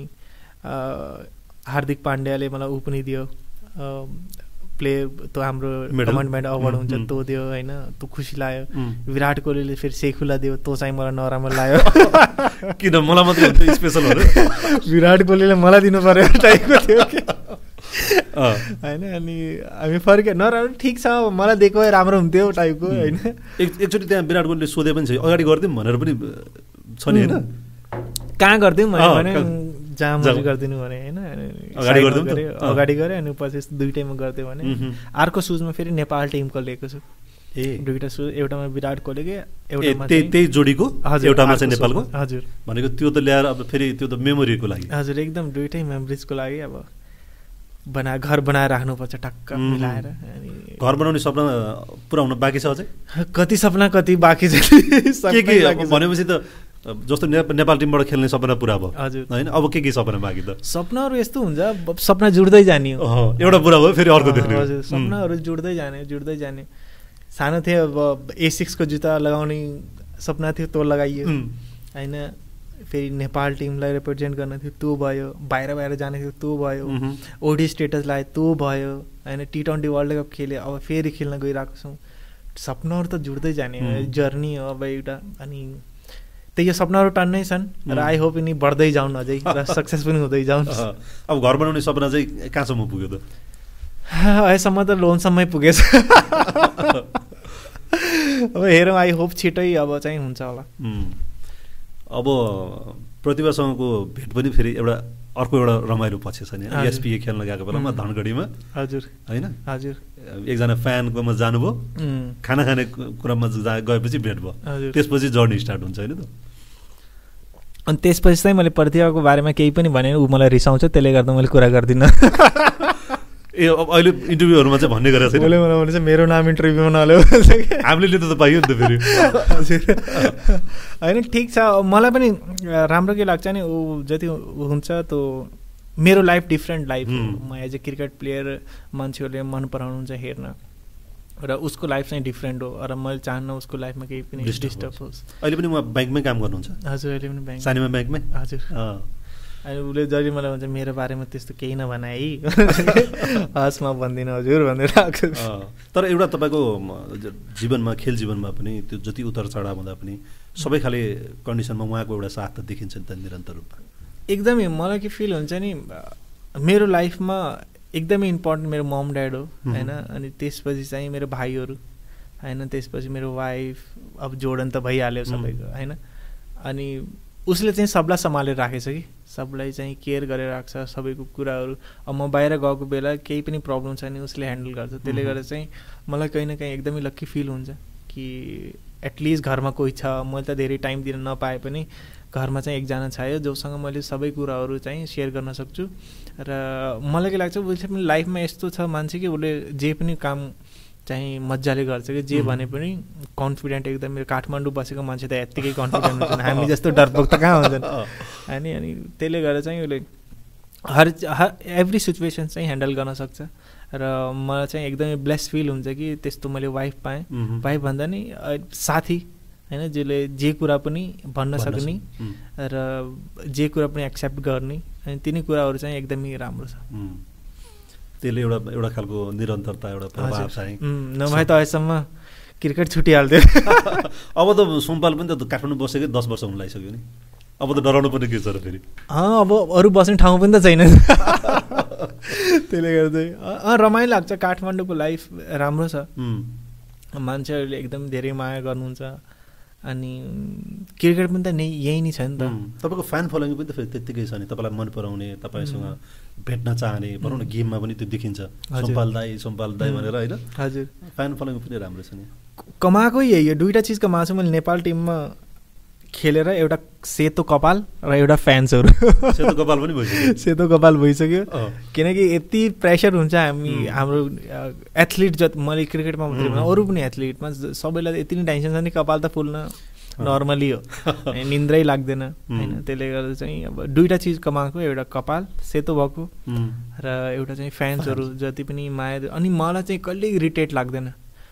हार्दिक पाण्ड्याले मलाई ऊ पनि दियो प्ले त्यो हाम्रो कमेन्टमेन्ट अवार्ड हुन्छ त्यो दियो होइन त्यो खुसी लाग्यो विराट कोहलीले फेरि सेखुला दियो त्यो चाहिँ मलाई नराम्रो लाग्यो किन मलाई मात्रै स्पेसल हो विराट कोहलीले मलाई दिनु पर्यो टाइपको थियो होइन अनि हामी फर्क्यो नराम्रो ठिक छ मलाई दिएको भए राम्रो हुन्थ्यो टाइपको होइन एकचोटि त्यहाँ विराट कोहलीले सोधे पनि छ अगाडि गरिदिउँ भनेर पनि छ नि होइन कहाँ गरिदिउँ भने जहाँ मैले गरिदिनु भने होइन अगाडि गरिदिउँ अगाडि गरेँ अनि पछि दुइटैमा गरिदियो भने अर्को सुजमा फेरि नेपाल टिमको लिएको छु ए दुईवटा सुज एउटामा विराट कोहलीको एउटामा त्यही जोडीको एउटामा चाहिँ नेपालको हजुर भनेको त्यो त ल्याएर अब फेरि त्यो त मेमोरीको लागि हजुर एकदम दुइटै मेमोरिजको लागि अब बना घर बनाएर राख्नुपर्छ टक्क मिलाएर अनि घर बनाउने सपना पुरा हुन बाँकी छ अझै कति सपना कति बाँकी छ के के भनेपछि त जस्तो नेपाल टिमबाट खेल्ने सपना पुरा भयो हजुर होइन अब के के सपना बाँकी त सपनाहरू यस्तो हुन्छ सपना जुड्दै जाने हो एउटा पुरा भयो फेरि अर्को देख्ने हजुर सपनाहरू जुड्दै जाने जुड्दै जाने सानो थियो अब ए सिक्सको जुत्ता लगाउने सपना थियो त्यो लगाइयो होइन फेरि नेपाल टिमलाई रिप्रेजेन्ट गर्न थियो त्यो भयो बाहिर बाहिर जाने थियो त्यो भयो ओडी स्टेटस लाग्यो त्यो भयो होइन टी ट्वेन्टी वर्ल्ड कप खेल्यो अब फेरि खेल्न गइरहेको छौँ सपनाहरू त जुड्दै जाने जर्नी हो अब एउटा अनि त्यही यो सपनाहरू टन्नै छन् र आई होप यिनी बढ्दै जाउन् अझै र सक्सेस पनि हुँदै जाउन् अब घर बनाउने सपना चाहिँ कहाँसम्म पुग्यो त अहिलेसम्म त लोनसम्मै पुगेछ। अब हेरौँ, आई होप छिटै अब चाहिँ हुन्छ होला। अब प्रतिभासँगको भेट पनि फेरि एउटा अर्को एउटा रमाइलो पछि छ नि, एसपिए खेल्न गएको बेलामा धनगढीमा। हजुर होइन, हजुर एकजना फ्यानकोमा जानुभयो, खाना खाने कुरामा गएपछि भेट भयो, त्यसपछि जर्नी स्टार्ट हुन्छ होइन त। अनि त्यसपछि चाहिँ मैले प्रतिभाको बारेमा केही पनि भने ऊ मलाई रिसाउँछ, त्यसले गर्दा मैले कुरा गर्दिनँ। ए अब अहिले इन्टरभ्यूहरूमा चाहिँ भन्ने गरेको छैन, उसले मलाई भने चाहिँ मेरो नाम इन्टरभ्यूमा नल्यो, हामीले लिनु त पाइयो नि त फेरि। होइन ठिक छ, मलाई पनि राम्रो के लाग्छ नि, ऊ जति हुन्छ त्यो मेरो लाइफ डिफ्रेन्ट लाइफ हो। म एज ए क्रिकेट प्लेयर मान्छेहरूले मन पराउनुहुन्छ हेर्न, र उसको लाइफ चाहिँ डिफ्रेन्ट हो, र मैले चाहन्न उसको लाइफमा केही पनि डिस्टर्ब होस्। अहिले पनि उहाँ ब्याङ्कमै काम गर्नुहुन्छ? हजुर, अहिले पनि ब्याङ्क, सानीमा ब्याङ्कमै। हजुर। अनि उसले जहिले मलाई भन्छ मेरो बारेमा त्यस्तो केही नभन है, हस् म भन्दिनँ हजुर भनेर आएको। तर एउटा तपाईँको जीवनमा, खेल जीवनमा पनि त्यो जति उतार चढाव हुँदा पनि सबै खाले कन्डिसनमा उहाँको एउटा साथ त देखिन्छ नि त निरन्तर रूपमा। एकदमै मलाई के फिल हुन्छ नि, मेरो लाइफमा एकदमै इम्पोर्टेन्ट मेरो मम ड्याड हो होइन, अनि त्यसपछि चाहिँ मेरो भाइहरू होइन, त्यसपछि मेरो वाइफ, अब जोडन त भइहाल्यो सबैको होइन। अनि उसले चाहिँ सबलाई सम्हालेर राखेछ कि, सबलाई चाहिँ केयर गरेर राख्छ सबैको कुराहरू। अब म बाहिर गएको बेला केही पनि प्रब्लम छ नि उसले ह्यान्डल गर्छ, त्यसले गर्दा चाहिँ मलाई कहीँ न कहीँ एकदमै लक्की फिल हुन्छ कि एटलिस्ट घरमा कोही छ। मैले त धेरै टाइम दिन नपाए पनि घरमा चाहिँ एकजना छ जोसँग मैले सबै कुराहरू चाहिँ सेयर गर्न सक्छु। र मलाई के लाग्छ उसले पनि लाइफमा यस्तो छ मान्छे कि उसले जे पनि काम चाहिँ मजाले गर्छ कि, जे भने पनि कन्फिडेन्ट एकदम। मेरो काठमाडौँ बसेको मान्छे त यत्तिकै कन्फिडेन्ट हुन्छन्, हामी जस्तो डरपोक त कहाँ हुन्छन् अनि अनि त्यसले गर्दा चाहिँ उसले हर हर एभ्री सिचुएसन चाहिँ ह्यान्डल गर्न सक्छ। र मलाई चाहिँ एकदमै ब्लेस फिल हुन्छ कि त्यस्तो मैले वाइफ पाएँ। वाइफ भन्दा नि साथी होइन, जसले जे कुरा पनि भन्न सक्ने र जे कुरा पनि एक्सेप्ट गर्ने, अनि तिनी कुराहरू चाहिँ एकदमै राम्रो छ। त्यसले एउटा एउटा खालको निरन्तरता, एउटा प्रभाव चाहिँ। नभए त अहिलेसम्म क्रिकेट छुटिहाल्थ्यो। अब त सोमपाल पनि त काठमाडौँ बसेकै दस वर्ष हुन लागिसक्यो नि, अब त डराउनु पनि के छ र फेरि। अँ अब अरू बस्ने ठाउँ पनि त छैन, त्यसले गर्दा अँ रमाइलो लाग्छ। काठमाडौँको लाइफ राम्रो छ, मान्छेहरूले एकदम धेरै माया गर्नुहुन्छ, अनि क्रिकेट पनि त नै यही नै छ नि त। तपाईँको फ्यान फलोइङ पनि त फेरि त्यत्तिकै छ नि, तपाईँलाई मन पराउने, तपाईँसँग भेट्न चाहने, भनौँ न गेममा पनि त्यो देखिन्छ, सोमपाल दाई सोमपाल दाई भनेर होइन। हजुर, फ्यान फलोइङ पनि राम्रो छ नि। कमाएको यही हो, दुईवटा चिज कमाएको छु मैले नेपाल टिममा खेलेर, एउटा सेतो कपाल र एउटा फ्यान्सहरू। सेतो कपाल पनि भइसक्यो, सेतो कपाल भइसक्यो, किनकि यति प्रेसर हुन्छ हामी हाम्रो एथलिट जति, मैले क्रिकेटमा मात्रै होइन अरू पनि एथलिटमा सबैलाई यति नै टेन्सन छ नि, कपाल त फुल्न नर्मली हो, निन्द्रै लाग्दैन होइन। त्यसले गर्दा चाहिँ अब दुईवटा चिज कमाएको, एउटा कपाल सेतो भएको र एउटा चाहिँ फ्यान्सहरू जति पनि माया। अनि मलाई चाहिँ कहिले इरिटेट लाग्दैन,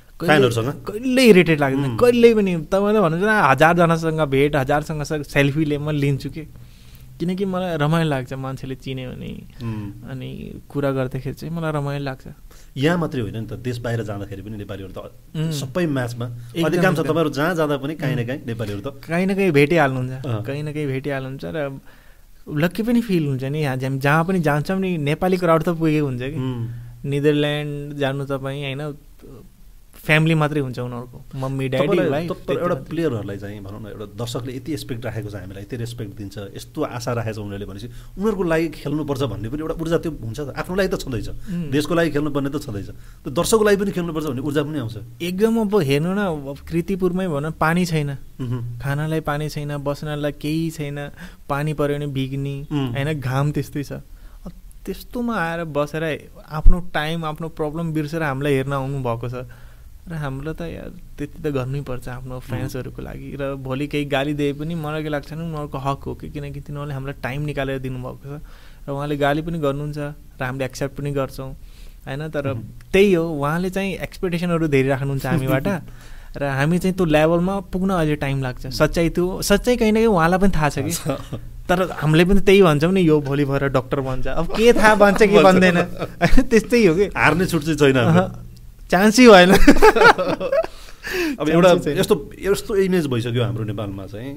कहिले इरिटेट लाग्दैन कहिले पनि। तपाईँले भन्नुहुन्छ न हजारजनासँग भेट, हजारसँग सेल्फीले म लिन्छु कि, किनकि मलाई रमाइलो लाग्छ मान्छेले चिन्यो भने, अनि कुरा गर्दाखेरि चाहिँ मलाई रमाइलो लाग्छ। यहाँ मात्रै होइन नि त, देश बाहिर जाँदाखेरि पनि नेपालीहरू त सबै म्याचमा अधिकांश तपाईँहरू जहाँ जाँदा पनि काहीँ न काहीँ नेपालीहरू त काहीँ न काहीँ भेटिहाल्नुहुन्छ, कहीँ न कहीँ भेटिहाल्नुहुन्छ। र लक्की पनि फिल हुन्छ नि, यहाँ जहाँ पनि जान्छौँ नि नेपाली क्राउड त पुगेको हुन्छ कि। नेदरल्यान्ड जानु तपाईँ होइन, फ्यामिली मात्रै हुन्छ उनीहरूको, मम्मी ड्याडी भाइ। एउटा प्लेयरहरूलाई चाहिँ भनौँ न, एउटा दर्शकले यति रेस्पेक्ट राखेको छ हामीलाई, यति रेस्पेक्ट दिन्छ, यस्तो आशा राखेको छ उनीहरूले भनेपछि उनीहरूको लागि खेल्नुपर्छ भन्ने पनि एउटा ऊर्जा त्यो हुन्छ। आफ्नो लागि त छँदैछ, देशको लागि खेल्नुपर्ने त छँदैछ, त्यो दर्शकको लागि पनि खेल्नुपर्छ भन्ने ऊर्जा पनि आउँछ एकदम। अब हेर्नु न, कृतिपुरमै भनौँ पानी छैन, खानालाई पानी छैन, बस्नलाई केही छैन, पानी पऱ्यो भने भिग्ने होइन, घाम त्यस्तै छ। त्यस्तोमा आएर बसेर आफ्नो टाइम आफ्नो प्रब्लम बिर्सेर हामीलाई हेर्न आउनु भएको छ, र हाम्रो त यार त्यति त गर्नै पर्छ आफ्नो फ्यान्सहरूको लागि। र भोलि केही गाली दिए पनि मलाई के लाग्छ नि उनीहरूको हक हो कि, किनकि तिनीहरूले हामीलाई टाइम निकालेर दिनुभएको छ, र उहाँले गाली पनि गर्नुहुन्छ र हामीले एक्सेप्ट पनि गर्छौँ होइन। तर त्यही हो, उहाँले चाहिँ एक्सपेक्टेसनहरू धेरै राख्नुहुन्छ हामीबाट, र हामी चाहिँ त्यो लेभलमा पुग्न अझै टाइम लाग्छ। सच्चाइ त्यो सच्चाइ कहीँ न कहीँ उहाँलाई पनि थाहा छ कि, तर हामीले पनि त्यही भन्छौँ नि, यो भोलि भएर डक्टर भन्छ, अब के थाहा भन्छ कि भन्दैन, त्यस्तै हो कि। हार्ने छुट चाहिँ छैन, चान्सै भएन। अब एउटा यस्तो यस्तो इमेज भइसक्यो हाम्रो नेपालमा चाहिँ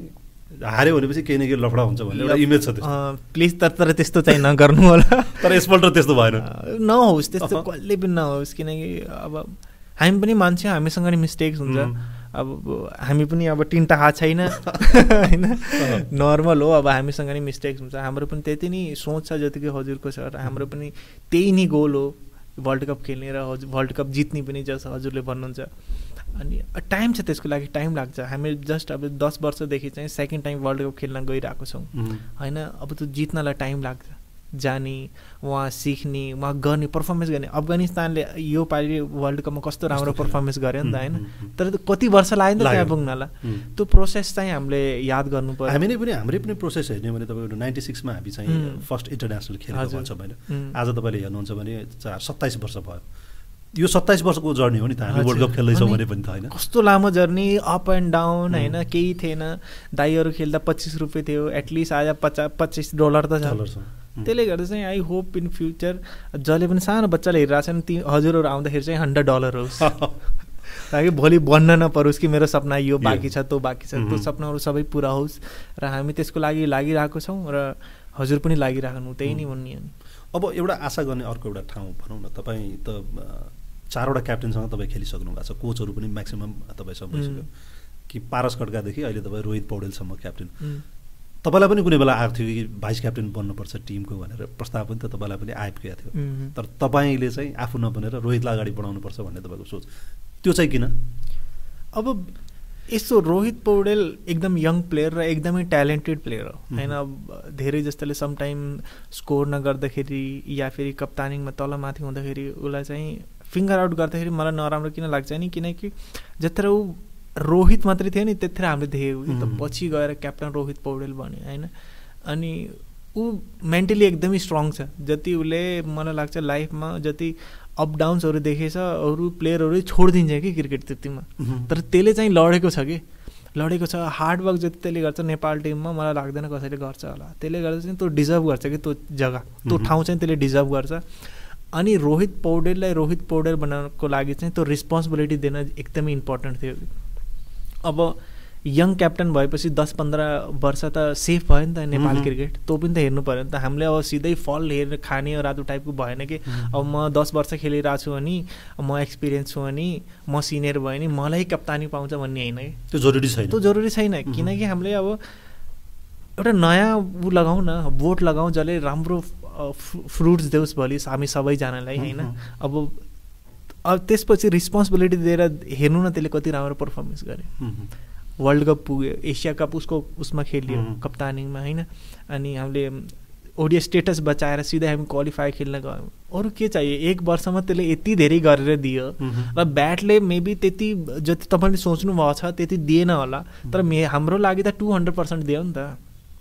हार्यो भनेपछि केही न केही लफडा हुन्छ भन्ने एउटा इमेज छ त्यस्तो। प्लिज तर तर त्यस्तो चाहिँ नगर्नु होला। तर यसपल्ट त्यस्तो भएन। नहोस् त्यस्तो कहिले पनि नहोस्, किनकि अब हामी पनि मान्छे, हामीसँग नि मिस्टेक्स हुन्छ। अब हामी पनि अब तिनवटा हात छैन होइन, नर्मल हो। अब हामीसँग नि मिस्टेक्स हुन्छ, हाम्रो पनि त्यति नै सोच छ जतिकै हजुरको छ र हाम्रो पनि त्यही नै गोल हो वर्ल्ड कप खेल्ने र हजुर वर्ल्ड कप जित्ने पनि जस हजुरले भन्नुहुन्छ। अनि टाइम छ त्यसको लागि, टाइम लाग्छ। हामी जस्ट अब दस वर्षदेखि चाहिँ सेकेन्ड टाइम वर्ल्ड कप खेल्न गइरहेको छौँ होइन। अब त्यो जित्नलाई टाइम लाग्छ, जाने वहाँ सिक्ने वहाँ गर्ने पर्फर्मेन्स गर्ने। अफगानिस्तानले यो पालि वर्ल्ड कपमा कस्तो राम्रो पर्फर्मेन्स गर्यो नि त होइन, तर कति वर्ष लाग्यो नि त त्यहाँ पुग्नलाई। त्यो प्रोसेस चाहिँ हामीले याद गर्नु पर्यो। हामी नै पनि हाम्रै पनि प्रोसेस हेर्ने भने तपाईँको नाइन्टी सिक्समा हामी चाहिँ फर्स्ट इन्टरनेसनल खेलेको भन्छौँ होइन। आज तपाईँले हेर्नुहुन्छ भने चार सत्ताइस वर्ष भयो, यो सत्ताइस वर्षको जर्नी हो नि त, हामी वर्ल्ड कप खेल्दैछौँ भने पनि त होइन। कस्तो लामो जर्नी, अप एन्ड डाउन होइन, केही थिएन। दाइहरू खेल्दा पच्चिस रुपियाँ थियो, एटलिस्ट आज पचास पच्चिस डलर त छ। त्यसले गर्दा चाहिँ आई होप इन फ्युचर जसले पनि सानो बच्चाले हेरिरहेको छ नि, ती हजुरहरू आउँदाखेरि चाहिँ हन्ड्रेड डलर होस् ताकि भोलि भन्न नपरोस् कि मेरो सपना यो बाँकी छ त्यो बाँकी छ। त्यो सपनाहरू सबै पुरा होस् र हामी त्यसको लागि लागिरहेको छौँ र हजुर पनि लागिराख्नु, त्यही नै भन्ने। अब एउटा आशा गर्ने अर्को एउटा ठाउँ भनौँ न, तपाईँ त चारवटा क्याप्टेनसँग तपाईँ खेलिसक्नु भएको छ, कोचहरू पनि म्याक्सिमम् तपाईँसँग भइसक्यो कि पारस खड्कादेखि अहिले तपाईँ रोहित पौडेलसम्म क्याप्टेन। तपाईँलाई पनि कुनै बेला आएको थियो कि भाइस क्याप्टेन बन्नुपर्छ टिमको भनेर प्रस्ताव पनि त तपाईँलाई पनि आइपुगेको थियो, तर तपाईँले चाहिँ आफू नबनेर रोहितलाई अगाडि बढाउनुपर्छ भन्ने तपाईँको सोच, त्यो चाहिँ किन? अब यस्तो रोहित पौडेल एकदम यङ प्लेयर र एकदमै ट्यालेन्टेड प्लेयर हो होइन। अब धेरै जस्तोले समटाइम स्कोर नगर्दाखेरि या फेरि कप्तानिङमा तलमाथि हुँदाखेरि उसलाई चाहिँ फिङ्गर आउट गर्दाखेरि मलाई नराम्रो किन लाग्छ नि, किनकि जत्र ऊ रोहित मात्रै थियो नि त्यतिखेर हामीले देखेको कि त पछि गएर क्याप्टन रोहित पौडेल भन्यो होइन। अनि ऊ मेन्टली एकदमै स्ट्रङ छ। जति उसले मलाई लाग्छ लाइफमा जति अप डाउन्सहरू देखेछ अरू प्लेयरहरू छोडिदिन्छ कि क्रिकेट त्यतिमा, तर त्यसले चाहिँ लडेको छ कि लडेको छ। हार्डवर्क जति त्यसले गर्छ नेपाल टिममा मलाई लाग्दैन कसैले गर्छ होला। त्यसले गर्दा चाहिँ त्यो डिजर्भ गर्छ कि त्यो जग्गा त्यो ठाउँ चाहिँ त्यसले डिजर्भ गर्छ। अनि रोहित पौडेललाई रोहित पौडेल बनाउनको लागि चाहिँ त्यो रिस्पोन्सिबिलिटी दिन एकदमै इम्पोर्टेन्ट थियो। अब यङ क्याप्टन भएपछि दस पन्ध्र वर्ष त सेफ भयो नि त नेपाल क्रिकेट, त्यो पनि त हेर्नु पऱ्यो नि त। हामीले अब सिधै फल हेरेर खाने राजु टाइपको भएन कि अब म दस वर्ष खेलिरहेको छु अनि म एक्सपिरियन्स छु अनि म सिनियर भयो नि मलाई कप्तानी पाउँछ भन्ने होइन कि, त्यो जरुरी छैन। त्यो जरुरी छैन, किनकि हामीले अब एउटा नयाँ ऊ लगाउँ न, बोट लगाउँ जसले राम्रो फ्रुट्स देओस् भोलि हामी सबैजनालाई होइन। अब अब त्यसपछि रिस्पोन्सिबिलिटी दिएर हेर्नु न त्यसले कति राम्रो पर्फर्मेन्स गरे, वर्ल्ड कप पुग्यो, एसिया कप उसको उसमा खेलियो कप्तानिङमा होइन। अनि हामीले ओडिया स्टेटस बचाएर सिधै हामी क्वालिफाई खेल्न गयौँ। अरू के चाहियो? एक वर्षमा त्यसले यति धेरै गरेर दियो र ब्याटले मेबी त्यति जति तपाईँले सोच्नु भएको छ त्यति दिएन होला, तर मे हाम्रो लागि त टु हन्ड्रेड पर्सेन्ट दियो नि त।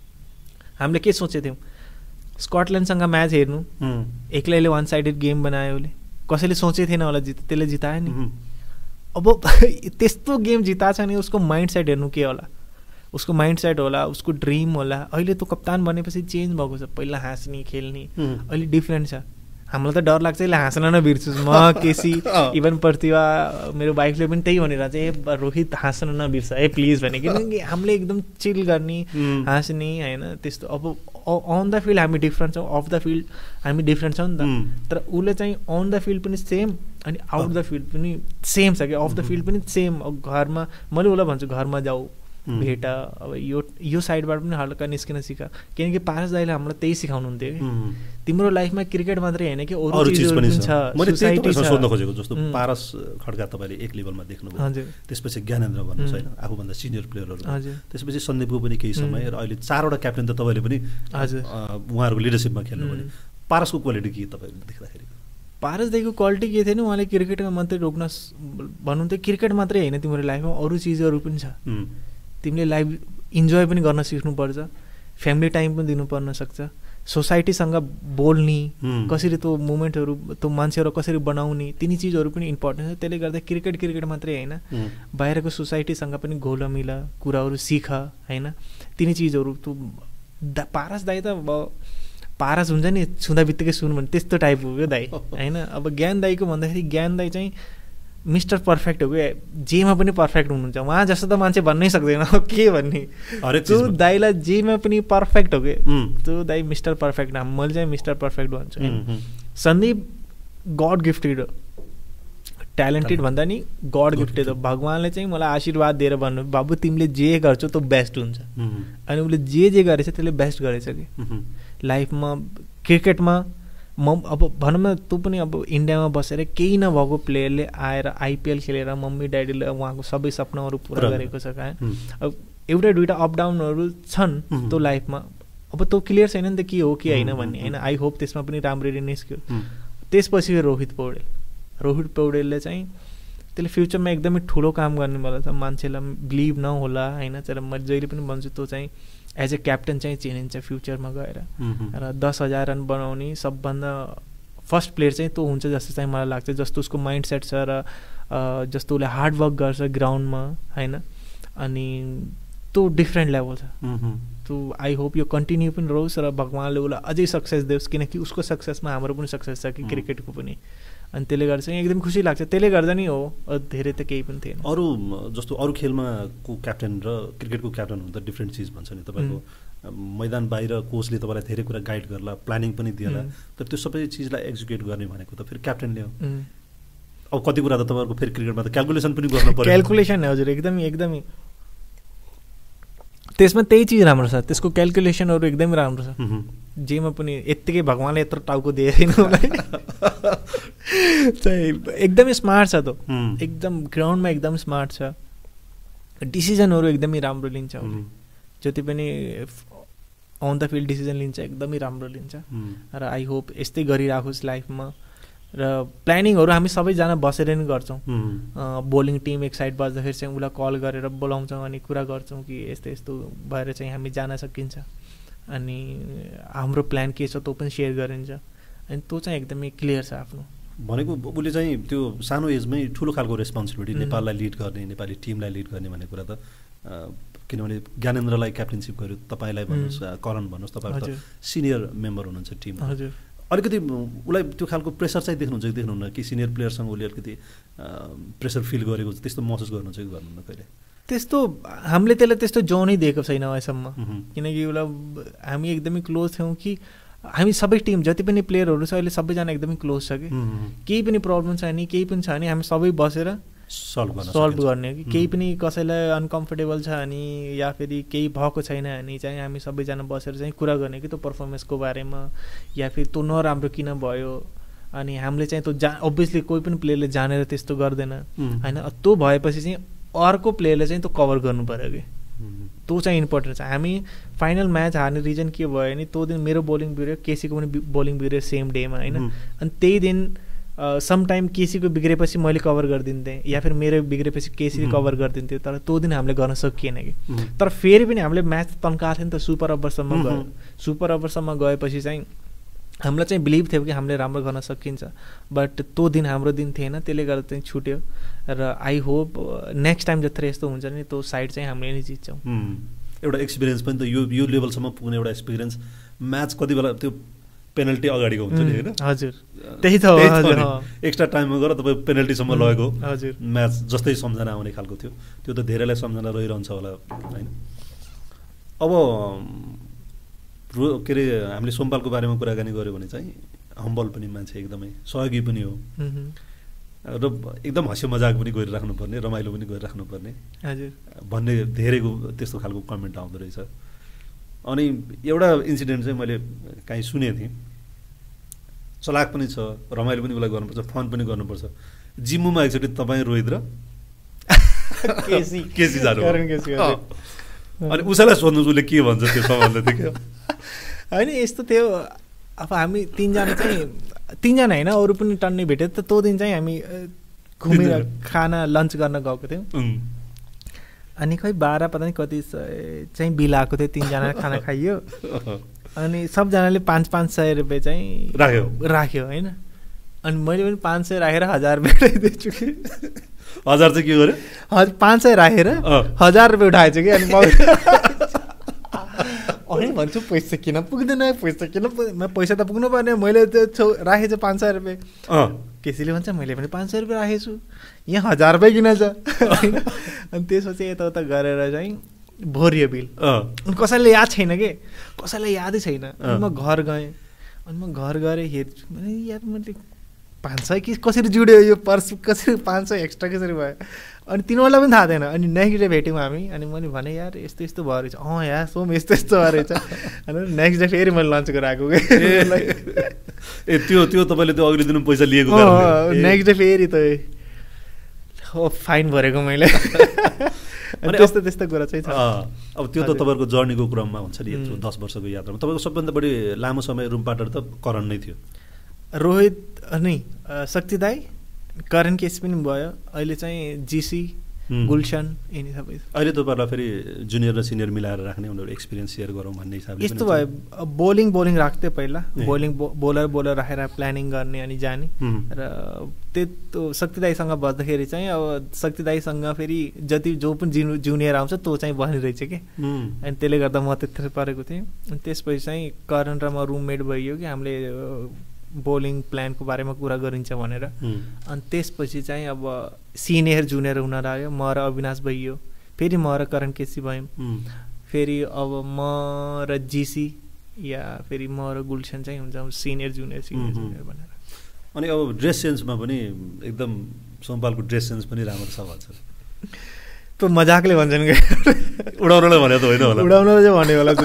हामीले के सोचेको थियौँ? स्कटल्यान्डसँग म्याच हेर्नु, एक्लैले वान साइडेड गेम बनायो उसले, कसैले सोचेको थिएन होला जित, त्यसले जितायो नि। अब त्यस्तो गेम जिता छ नि उसको माइन्ड सेट हेर्नु के होला, उसको माइन्ड सेट होला, उसको ड्रिम होला। अहिले त कप्तान बनेपछि चेन्ज भएको छ, पहिला हाँस्ने खेल्ने अहिले डिफ्रेन्ट छ। हामीलाई त डर लाग्छ यसले हाँस्न नबिर्छु म, केसी इभन प्रतिभा मेरो वाइफले पनि त्यही भनेर चाहिँ ए रोहित हाँस्न नबिर्छ ए प्लिज भने, किनकि हामीले एकदम चिल गर्ने हाँस्ने होइन त्यस्तो। अब अन द फिल्ड हामी डिफ्रेन्ट छौँ, अफ द फिल्ड हामी डिफ्रेन्ट छौँ नि त। तर उसले चाहिँ अन द फिल्ड पनि सेम अनि आउट द फिल्ड पनि सेम छ कि, अफ द फिल्ड पनि सेम। घरमा मैले उसलाई भन्छु घरमा जाऊ भेट, अब यो यो साइडबाट पनि हल्का निस्किन सिक, किनकि पारस दाइले हामीलाई त्यही सिकाउनुहुन्थ्यो कि तिम्रो लाइफमा क्रिकेट मात्रै होइन कि अरू चिज पनि छ, सोसाइटी छ। सोध्न खोजेको जस्तो पारस खड्का तपाईँले एक लेभलमा देख्नुभयो, त्यसपछि ज्ञानेन्द्र भन्नुहोस् होइन आफूभन्दा सिनियर प्लेयरहरू, त्यसपछि सन्दीपको पनि केही समय र अहिले चारवटा क्याप्टेन त तपाईँले पनि हजुर उहाँहरूको लिडरसिपमा खेल्नु भने पारसको क्वालिटी के तपाईँले देख्दाखेरि? पारस दाइको क्वालिटी के थिएन, उहाँले क्रिकेटमा मात्रै रोक्न भन्नुहुन्थ्यो तिमीहरू क्रिकेट मात्रै होइन तिम्रो लाइफमा अरू चिजहरू पनि छ, तिमीले लाइफ इन्जोय पनि गर्न सिक्नुपर्छ, फ्यामिली टाइम पनि दिनुपर्न सक्छ, सोसाइटीसँग बोल्ने कसरी त्यो मुमेन्टहरू त्यो मान्छेहरू कसरी बनाउने तिनी चिजहरू पनि इम्पोर्टेन्ट छ। त्यसले गर्दा क्रिकेट क्रिकेट मात्रै होइन बाहिरको सोसाइटीसँग पनि घोल मिल कुराहरू सिक होइन, तिनी चिजहरू त्यो पारस दाइ त अब पारस हुन्छ नि छुँदा बित्तिकै सुन भने त्यस्तो टाइपको हो दाइ होइन। अब ज्ञान दाइको भन्दाखेरि ज्ञान दाइ चाहिँ मिस्टर पर्फेक्ट हो कि जेमा पनि पर्फेक्ट हुनुहुन्छ उहाँ जस्तो त मान्छे भन्नै सक्दैन के भन्ने त्यो दाइलाई जेमा पनि पर्फेक्ट हो कि त्यो दाइ मिस्टर पर्फेक्ट नाम मैले चाहिँ मिस्टर पर्फेक्ट भन्छु होइन सन्दीप गड गिफ्टेड हो ट्यालेन्टेड भन्दा नि गड गिफ्टेड हो भगवान्ले चाहिँ मलाई आशीर्वाद दिएर भन्नु बाबु तिमीले जे गर्छौ त्यो बेस्ट हुन्छ अनि उसले जे जे गरेछ त्यसले बेस्ट गरेछ कि लाइफमा क्रिकेटमा म अब भनौँ न तँ पनि अब इन्डियामा बसेर केही नभएको प्लेयरले आएर आइपिएल खेलेर मम्मी ड्याडीले उहाँको सबै सपनाहरू पुरा गरेको छ कहाँ अब एउटा दुइटा अप डाउनहरू छन् त्यो लाइफमा अब तँ क्लियर छैन नि त के हो के होइन भन्ने होइन आई होप त्यसमा पनि राम्ररी निस्क्यो त्यसपछि रोहित पौडेल रोहित पौडेलले चाहिँ त्यसले फ्युचरमा एकदमै ठुलो काम गर्नेवाला छ मान्छेलाई बिलिभ नहोला होइन तर मैले जहिले पनि भन्छु त्यो चाहिँ एज ए क्याप्टन चाहिँ चिनिन्छ फ्युचरमा गएर र दस हजार रन बनाउने सबभन्दा फर्स्ट प्लेयर चाहिँ त्यो हुन्छ जस्तो चाहिँ मलाई लाग्छ जस्तो उसको माइन्ड सेट छ र जस्तो उसले हार्डवर्क गर्छ ग्राउन्डमा होइन अनि त्यो डिफ्रेन्ट लेभल छ त्यो आई होप यो कन्टिन्यू पनि रहोस् र भगवान्ले उसलाई अझै सक्सेस दियोस् किनकि उसको सक्सेसमा हाम्रो पनि सक्सेस छ कि क्रिकेटको पनि अनि त्यसले गर्दा चाहिँ एकदम खुसी लाग्छ त्यसले गर्दा नि हो धेरै त केही पनि थिएन अरू जस्तो अरू खेलमा को क्याप्टन र क्रिकेटको क्याप्टन हुँदा डिफ्रेन्ट चिज भन्छ नि तपाईँको मैदान बाहिर कोचले तपाईँलाई धेरै कुरा गाइड गर्ला प्लानिङ पनि दिएला तर त्यो सबै चिजलाई एक्जिक्युट गर्ने भनेको त फेरि क्याप्टनले हो अब कति कुरा त तपाईँहरूको फेरि क्रिकेटमा त क्यालकुलेसन पनि गर्नु पर्यो क्यालकुलेसन हजुर एकदमै एकदमै त्यसमा त्यही चिज राम्रो छ त्यसको क्यालकुलेसनहरू एकदमै राम्रो छ जेमा पनि यत्तिकै भगवान्ले यत्रो टाउको दिएन उसलाई चाहिँ एकदमै स्मार्ट छ त एकदम ग्राउन्डमा एकदम स्मार्ट छ डिसिजनहरू एकदमै राम्रो लिन्छ जति पनि अन द फिल्ड डिसिजन लिन्छ एकदमै राम्रो लिन्छ र आई होप यस्तै गरिराखोस् लाइफमा र प्लानिङहरू हामी सबैजना बसेर नै गर्छौँ बोलिङ टिम एक साइड बस्दाखेरि चाहिँ उसलाई कल गरेर बोलाउँछौँ अनि कुरा गर्छौँ कि यस्तो यस्तो भएर चाहिँ हामी जान सकिन्छ अनि हाम्रो प्लान के छ त्यो पनि सेयर गरिन्छ अनि त्यो चाहिँ एकदमै क्लियर छ आफ्नो भनेको उसले चाहिँ त्यो सानो एजमै ठुलो खालको रेस्पोन्सिबिलिटी नेपाललाई लिड गर्ने नेपाली टिमलाई लिड गर्ने भन्ने कुरा त किनभने ज्ञानेन्द्रलाई क्याप्टेनसिप गर्यो तपाईँलाई भन्नुहोस् करण भन्नुहोस् तपाईँको सिनियर मेम्बर हुनुहुन्छ टिममा हजुर अलिकति उसलाई त्यो खालको प्रेसर चाहिँ देख्नुहुन्छ कि देख्नुहुन्न कि सिनियर प्लेयरसँग उसले अलिकति प्रेसर फिल गरेको त्यस्तो महसुस गर्नुहुन्छ कि गर्नुहुन्न कहिले त्यस्तो हामीले त्यसलाई त्यस्तो जोनै दिएको छैन अहिलेसम्म किनकि उसलाई हामी एकदमै क्लोज थियौँ कि हामी सबै टिम जति पनि प्लेयरहरू छ अहिले सबैजना एकदमै क्लोज छ कि केही पनि प्रब्लम छ नि केही पनि छ नि हामी सबै बसेर सल्भ गर्न सल्भ गर्ने कि केही पनि कसैलाई अनकम्फर्टेबल छ अनि या फेरि केही भएको छैन अनि चाहिँ हामी सबैजना बसेर चाहिँ कुरा गर्ने कि त्यो पर्फर्मेन्सको बारेमा या फेरि त्यो नराम्रो किन भयो अनि हामीले चाहिँ त्यो जा अभियसली कोही पनि प्लेयरले जानेर त्यस्तो गर्दैन होइन त्यो भएपछि चाहिँ अर्को प्लेयरले चाहिँ त्यो कभर गर्नु पऱ्यो कि त्यो चाहिँ इम्पोर्टेन्ट छ हामी फाइनल म्याच हार्ने रिजन के भयो भने त्यो दिन मेरो बोलिङ बिग्रियो केसीको पनि बोलिङ बिग्रियो सेम डेमा होइन अनि त्यही दिन समटाइम केसीको बिग्रेपछि मैले कभर गरिदिन्थेँ या फिर मेरो बिग्रेपछि केसीले कभर गरिदिन्थ्यो तर त्यो दिन हामीले गर्न सकिएन कि तर फेरि पनि हामीले म्याच तन्काएको थियो नि त सुपर ओभरसम्म गयो सुपर ओभरसम्म गएपछि चाहिँ हामीलाई चाहिँ बिलिभ थियो कि हामीले राम्रो गर्न सकिन्छ बट त्यो दिन हाम्रो दिन थिएन त्यसले गर्दा चाहिँ छुट्यो र आई होप नेक्स्ट टाइम जत्र यस्तो हुन्छ नि त्यो साइड चाहिँ हामीले नै जित्छौँ एउटा एक्सपिरियन्स पनि त यो यो लेभलसम्म पुग्ने एउटा एक्सपिरियन्स म्याच कति बेला त्यो पेनल्टी अगाडिको हुन्छ नि होइन हजुर त्यही त हो एक्स्ट्रा टाइममा गएर तपाईँ पेनल्टीसम्म लगेको हजुर म्याच जस्तै सम्झना आउने खालको थियो त्यो त धेरैलाई सम्झना रहिरहन्छ होला होइन अब के अरे हामीले सोमपालको बारेमा कुराकानी गऱ्यो भने चाहिँ हम्बल पनि मान्छे एकदमै सहयोगी पनि हो र एकदम हाँस्य मजाक पनि गरिराख्नुपर्ने रमाइलो पनि गरिराख्नुपर्ने हजुर भन्ने धेरैको त्यस्तो खालको कमेन्ट आउँदो रहेछ अनि एउटा इन्सिडेन्ट चाहिँ मैले काहीँ सुनेको थिएँ चलाक पनि छ रमाइलो पनि उसलाई गर्नुपर्छ फन पनि गर्नुपर्छ जिम्मूमा एकचोटि तपाईँ रोहित र केसी केसी जानु अनि उसैलाई सोध्नु उसले के भन्छ त्यो सम्बन्ध थियो होइन यस्तो थियो अब हामी तिनजना चाहिँ तिनजना होइन अरू पनि टन्नै भेट्यो त त्यो दिन चाहिँ हामी घुमेर खाना लन्च गर्न गएको थियौँ अनि खै बाह्र पता नि कति चाहिँ बिल आएको थियो तिनजना खाना खाइयो अनि सबजनाले पाँच पाँच सय रुपियाँ चाहिँ राख्यो राख्यो होइन अनि मैले पनि पाँच सय राखेर हजार भेटाइदिएछु कि हजार चाहिँ के गर्यो हजुर पाँच सय राखेर हजार रुपियाँ उठाएछु कि अनि अनि भन्छु पैसा किन पुग्दैन पैसा किन पैसा त पुग्नु पर्ने मैले त्यो छौ राखेछु पाँच सय रुपियाँ केसीले भन्छ मैले पनि पाँच सय रुपियाँ राखेको छु, यहाँ हजार रुपियाँ किन छ। अनि त्यसपछि यताउता गरेर चाहिँ भरियो बिल। अनि कसैलाई याद छैन कि, कसैलाई यादै छैन। अनि म घर गएँ, अनि म घर गएर हेर्छु भने यार मैले पाँच सय कि कसरी जुड्यो यो पर्स, कसरी पाँच सय एक्स्ट्रा कसरी भयो। अनि तिनीहरूलाई पनि थाहा थिएन। अनि नेक्स्ट डे भेट्यौँ हामी, अनि मैले भने यार यस्तो यस्तो भयो रहेछ। अँ यार सोम यस्तो यस्तो भयो रहेछ। अनि नेक्स्ट डे फेरि मैले लन्च गरेर आएको ए त्यो त्यो तपाईँले त्यो अघिल्लो दिन पैसा लिएको नेक्स्ट डे फेरि त हो फाइन भरेको मैले। अनि त्यस्तो त्यस्तो कुरा चाहिँ छ। अब त्यो त तपाईँहरूको जर्नीको क्रममा हुन्छ नि, यत्रो दस वर्षको यात्रामा तपाईँको सबभन्दा बढी लामो समय रुम पार्टनर त करण नै थियो। रोहित नै, शक्ति दाई, करण केस पनि भयो, अहिले चाहिँ जिसी, गुलशन, यिनी सबै। अहिले तपाईँहरूलाई फेरि जुनियर र सिनियर मिलाएर राख्ने, उनीहरू एक्सपिरियन्स सेयर गरौँ भन्ने हिसाबले यस्तो भयो। बोलिङ बोलिङ राख्थ्यो पहिला, बोलिङ बोलर बोलर राखेर प्लानिङ गर्ने अनि जाने। र त्यो शक्ति दाईसँग बस्दाखेरि चाहिँ अब शक्ति दाईसँग फेरि जति जो पनि जिनु जुनियर आउँछ त्यो चाहिँ बस्ने रहेछ कि, अनि त्यसले गर्दा म त्यत्रो परेको थिएँ। अनि त्यसपछि चाहिँ करण र म रुममेट भइयो कि हामीले बोलिङ प्लानको बारेमा कुरा गरिन्छ भनेर। अनि त्यसपछि चाहिँ अब सिनियर जुनियर हुन लाग्यो, म र अविनाश भइयो, फेरि म र करण केसी भयौँ, फेरि अब म र जिसी या फेरि म र गुलशन चाहिँ हुन्छ सिनियर जुनियर सिनियर जुनियर भनेर। अनि अब ड्रेस सेन्समा पनि एकदम सोमपालको ड्रेस सेन्स पनि राम्रो छ भन्छ। त्यो मजाकले भन्छन् कि उडाउनलाई भने त होइन होला, उडाउनलाई चाहिँ भने होला।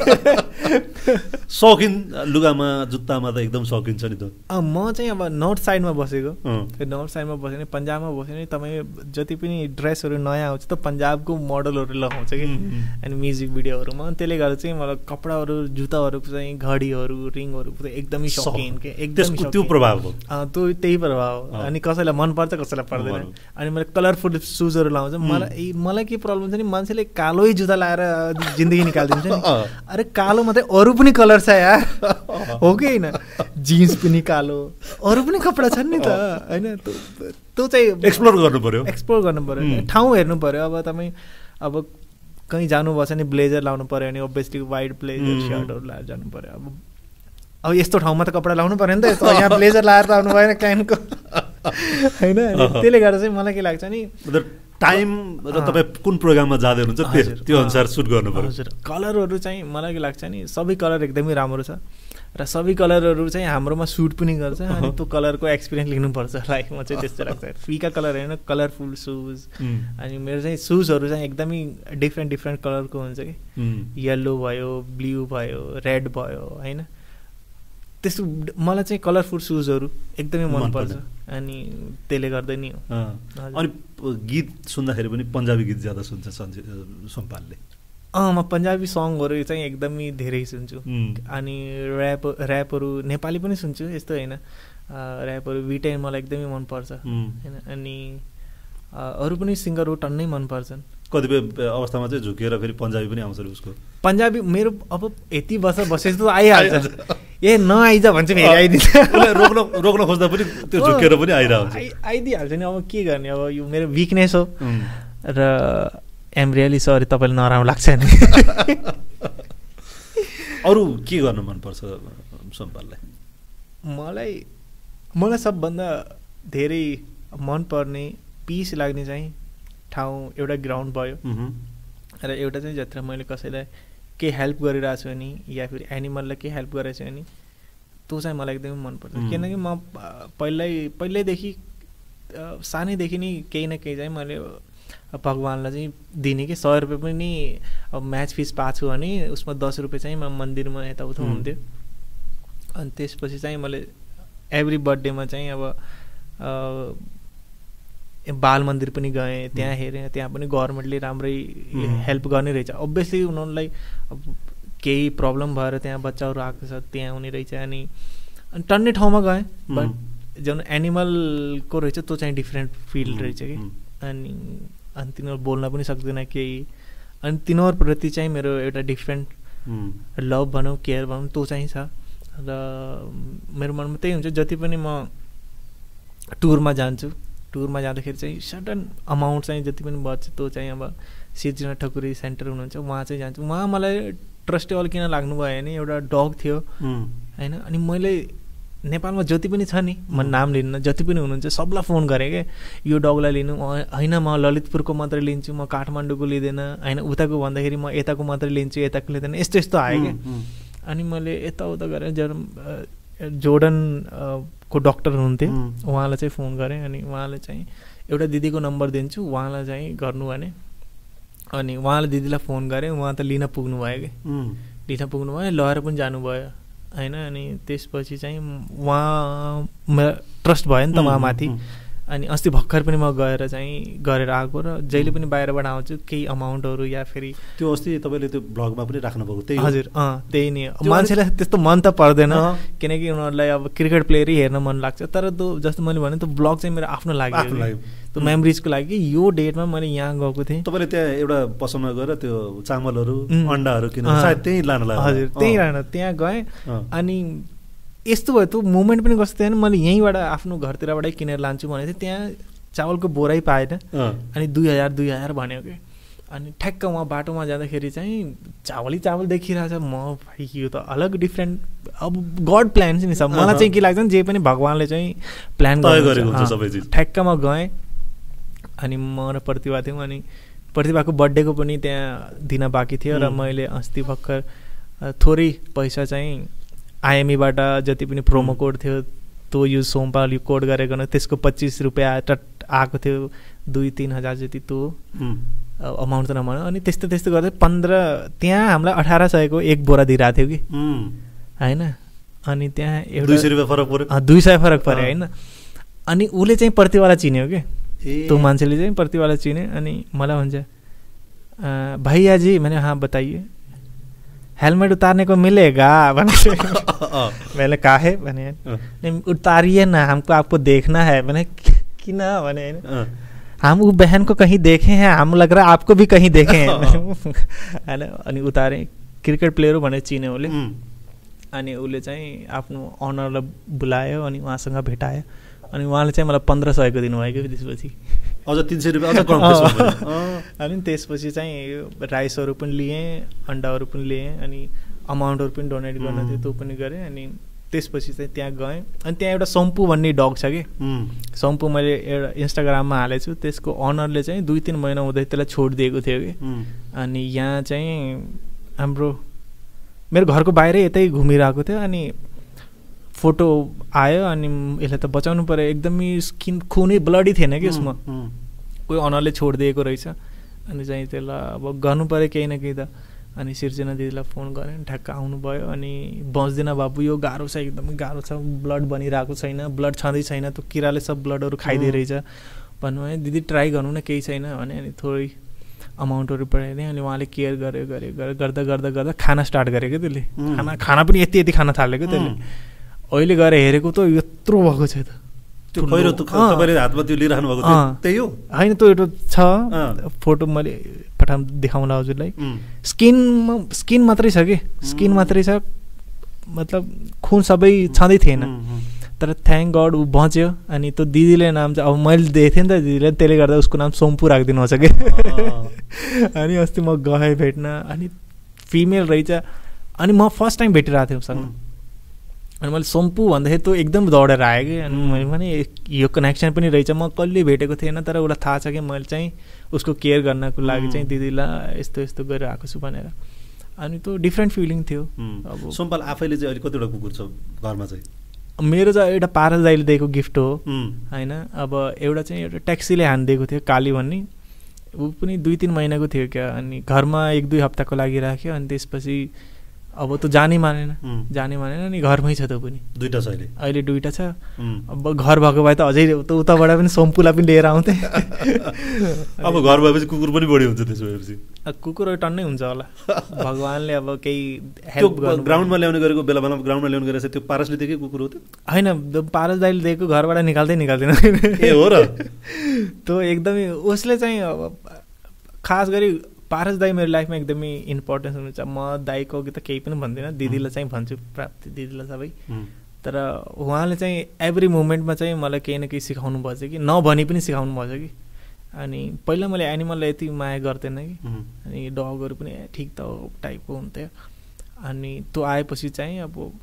सौकिन लुगामा जुत्तामा त एकदम सौकिन छ नि त। म चाहिँ अब नर्थ साइडमा बसेको, नर्थ साइडमा बस्यो भने पन्जाबमा बस्यो भने तपाईँ जति पनि ड्रेसहरू नयाँ आउँछ त पन्जाबको मोडलहरू लगाउँछ कि, अनि म्युजिक भिडियोहरूमा। त्यसले गर्दा चाहिँ मलाई कपडाहरू जुत्ताहरू चाहिँ घडीहरू रिङहरू एकदमै सौकिन के, एकदम त्यो प्रभाव हो, त्यो त्यही प्रभाव हो। अनि कसैलाई मनपर्छ कसैलाई पर्दैन। अनि मैले कलरफुल सुजहरू लगाउँछ। मलाई मलाई के प्रब्लम छ नि, मान्छेले कालै जुत्ता लगाएर जिन्दगी निकालिदिन्छ नि। अरे कालो मात्रै अरू पनि कलर छ यार, हो कि होइन? जिन्स पनि कालो, अरू पनि कपडा छन् नि त, होइन? त्यो चाहिँ एक्सप्लोर गर्नु पर्यो, एक्सप्लोर गर्नु पर्यो, ठाउँ हेर्नु पर्यो। अब तपाईँ अब कहीँ जानुभएको छ नि ब्लेजर लाउनु पर्यो भने अभियसली वाइट ब्लेजर सर्टहरू लगाएर जानु पर्यो। अब अब यस्तो ठाउँमा त कपडा लाउनु पर्यो नि त, यहाँ ब्लेजर लगाएर त आउनु भएन क्लाइन्टको, होइन? त्यसले गर्दा चाहिँ मलाई के लाग्छ नि, टाइम र तपाईँ कुन प्रोग्राममा जाँदै हुनुहुन्छ त्यो अनुसार सुट गर्नु पर्यो। हजुर, कलरहरू चाहिँ मलाई के लाग्छ नि, सबै कलर एकदमै राम्रो छ र सबै कलरहरू चाहिँ हाम्रोमा सुट पनि गर्छ। अनि त्यो कलरको एक्सपिरियन्स लिनुपर्छ लाइफमा चाहिँ, त्यस्तो लाग्छ। फिका कलर होइन, कलरफुल सुज। अनि मेरो चाहिँ सुजहरू चाहिँ एकदमै डिफ्रेन्ट डिफ्रेन्ट कलरको हुन्छ कि, येल्लो भयो, ब्लू भयो, रेड भयो, होइन? त्यस्तो मलाई चाहिँ कलरफुल सुजहरू एकदमै मनपर्छ। अनि त्यसले गर्दा नि हो। अनि गीत सुन्दाखेरि पनि पन्जाबी गीत ज्यादा सुन्छ सोमपालले? अँ, म पन्जाबी सङहरू चाहिँ एकदमै धेरै सुन्छु। अनि ऱ्याप ऱ्यापहरू नेपाली पनि सुन्छु, यस्तो होइन। ऱ्यापहरू बिटेन मलाई एकदमै मनपर्छ, होइन? अनि अरू पनि सिङ्गरहरू टन्नै मनपर्छन्। कतिपय अवस्थामा चाहिँ झुकेर फेरि पन्जाबी पनि आउँछ उसको। पन्जाबी मेरो अब यति वर्ष बसेपछि त आइहाल्छ, ए नआइज भन्छ फेरि आइदिन्छ। रोक्न रोक्न खोज्दा पनि त्यो झुकेर पनि आइरहन्छ, आइदिइहाल्छ नि। अब के गर्ने, अब यो मेरो विकनेस हो। र एम रियली सरी तपाईँलाई नराम्रो लाग्छ नि। अरू के गर्न मनपर्छ सोमपाललाई? मलाई मलाई सबभन्दा धेरै मनपर्ने पिस लाग्ने चाहिँ ठाउँ एउटा ग्राउन्ड भयो, र एउटा चाहिँ जत्र मैले कसैलाई केही हेल्प गरिरहेको छु भने या फेरि एनिमललाई केही हेल्प गरेको छु भने त्यो चाहिँ मलाई एकदमै मनपर्छ। किनकि म पहिल्यै पहिल्यैदेखि सानैदेखि नै केही न केही चाहिँ मैले भगवान्लाई चाहिँ दिने कि सय रुपियाँ पनि अब म्याच फिस पाएको छु भने उसमा दस रुपियाँ चाहिँ म मन्दिरमा यताउता हुन्थ्यो। अनि त्यसपछि चाहिँ मैले एभ्री बर्थडेमा चाहिँ अब बाल मन्दिर पनि गएँ, त्यहाँ हेरेँ, त्यहाँ पनि गभर्मेन्टले राम्रै हेल्प गर्ने रहेछ। अभियसली उनीहरूलाई अब केही प्रब्लम भएर त्यहाँ बच्चाहरू आएको छ, त्यहाँ हुने रहेछ। अनि अनि टन्ने ठाउँमा गएँ, बट जुन एनिमलको रहेछ त्यो चाहिँ डिफ्रेन्ट फिल्ड रहेछ कि। अनि अनि तिनीहरू बोल्न पनि सक्दैन केही। अनि तिनीहरूप्रति चाहिँ मेरो एउटा डिफ्रेन्ट लभ भनौँ, केयर भनौँ, त्यो चाहिँ छ। र मेरो मनमा त्यही हुन्छ, जति पनि म टुरमा जान्छु, टुरमा जाँदाखेरि चाहिँ सर्टन अमाउन्ट चाहिँ जति पनि बच्छ त्यो चाहिँ अब सिर्जना ठकुरी सेन्टर हुनुहुन्छ उहाँ चाहिँ जान्छु। उहाँ मलाई ट्रस्टेबल किन लाग्नुभयो भने एउटा डग थियो, होइन? अनि मैले नेपालमा जति पनि छ नि म नाम लिन्न जति पनि हुनुहुन्छ सबलाई फोन गरेँ क्या यो डगलाई लिनु होइन म ललितपुरको मात्रै लिन्छु म काठमाडौँको लिँदैन होइन उताको भन्दाखेरि म यताको मात्रै लिन्छु यताको लिँदैन यस्तो यस्तो आयो क्या अनि मैले यताउता गरेँ जर जोर्डन को डक्टर हुनुहुन्थ्यो उहाँलाई चाहिँ फोन गरेँ अनि उहाँले चाहिँ एउटा दिदीको नम्बर दिन्छु उहाँलाई चाहिँ गर्नु भने अनि उहाँले दिदीलाई फोन गरेँ उहाँ त लिन पुग्नु भयो कि लिन पुग्नु भयो लगेर पनि जानुभयो होइन अनि त्यसपछि चाहिँ उहाँ ट्रस्ट भयो नि त उहाँमाथि अनि अस्ति भर्खर पनि म गएर चाहिँ गरेर आएको र जहिले पनि बाहिरबाट आउँछु केही अमाउन्टहरू या फेरि त्यो अस्ति तपाईँले त्यो ब्लगमा पनि राख्नुभएको त्यही हजुर अँ त्यही नै मान्छेलाई त्यस्तो मन त पर्दैन किनकि उनीहरूलाई अब क्रिकेट प्लेयरै हेर्न मन लाग्छ तर त्यो जस्तो मैले भने त्यो ब्लग चाहिँ मेरो आफ्नो लागि त्यो मेमोरिजको लागि यो डेटमा मैले यहाँ गएको थिएँ तपाईँले त्यहाँ एउटा पसलमा गएर त्यो चामलहरू अन्डाहरू किन सायद त्यहीँ लान लाग्यो हजुर त्यहीँ लान त्यहाँ गएँ अनि यस्तो भयो त्यो मोमेन्ट पनि कस्तो थिएन मैले यहीँबाट आफ्नो घरतिरबाटै किनेर लान्छु भनेको थिएँ त्यहाँ चावलको बोरै पाएन अनि दुई हजार दुई हजार भन्यो कि अनि ठ्याक्क उहाँ बाटोमा जाँदाखेरि चाहिँ चावलै चावल देखिरहेछ म भाइ यो त अलग डिफ्रेन्ट अब गड प्लान चाहिँ नि सब मलाई चाहिँ के लाग्छ नि जे पनि भगवान्ले चाहिँ प्लान गरेको हुन्छ सबै चिज ठ्याक्क म गएँ अनि म र प्रतिभा थियौँ अनि प्रतिभाको बर्थडेको पनि त्यहाँ दिन बाँकी थियो र मैले अस्ति भर्खर थोरै पैसा चाहिँ आइएमईबाट जति पनि प्रोमो कोड थियो त्यो युज सोमपाल कोड गरेको त्यसको पच्चिस रुपियाँ आएको थियो दुई तिन हजार जति त्यो अमाउन्ट त नभन्यो अनि त्यस्तो त्यस्तो गर्दै पन्ध्र त्यहाँ हामीलाई अठार सयको एक बोरा दिइरहेको थियो कि होइन अनि त्यहाँ एउटा दुई सय रुपियाँ फरक पऱ्यो दुई सय फरक पऱ्यो होइन अनि उसले चाहिँ प्रतिभालाई चिन्यो कि त्यो मान्छेले चाहिँ प्रतिभालाई चिन्यो अनि मलाई भन्छ भैया जी मैंने हाँ बताइए हेलमेट उतारने को मिलेगा मैंने कहा है मैंने नहीं उतारिए ना हमको आपको देखना है मैंने कि ना मैंने हम वो बहन को कहीं देखे हैं हम लग रहा आपको भी कहीं देखे हैं होइन अनि उतारे क्रिकेट प्लेयर हो भनेर चिन्यो उसले अनि उसले चाहिँ आफ्नो अनरलाई बोलायो अनि उहाँसँग भेटायो अनि उहाँले चाहिँ मलाई पन्ध्र सयको दिनुभयो कि त्यसपछि अझ तिन सय रुपियाँ अझ कम अनि त्यसपछि चाहिँ राइसहरू पनि लिएँ अन्डाहरू पनि लिएँ अनि अमाउन्टहरू पनि डोनेट गर्न थियो त्यो पनि गरेँ अनि त्यसपछि चाहिँ त्यहाँ गएँ अनि त्यहाँ एउटा सम्पू भन्ने डग छ कि सम्पू मैले एउटा इन्स्टाग्राममा हालेको छु त्यसको अनरले चाहिँ दुई तिन महिना हुँदै त्यसलाई छोडिदिएको थियो कि अनि यहाँ चाहिँ हाम्रो मेरो घरको बाहिरै यतै घुमिरहेको थियो अनि फोटो आयो अनि यसलाई त बचाउनु पऱ्यो एकदमै स्किन खुनै ब्लडी थिएन कि उसमा कोही अनरले छोडिदिएको रहेछ अनि चाहिँ त्यसलाई अब गर्नु पऱ्यो केही न केही त अनि सिर्जना दिदीलाई फोन गरेँ ठ्याक्क आउनुभयो अनि बस्दैन बाबु यो गाह्रो छ एकदमै गाह्रो छ ब्लड बनिरहेको छैन ब्लड छँदै छैन त्यो किराले सब ब्लडहरू खाइदिइरहेछ भन्नुभयो दिदी ट्राई गर्नु न केही छैन भने अनि थोरै अमाउन्टहरू पठाइदिएँ अनि उहाँले केयर गर्यो गर्यो गर्यो गर्दा गर्दा गर्दा खाना स्टार्ट गरेँ क्या त्यसले खाना खाना पनि यति यति खाना थालेको त्यसले अहिले गएर हेरेको त यत्रो भएको छ त त्यो पहिरो तपाईँले हातमा त्यो लिइराख्नु भएको थियो त्यही हो होइन त्यो एउटा छ फोटो मैले पठाउँ देखाउँला हजुरलाई स्किनमा स्किन मात्रै छ कि स्किन मात्रै छ मतलब खुन सबै छँदै थिएन तर थ्याङ्क गड ऊ बच्यो अनि त्यो दिदीले नाम चाहिँ अब मैले दिएको थिएँ नि त दिदीले त्यसले गर्दा उसको नाम सोम्पू राखिदिनुहोस् कि अनि अस्ति म गएँ भेट्न अनि फिमेल रहेछ अनि म फर्स्ट टाइम भेटिरहेको थिएँ उसँग अनि मैले सम्पू भन्दाखेरि त्यो एकदम दौडेर आयो कि अनि मैले भने यो कनेक्सन पनि रहेछ म कहिले भेटेको थिएन तर उसलाई थाहा छ कि मैले चाहिँ उसको केयर गर्नको लागि चाहिँ दिदीलाई यस्तो यस्तो गरेर आएको छु भनेर अनि त्यो डिफ्रेन्ट फिलिङ थियो अब सोमपाल आफैले चाहिँ अहिले कतिवटा कुकुर छ घरमा चाहिँ मेरो चाहिँ एउटा पारस दाइले दिएको गिफ्ट हो होइन अब एउटा चाहिँ एउटा ट्याक्सीले हानिदिएको थियो काली भन्ने ऊ पनि दुई तिन महिनाको थियो क्या अनि घरमा एक दुई हप्ताको लागि राख्यो अनि त्यसपछि अब त जानै मानेन जानै मानेन अनि घरमै छ त्यो पनि दुईटा छ अहिले अहिले दुईटा छ अब घर भएको भए त अझै उताबाट पनि सम्पूलाई पनि लिएर आउँथेँ अब घर भएपछि कुकुर पनि बढी हुन्छ त्यसो भएपछि कुकुर टन्नै हुन्छ होला भगवान्ले अब केही हेल्प गर्नु ग्राउन्डमा ल्याउने गरेको बेला बेलामा ग्राउन्डमा ल्याउने गरेको त्यो पारसले दिएकै कुकुर हो त्यो होइन पारस दाइले दिएको घरबाट निकाल्दै निकाल्दैन ए हो र त्यो एकदमै उसले चाहिँ खास गरी पारस दाई मेरो लाइफमा एकदमै इम्पोर्टेन्स हुनुहुन्छ म दाईको त केही पनि भन्दिनँ दिदीलाई चाहिँ भन्छु प्राप्ति दिदीलाई सबै तर उहाँले चाहिँ एभ्री मोमेन्टमा चाहिँ मलाई केही न केही सिकाउनु भएछ कि नभनी पनि सिकाउनु भएछ कि अनि पहिला मैले एनिमललाई यति माया गर्थेन कि अनि डगहरू पनि ठिक त टाइपको हुन्थ्यो अनि त्यो आएपछि चाहिँ अब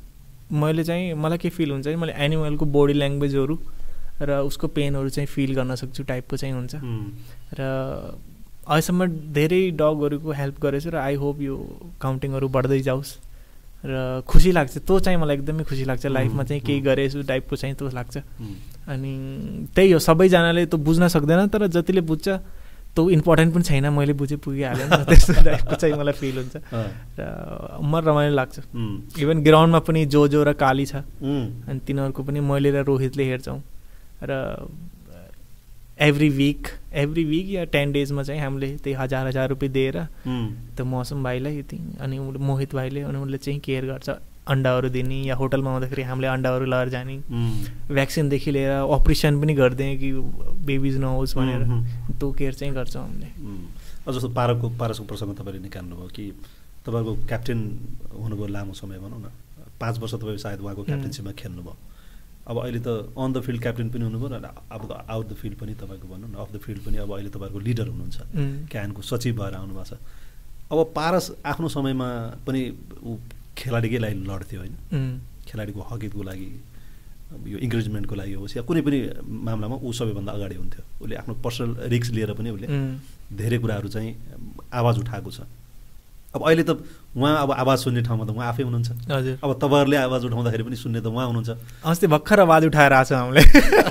मैले चाहिँ मलाई के फिल हुन्छ मैले एनिमलको बडी ल्याङ्ग्वेजहरू र उसको पेनहरू चाहिँ फिल गर्न सक्छु टाइपको चाहिँ हुन्छ र अहिलेसम्म धेरै डगहरूको हेल्प गरेछु र आई होप यो काउन्टिङहरू बढ्दै जाओस् र खुसी लाग्छ त्यो चाहिँ मलाई एकदमै खुसी लाग्छ लाइफमा चाहिँ केही गरेछु टाइपको चाहिँ त्यो लाग्छ अनि त्यही हो सबैजनाले त्यो बुझ्न सक्दैन तर जतिले बुझ्छ त्यो इम्पोर्टेन्ट पनि छैन मैले बुझे पुगिहालेँ त्यस्तो टाइपको चाहिँ मलाई फिल हुन्छ र म रमाइलो लाग्छ इभन ग्राउन्डमा पनि जो जो र काली छ अनि तिनीहरूको पनि मैले र रोहितले हेर्छौँ र एभ्री विक एभ्री विक या टेन डेजमा चाहिँ हामीले त्यही हजार हजार रुपियाँ दिएर त्यो मौसम भाइलाई अनि मोहित भाइले अनि उसले चाहिँ केयर गर्छ अन्डाहरू दिने या होटलमा आउँदाखेरि हामीले अन्डाहरू लगाएर जाने भ्याक्सिनदेखि लिएर अपरेसन पनि गरिदिएँ कि बेबिज नहोस् भनेर त्यो केयर चाहिँ गर्छौँ हामीले। जस्तो पारकको पारसको प्रसङ्ग तपाईँले निकाल्नुभयो कि तपाईँको क्याप्टेन हुनुभयो लामो समय भनौँ न पाँच वर्ष तपाईँ सायद उहाँको क्याप्टेनसिपमा खेल्नुभयो अब अहिले त अन द फिल्ड क्याप्टेन पनि हुनुभयो र अब आउट द फिल्ड पनि तपाईँको भनौँ न अफ द फिल्ड पनि अब अहिले तपाईँको लिडर हुनुहुन्छ क्यानको सचिव भएर आउनुभएको छ। अब पारस आफ्नो समयमा पनि ऊ खेलाडीकै लागि लड्थ्यो होइन खेलाडीको हकको लागि यो इन्करेजमेन्टको लागि होस् या कुनै पनि मामलामा ऊ सबैभन्दा अगाडि हुन्थ्यो उसले आफ्नो पर्सनल रिस्क लिएर पनि उसले धेरै कुराहरू चाहिँ आवाज उठाएको छ। अब अहिले त उहाँ अब आवाज सुन्ने ठाउँमा त उहाँ आफै हुनुहुन्छ हजुर अब तपाईँहरूले आवाज उठाउँदाखेरि पनि सुन्ने त उहाँ हुनुहुन्छ अस्ति भर्खर आवाज उठाएर आएको छ हामीले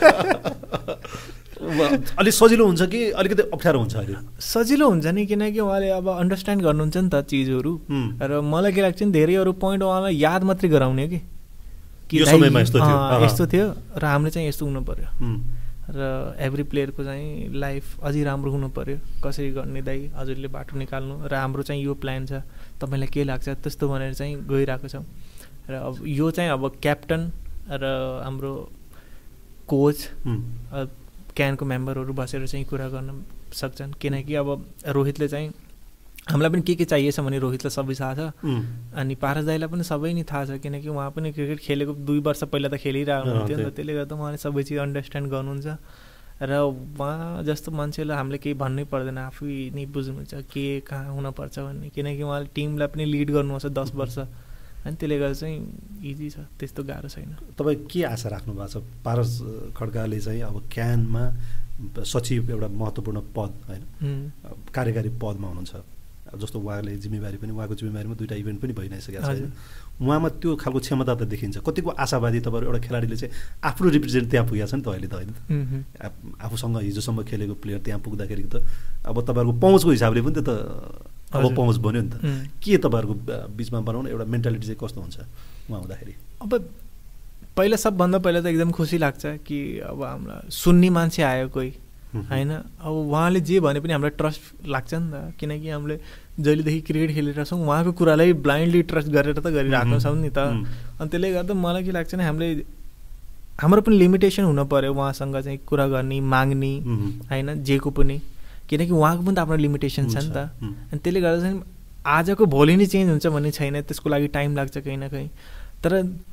अलिक सजिलो हुन्छ कि अलिकति अप्ठ्यारो हुन्छ अहिले सजिलो हुन्छ नि किनकि उहाँले अब अन्डरस्ट्यान्ड गर्नुहुन्छ नि त चिजहरू र मलाई के लाग्छ नि धेरै अरू पोइन्ट उहाँलाई याद मात्रै गराउने कि यो समयमा यस्तो थियो यस्तो थियो र हामीले चाहिँ यस्तो हुनु पर्यो र एभ्री प्लेयरको चाहिँ लाइफ अझै राम्रो हुनु पर्यो कसरी गर्ने दाइ हजुरले बाटो निकाल्नु र हाम्रो चाहिँ यो प्लान छ तपाईँलाई के लाग्छ त्यस्तो भनेर चाहिँ गइरहेको छौँ र अब यो चाहिँ अब क्याप्टन र हाम्रो कोच क्यानको मेम्बरहरू बसेर चाहिँ कुरा गर्न सक्छन् किनकि अब रोहितले चाहिँ हामीलाई पनि के के चाहिएछ भने रोहितलाई सबै थाहा छ अनि पारस दाइलाई पनि सबै नै थाहा छ किनकि उहाँ पनि क्रिकेट खेलेको दुई वर्ष पहिला त खेलिरहेको हुन्थ्यो नि त त्यसले गर्दा उहाँले सबै चिज अन्डरस्ट्यान्ड गर्नुहुन्छ र उहाँ जस्तो मान्छेलाई हामीले केही भन्नै पर्दैन आफै नै बुझ्नुहुन्छ के कहाँ हुनपर्छ भन्ने किनकि उहाँले टिमलाई पनि लिड गर्नुहुन्छ दस वर्ष अनि त्यसले गर्दा चाहिँ इजी छ त्यस्तो गाह्रो छैन। तपाईँ के आशा राख्नु भएको छ पारस खड्काले चाहिँ अब क्यानमा सचिव एउटा महत्त्वपूर्ण पद होइन कार्यकारी पदमा हुनुहुन्छ जस्तो उहाँले जिम्मेवारी पनि उहाँको जिम्मेवारीमा दुईवटा इभेन्ट पनि भइ नै सकेको छ उहाँमा त्यो खालको क्षमता त देखिन्छ कतिको आशावादी तपाईँहरू एउटा खेलाडीले चाहिँ आफ्नो रिप्रेजेन्ट त्यहाँ पुगेको छ नि त अहिले त होइन आफूसँग हिजोसम्म खेलेको प्लेयर त्यहाँ पुग्दाखेरि त अब तपाईँहरूको पहुँचको हिसाबले पनि त अब पहुँच बन्यो नि त के तपाईँहरूको बिचमा बनाउनु एउटा मेन्टालिटी चाहिँ कस्तो हुन्छ उहाँ हुँदाखेरि? अब पहिला सबभन्दा पहिला त एकदम खुसी लाग्छ कि अब हामीलाई सुन्ने मान्छे आयो कोही होइन अब उहाँले जे भने पनि हामीलाई ट्रस्ट लाग्छ नि त किनकि हामीले जहिलेदेखि क्रिकेट खेलिरहेको छौँ उहाँको कुरालाई ब्लाइन्डली ट्रस्ट गरेर त गरिरहेको छौँ नि त अनि त्यसले गर्दा मलाई के लाग्छ नि हामीले हाम्रो पनि लिमिटेसन हुनु पऱ्यो उहाँसँग चाहिँ कुरा गर्ने माग्ने होइन जेको पनि किनकि उहाँको पनि त आफ्नो लिमिटेसन छ नि त अनि त्यसले गर्दा चाहिँ आजको भोलि नै चेन्ज हुन्छ भन्ने छैन त्यसको लागि टाइम लाग्छ कहीँ न कहीँ तर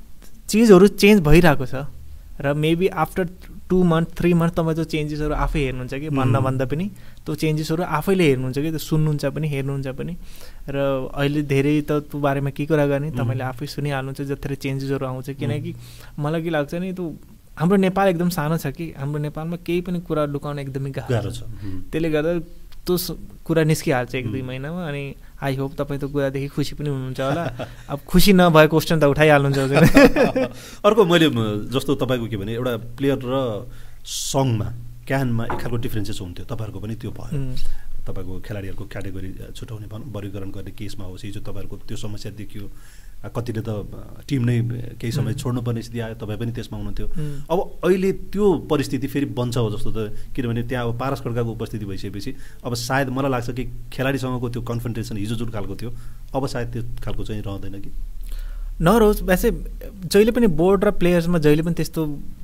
चिजहरू चेन्ज भइरहेको छ र maybe after two month three month तपाईँ त्यो चेन्जेसहरू आफै हेर्नुहुन्छ कि भन्दा भन्दा पनि त्यो चेन्जेसहरू आफैले हेर्नुहुन्छ कि त्यो सुन्नुहुन्छ पनि हेर्नुहुन्छ पनि र अहिले धेरै त त्यो बारेमा के कुरा गर्ने तपाईँले आफै सुनिहाल्नुहुन्छ जति चेन्जेसहरू आउँछ किनकि मलाई के लाग्छ नि त्यो हाम्रो नेपाल एकदम सानो छ कि हाम्रो नेपालमा केही पनि कुरा लुकाउन एकदमै गाह्रो छ त्यसले गर्दा त्यो कुरा निस्किहाल्छ एक दुई महिनामा अनि आई होप तपाईँ त्यो कुरादेखि खुसी पनि हुनुहुन्छ होला अब खुसी नभएको क्वेसन त उठाइहाल्नुहुन्छ अर्को मैले जस्तो तपाईँको के भने एउटा प्लेयर र सङमा क्यानमा एक खालको डिफ्रेन्सेस हुन्थ्यो तपाईँहरूको पनि त्यो भयो तपाईँको खेलाडीहरूको क्याटेगोरी छुट्याउने भनौँ वर्गीकरण गर्ने केसमा होस् हिजो तपाईँहरूको त्यो समस्या देखियो कतिले त टिम नै केही समय छोड्नुपर्ने स्थिति आयो तपाईँ पनि त्यसमा हुनुहुन्थ्यो अब अहिले त्यो परिस्थिति फेरि बन्छ हो जस्तो त किनभने त्यहाँ अब पारस खड्काको उपस्थिति भइसकेपछि अब सायद मलाई लाग्छ कि खेलाडीसँगको त्यो कन्फ्रन्टेसन हिजो जुन खालको थियो अब सायद त्यो खालको चाहिँ रहँदैन कि नरहोस् वैसे जहिले पनि बोर्ड र प्लेयर्समा जहिले पनि त्यस्तो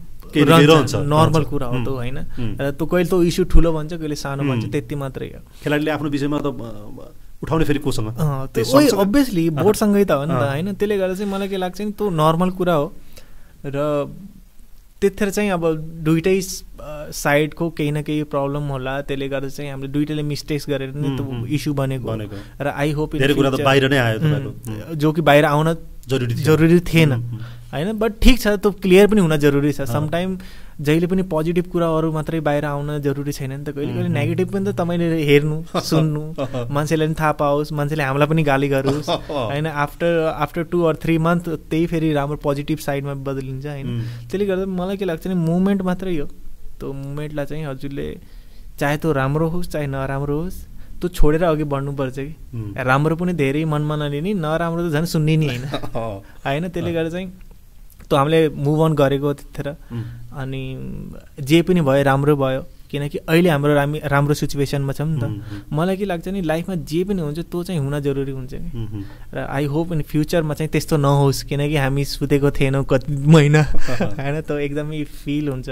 नर्मल कुरा हो त होइन र त्यो कहिले त इस्यु ठुलो भन्छ कहिले सानो भन्छ त्यति मात्रै हो खेलाडीले आफ्नो विषयमा त उठाउने फेरि कोसँग अभियसली बोर्डसँगै त हो नि त होइन त्यसले गर्दा चाहिँ मलाई के लाग्छ नि त्यो नर्मल कुरा हो र त्यतिखेर चाहिँ अब दुइटै साइडको केही न केही प्रब्लम होला त्यसले गर्दा चाहिँ हामीले दुइटैले मिस्टेक्स गरेर नि त्यो इस्यु बनेको र आई होप धेरै कुरा त बाहिर नै आयो जो कि बाहिर आउन जरुरी जरुरी थिएन होइन बट ठिक छ त्यो क्लियर पनि हुन जरुरी छ समटाइम जहिले पनि पोजिटिभ कुराहरू मात्रै बाहिर आउन जरुरी छैन नि त कहिले कहिले नेगेटिभ पनि त तपाईँले हेर्नु सुन्नु मान्छेलाई पनि थाहा पाओस् मान्छेले हामीलाई पनि गाली गरोस् होइन after after two or three month त्यही फेरि राम्रो पोजिटिभ साइडमा बदलिन्छ होइन त्यसले गर्दा मलाई के लाग्छ नि मुभमेन्ट मात्रै हो त्यो मुभमेन्टलाई चाहिँ हजुरले चाहे त्यो राम्रो होस् चाहे नराम्रो होस् त्यो छोडेर अघि बढ्नुपर्छ कि राम्रो पनि धेरै मनमा नलिने नराम्रो त झन् सुन्ने नि होइन होइन त्यसले गर्दा चाहिँ त्यो हामीले मुभ अन गरेको त्यतिखेर अनि जे पनि भयो राम्रो भयो किनकि अहिले हाम्रो रामी राम्रो सिचुएसनमा छौँ नि त मलाई के लाग्छ नि लाइफमा जे पनि हुन्छ त्यो चाहिँ हुन जरुरी हुन्छ कि र आई होप इन फ्युचरमा चाहिँ त्यस्तो नहोस् किनकि हामी सुतेको थिएनौँ कति महिना होइन त्यो एकदमै फिल हुन्छ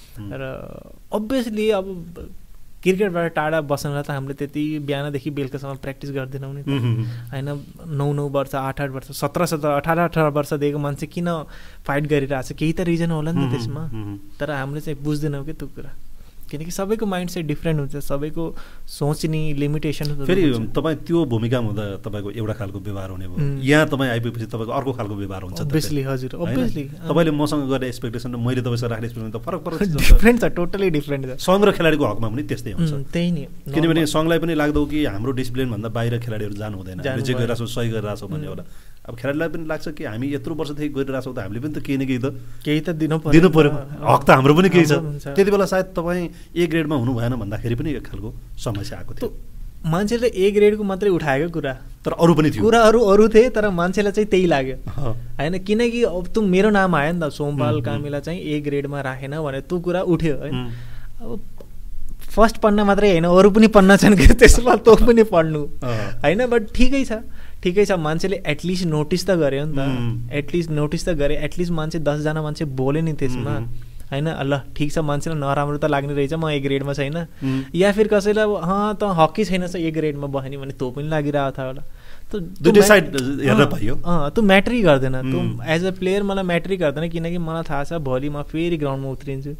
र अभियसली अब क्रिकेटबाट टाढा बस्नलाई त हामीले त्यति बिहानदेखि बेलुकासम्म प्र्याक्टिस गर्दैनौँ नि होइन नौ नौ वर्ष आठ आठ वर्ष सत्र सत्र अठार अठार वर्षदेखिको मान्छे किन फाइट गरिरहेको छ केही त रिजन होला नि त त्यसमा तर हामीले चाहिँ बुझ्दैनौँ कि त्यो कुरा किनकि सबैको माइन्ड सेट डिफ्रेन्ट हुन्छ सबैको सोच्ने लिमिटेसन फेरि तपाईँ त्यो भूमिकामा हुँदा तपाईँको एउटा खालको व्यवहार हुने भयो यहाँ तपाईँ आइपुगेपछि तपाईँको अर्को खालको व्यवहार हुन्छ अभियसली हजुर अभियसली तपाईँले मसँग गर्ने एक्सपेक्टेसन र मैले तपाईँसँग राख्ने एक्सपेक्टेसन त फरक फरक डिफ्रेन्ट छ टोटली डिफ्रेन्ट छ सङ्घ र खेलाडीको हकमा पनि त्यस्तै हुन्छ त्यही नै किनभने सङ्घलाई पनि लाग्दो कि हाम्रो डिसिप्लिनभन्दा बाहिर खेलाडीहरू जानु हुँदैन हामीले जे गरिरहेको छौँ सही गरिरहेको छौँ भन्ने होला अब खेलाडीलाई पनि लाग्छ कि हामी यत्रो वर्षदेखि गरिरहेको छौँ त हामीले पनि त केही न केही त केही त दिनु दिनु पर्यो हक त हाम्रो पनि केही छ त्यति बेला सायद तपाईँ ए ग्रेडमा हुनु भएन भन्दाखेरि पनि एक खालको समस्या आएको थियो मान्छेले ए ग्रेडको मात्रै उठाएको कुरा तर अरू पनि थियो कुराहरू अरू थिए तर मान्छेलाई चाहिँ त्यही लाग्यो होइन किनकि अब त्यो मेरो नाम आयो नि त सोमपाल कामीलाई चाहिँ ए ग्रेडमा राखेन भने त्यो कुरा उठ्यो है अब फर्स्ट पढ्न मात्रै होइन अरू पनि पढ्न छन् कि त्यसमा तँ पनि पढ्नु होइन बट ठिकै छ ठिकै छ मान्छेले एटलिस्ट नोटिस त गर्यो नि त एटलिस्ट नोटिस त गरे एटलिस्ट मान्छे दसजना मान्छे बोल्यो नि त्यसमा होइन ल ठिक छ मान्छेलाई नराम्रो त लाग्ने रहेछ म ए ग्रेडमा छैन या फिर कसैलाई अँ त हक्कै छैन ए ग्रेडमा बस्ने भने तँ पनि लागिरहेको थियो होला दुईटै साइड हेर्न पाइयो अँ त्यो म्याटरै गर्दैन त्यो एज अ प्लेयर मलाई म्याटरै गर्दैन किनकि मलाई थाहा छ भोलि म फेरि ग्राउन्डमा उत्रिन्छु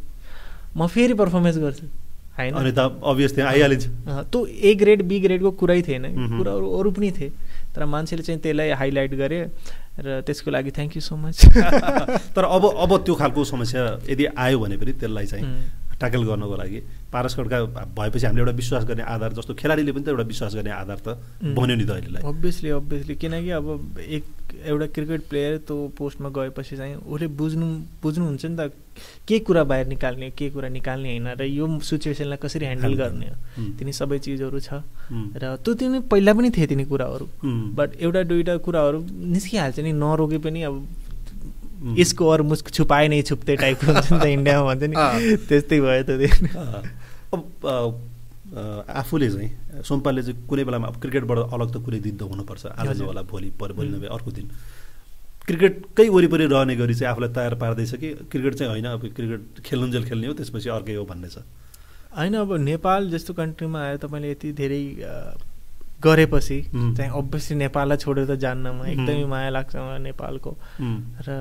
म फेरि पर्फर्मेन्स गर्छु होइन अनि त अभियसली आइहालिन्छ त्यो ए ग्रेड बी ग्रेडको कुरै थिएन कुराहरू अरू पनि थिए तर मान्छेले चाहिँ त्यसलाई हाइलाइट गरे र त्यसको लागि थ्याङ्क यू सो मच तर अब अब त्यो खालको समस्या यदि आयो भने पनि त्यसलाई चाहिँ ट्याकल गर्नको लागि पारस खड्का भएपछि हामीले एउटा विश्वास गर्ने आधार जस्तो खेलाडीले पनि त एउटा विश्वास गर्ने आधार त बन्यो नि त अहिलेलाई अभियसली अभियसली किनकि अब एक एउटा क्रिकेट प्लेयर त्यो पोस्टमा गएपछि चाहिँ उसले बुझ्नु बुझ्नुहुन्छ नि त के कुरा बाहिर निकाल्ने के कुरा निकाल्ने होइन र यो सिचुएसनलाई कसरी ह्यान्डल गर्ने तिनी सबै चिजहरू छ र त्यो तिनी पहिला पनि थिए तिनी कुराहरू बट एउटा दुईवटा कुराहरू निस्किहाल्छ नि नरोके पनि अब यसको अरू मुस्क छुपाए नै छुप्ते टाइपको हुन्छ नि त इन्डियामा भन्छ नि त्यस्तै भयो त अब आफूले चाहिँ सोमपालले चाहिँ कुनै बेलामा अब क्रिकेटबाट अलग त कुनै दिन त हुनुपर्छ आज नहोला भोलि पर भोलि नभए अर्को दिन क्रिकेटकै वरिपरि रहने गरी चाहिँ आफूलाई तयार पार्दैछ कि क्रिकेट चाहिँ होइन अब क्रिकेट खेल्नुन्जेल खेल्ने हो त्यसपछि अर्कै हो भन्ने छ होइन अब नेपाल जस्तो कन्ट्रीमा आएर तपाईँले यति धेरै गरेपछि चाहिँ अभियसली नेपाललाई छोडेर त जान्न म एकदमै माया लाग्छ मलाई नेपालको र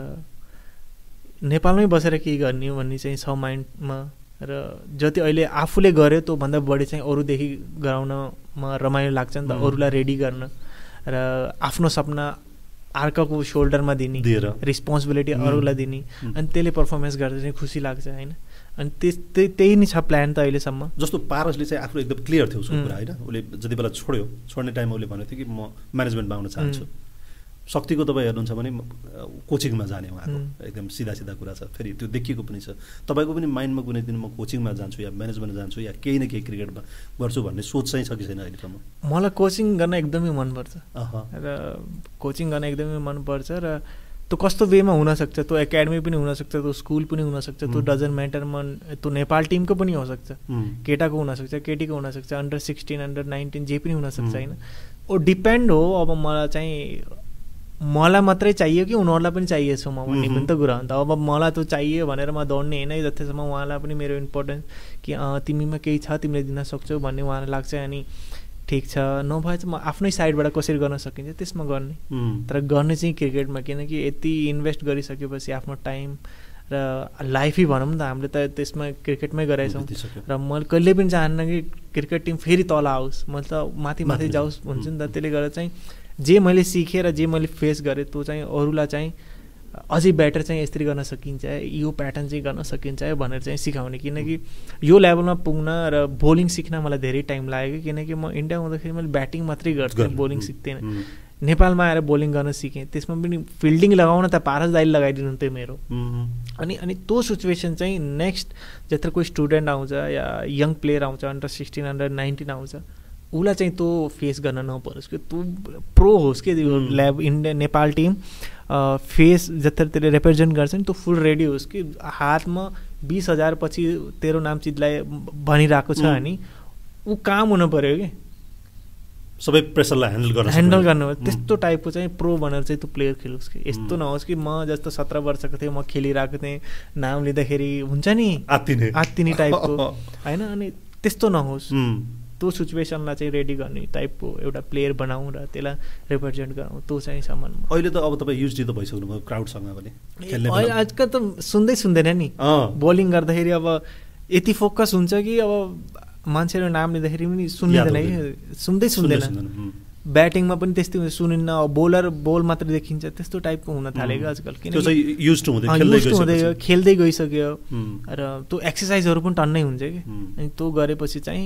नेपालमै बसेर के गर्ने हो भन्ने चाहिँ छ माइन्डमा र जति अहिले आफूले गर्यो त्योभन्दा बढी चाहिँ अरूदेखि गराउनमा रमाइलो लाग्छ नि त अरूलाई रेडी गर्न र आफ्नो सपना अर्काको सोल्डरमा दिने रिस्पोन्सिबिलिटी अरूलाई दिने अनि त्यसले पर्फर्मेन्स गर्दा चाहिँ खुसी लाग्छ होइन अनि त्यस्तै त्यही नै छ प्लान त अहिलेसम्म जस्तो पारसले चाहिँ आफू एकदम क्लियर थियो उसको कुरा होइन उसले जति बेला छोड्यो छोड्ने टाइममा उसले भनेको थियो कि म म्यानेजमेन्टमा आउन चाहन्छु शक्तिको तपाईँ हेर्नुहुन्छ भने कोचिङमा जाने उहाँको एकदम सिधा सिधा कुरा छ फेरि त्यो देखिएको पनि छ तपाईँको पनि माइन्डमा कुनै दिन म कोचिङमा जान्छु या म्यानेजमेन्ट जान्छु या केही न केही क्रिकेटमा गर्छु भन्ने सोच चाहिँ छ कि छैन अहिलेसम्म मलाई कोचिङ गर्न एकदमै मनपर्छ र कोचिङ गर्न एकदमै मनपर्छ र त्यो कस्तो वेमा हुनसक्छ त्यो एकाडेमी पनि हुनसक्छ त्यो स्कुल पनि हुनसक्छ त्यो डजन्ट म्याटर मन त्यो नेपाल टिमको पनि हुनसक्छ केटाको हुनसक्छ केटीको हुनसक्छ अन्डर सिक्सटिन अन्डर नाइन्टिन जे पनि हुनसक्छ होइन ओ डिपेन्ड हो अब मलाई चाहिँ मलाई मात्रै चाहियो कि उनीहरूलाई पनि चाहिएछ म भन्ने पनि त कुरा हो नि त अब मलाई त्यो चाहियो भनेर म दौड्ने होइन जतिसम्म उहाँलाई पनि मेरो इम्पोर्टेन्स कि तिमीमा केही छ तिमीले दिन सक्छौ भन्ने उहाँलाई लाग्छ अनि ठिक छ नभए चाहिँ म आफ्नै साइडबाट कसरी गर्न सकिन्छ त्यसमा गर्ने तर गर्ने चाहिँ क्रिकेटमा किनकि यति इन्भेस्ट गरिसकेपछि आफ्नो टाइम र लाइफै भनौँ न त हामीले त त्यसमा क्रिकेटमै गराएछौँ र मैले कहिले पनि चाहन्न कि क्रिकेट टिम फेरि तल आओस् मैले त माथि माथि जाओस् हुन्छ नि त त्यसले गर्दा चाहिँ जे मैले सिकेँ र जे मैले फेस गरेँ त्यो चाहिँ अरूलाई चाहिँ अझै बेटर चाहिँ यसरी गर्न सकिन्छ, यो प्याटर्न चाहिँ गर्न सकिन्छ भनेर चाहिँ सिकाउने। किनकि यो लेभलमा पुग्न र बोलिङ सिक्न मलाई धेरै टाइम लाग्यो, किनकि म इन्डिया हुँदाखेरि मैले ब्याटिङ मात्रै गर्थेँ, बोलिङ सिक्थेन। नेपालमा आएर बोलिङ गर्न सिकेँ, त्यसमा पनि फिल्डिङ लगाउन त पारस दाइले लगाइदिनुहुन्थ्यो मेरो। अनि अनि त्यो सिचुएसन चाहिँ नेक्स्ट जत्र कोही स्टुडेन्ट आउँछ या यङ प्लेयर आउँछ, अन्डर सिक्सटिन अन्डर नाइन्टिन आउँछ, उसलाई चाहिँ त्यो फेस गर्न नपरोस् कि तँ प्रो होस् कि ल्याब इन्डिया नेपाल टिम फेस जत्र त्यसले रिप्रेजेन्ट गर्छ नि, त्यो फुल रेडी होस् कि हातमा बिस हजार पछि तेरो नाम चिजलाई भनिरहेको छ अनि ऊ काम हुनु पऱ्यो कि सबै प्रेसरलाई ह्यान्डल गर्न ह्यान्डल गर्नु। त्यस्तो टाइपको चाहिँ प्रो भनेर चाहिँ त्यो प्लेयर खेलोस् कि यस्तो नहोस् कि म जस्तो सत्र वर्षको थिएँ, म खेलिरहेको थिएँ, नाम लिँदाखेरि हुन्छ नि आत्तिने आत्तिने टाइपको होइन, अनि त्यस्तो नहोस्। त्यो सिचुएसनलाई चाहिँ रेडी गर्ने टाइपको एउटा प्लेयर बनाऊँ र त्यसलाई रिप्रेजेन्ट गराउँ, त्यो चाहिँ सामान। अहिले त अब तपाईँ युजडी त भइसक्नुभयो क्राउडसँग पनि खेल्ने। अहिले आजकल त सुन्दै सुन्दैन नि, बोलिङ गर्दाखेरि अब यति फोकस हुन्छ कि अब मान्छेको नाम लिँदाखेरि पनि सुनिँदैन कि, सुन्दै सुन्दैन। ब्याटिङमा पनि त्यस्तै हुन्छ, सुनिन्न, बोलर बोल मात्र देखिन्छ, त्यस्तो टाइपको हुन थालेको आजकल। किनकि युज टु हुँदै खेल्दै गइसक्यो र त्यो एक्सर्साइजहरू पनि टन्नै हुन्छ कि, अनि त्यो गरेपछि चाहिँ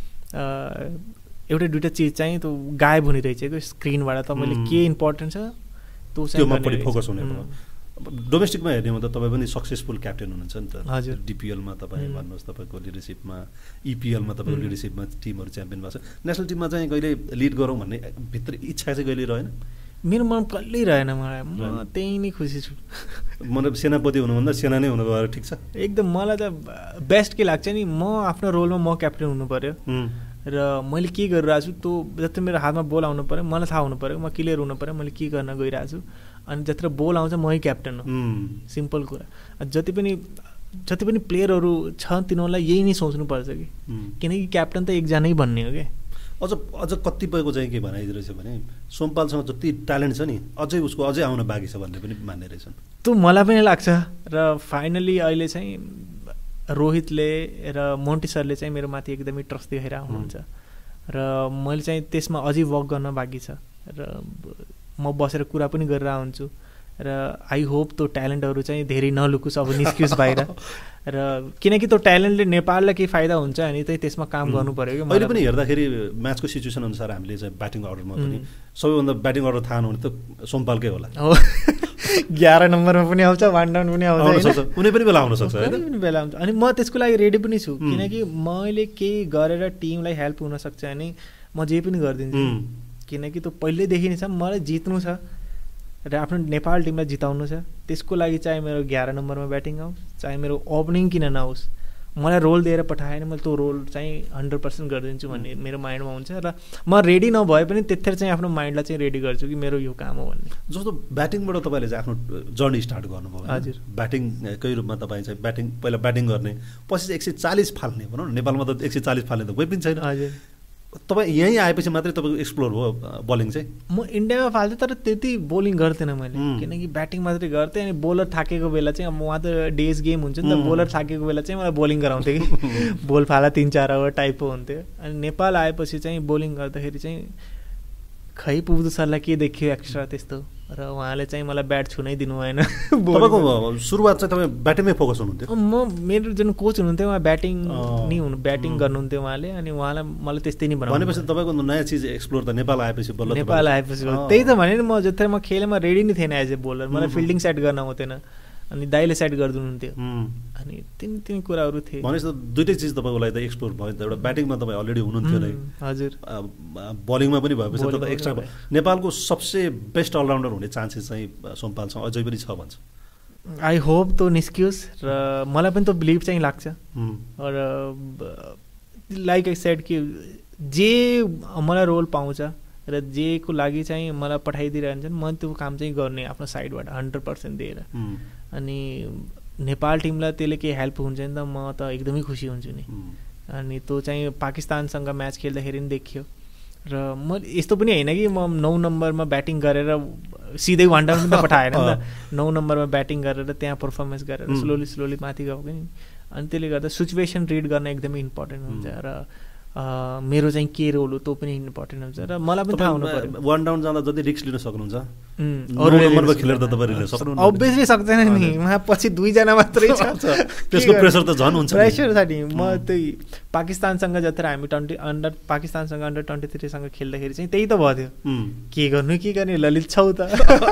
एउटा दुइटा चिज चाहिँ त्यो गायब हुने रहेछ कि स्क्रिनबाट। तपाईँले के इम्पोर्टेन्ट छ त्यो चाहिँ फोकस हुने। डोमेस्टिकमा हेर्ने हो त तपाईँ पनि सक्सेसफुल क्याप्टेन हुनुहुन्छ नि त। हजुर, डिपिएलमा तपाईँ भन्नुहोस्, तपाईँको लिडरसिपमा, इपिएलमा तपाईँको लिडरसिपमा टिमहरू च्याम्पियन भएको छ, नेसनल टिममा चाहिँ कहिले लिड गरौँ भन्ने भित्र इच्छा चाहिँ कहिले रहेन? मेरो मन कहिल्यै रहेन, मलाई म त्यही नै खुसी छु। मतलब सेनापति हुनुभन्दा सेना नै हुनु गएर ठिक छ एकदम। मलाई त बेस्ट के लाग्छ नि, म आफ्नो रोलमा म क्याप्टेन हुनु पऱ्यो र मैले के गरिरहेको छु त्यो जति मेरो हातमा बोल आउनु पऱ्यो, मलाई थाहा हुनु पऱ्यो, म क्लियर हुनु पऱ्यो मैले के गर्न गइरहेको छु, अनि जत्र बोल आउँछ मै क्याप्टेन हो। सिम्पल कुरा। जति पनि जति पनि प्लेयरहरू छ तिनीहरूलाई यही नै सोच्नुपर्छ कि, किनकि क्याप्टेन त एकजना नै भन्ने हो कि। अझ अझ कतिपयको चाहिँ के भनाइदिरहेछ भने सोमपालसँग जति ट्यालेन्ट छ नि अझै उसको अझै आउन बाँकी छ भन्ने पनि मान्ने रहेछन्। त्यो मलाई पनि लाग्छ र फाइनली अहिले चाहिँ रोहितले र मोन्टी सरले चाहिँ मेरो माथि एकदमै ट्रस्ट देखाएर आउनुहुन्छ र मैले चाहिँ त्यसमा अझै वर्क गर्न बाँकी छ र म बसेर कुरा पनि गरेर हुन्छु र आई होप त्यो ट्यालेन्टहरू चाहिँ धेरै नलुकोस्, अब निस्कियोस् बाहिर। र किनकि त्यो ट्यालेन्टले नेपाललाई केही फाइदा हुन्छ अनि चाहिँ त्यसमा काम गर्नु पऱ्यो कि। अहिले पनि हेर्दाखेरि म्याचको सिचुएसन अनुसार हामीले चाहिँ ब्याटिङ अर्डरमा पनि सबैभन्दा ब्याटिङ अर्डर थाहा नहुने त सोमपालकै होला। ग्यारह नम्बरमा पनि आउँछ, वान डाउन पनि आउँछ, कुनै पनि बेला आउन सक्छ, कुनै बेला आउँछ। अनि म त्यसको लागि रेडी पनि छु, किनकि मैले केही गरेर टिमलाई हेल्प हुनसक्छ भने म जे पनि गरिदिन्छु, किनकि त्यो पहिल्यैदेखि नै छ मलाई जित्नु छ र आफ्नो नेपाल टिमलाई जिताउनु छ। त्यसको लागि चाहे मेरो ग्यारह नम्बरमा ब्याटिङ आओस्, चाहे मेरो ओपनिङ किन नहोस्, मलाई रोल दिएर पठाएन मैले त्यो रोल चाहिँ हन्ड्रेड पर्सेन्ट गरिदिन्छु भन्ने मेरो माइन्डमा हुन्छ र म रेडी नभए पनि त्यतिखेर चाहिँ आफ्नो माइन्डलाई चाहिँ रेडी गर्छु कि मेरो यो काम हो भन्ने। जस्तो ब्याटिङबाट तपाईँले चाहिँ आफ्नो जर्नी स्टार्ट गर्नुभयो। हजुर, ब्याटिङकै रूपमा तपाईँ चाहिँ ब्याटिङ पहिला ब्याटिङ गर्ने, पछि चाहिँ एक सय चालिस फाल्ने भनौँ न, नेपालमा त एक सय चालिस फाल्ने त कोही पनि छैन। हजुर, तपाईँ यहीँ आएपछि मात्रै तपाईँको एक्सप्लोर भयो बलिङ चाहिँ? म इन्डियामा फाल्थेँ तर त्यति बोलिङ गर्थेन मैले, किनकि ब्याटिङ मात्रै गर्थेँ। अनि बोलर थाकेको बेला चाहिँ अब उहाँ त डेज गेम हुन्छ नि त, बोलर थाकेको बेला चाहिँ मलाई बोलिङ गराउँथ्यो कि बोल फाला तिन चार ओभर टाइपको हुन्थ्यो। अनि नेपाल आएपछि चाहिँ बोलिङ गर्दाखेरि चाहिँ खै पुग्दो सरलाई के देखियो एक्स्ट्रा त्यस्तो, र उहाँले चाहिँ मलाई ब्याट छुनै दिनु भएन। तपाईँको सुरुवात चाहिँ तपाईँ ब्याटिङमै फोकस हुनुहुन्थ्यो? म मेरो जुन कोच हुनुहुन्थ्यो उहाँ ब्याटिङ नै हुनु ब्याटिङ गर्नुहुन्थ्यो उहाँले, अनि उहाँलाई मलाई त्यस्तै नै बनाउनु। भनेपछि तपाईँको नयाँ चिज एक्सप्लोर त नेपाल आएपछि बल्ल नेपाल आएपछि त्यही त भने नि, म जति म खेलेमा रेडी नै थिएन एज ए बोलर, मलाई फिल्डिङ सेट गर्न आउँथेन, अनि दाइले सेट गरिदिनुहुन्थ्यो, अनि तिन तिन कुराहरू थिए। भनेपछि त दुइटै चिज तपाईँको लागि त एक्सप्लोर भयो। एउटा ब्याटिङमा तपाईँ अलरेडी हुनुहुन्थ्यो नै, हजुर, बलिङमा पनि भएपछि त एक्स्ट्रा भयो। नेपालको सबसे बेस्ट अलराउन्डर हुने चान्सेस चाहिँ सोमपालसँग अझै पनि छ भन्छ। आई होप त्यो निस्कियोस् र मलाई पनि त्यो बिलिभ चाहिँ लाग्छ। र लाइक आई सेड कि जे मलाई रोल पाउँछ र जे को लागि चाहिँ मलाई पठाइदिइरहन्छन् म त्यो काम चाहिँ गर्ने आफ्नो साइडबाट हन्ड्रेड पर्सेन्ट दिएर। अनि नेपाल टिमलाई त्यसले केही हेल्प हुन्छ नि त म त एकदमै खुसी हुन्छु नि। अनि त्यो चाहिँ पाकिस्तानसँग म्याच खेल्दाखेरि पनि देखियो र म यस्तो पनि होइन कि म नौ नम्बरमा ब्याटिङ गरेर सिधै वान डाउन पनि त पठाएन नि त, नौ नम्बरमा ब्याटिङ गरेर त्यहाँ पर्फर्मेन्स गरेर स्लोली स्लोली माथि गएको नि। अनि त्यसले गर्दा सिचुएसन रिड गर्न एकदमै इम्पोर्टेन्ट हुन्छ र मेरो चाहिँ के रोल हो त्यो पनि इम्पोर्टेन्ट हुन्छ र मलाई पनि थाहा हुनु पर्यो। वान डाउन जाँदा जति रिस्क लिन सक्नुहुन्छ अरू नम्बरमा खेलेर त तपाईँ लिन सक्नुहुन्छ अभियसली सक्दैन नि, उहाँ पछि दुईजना मात्रै छ त्यसको प्रेसर त झन् हुन्छ प्रेसर छ नि। म त्यही पाकिस्तानसँग जत्र हामी ट्वेन्टी अन्डर पाकिस्तानसँग अन्डर ट्वेन्टी थ्रीसँग खेल्दाखेरि चाहिँ त्यही त भयो थियो, के गर्नु के गर्ने ललित छौ त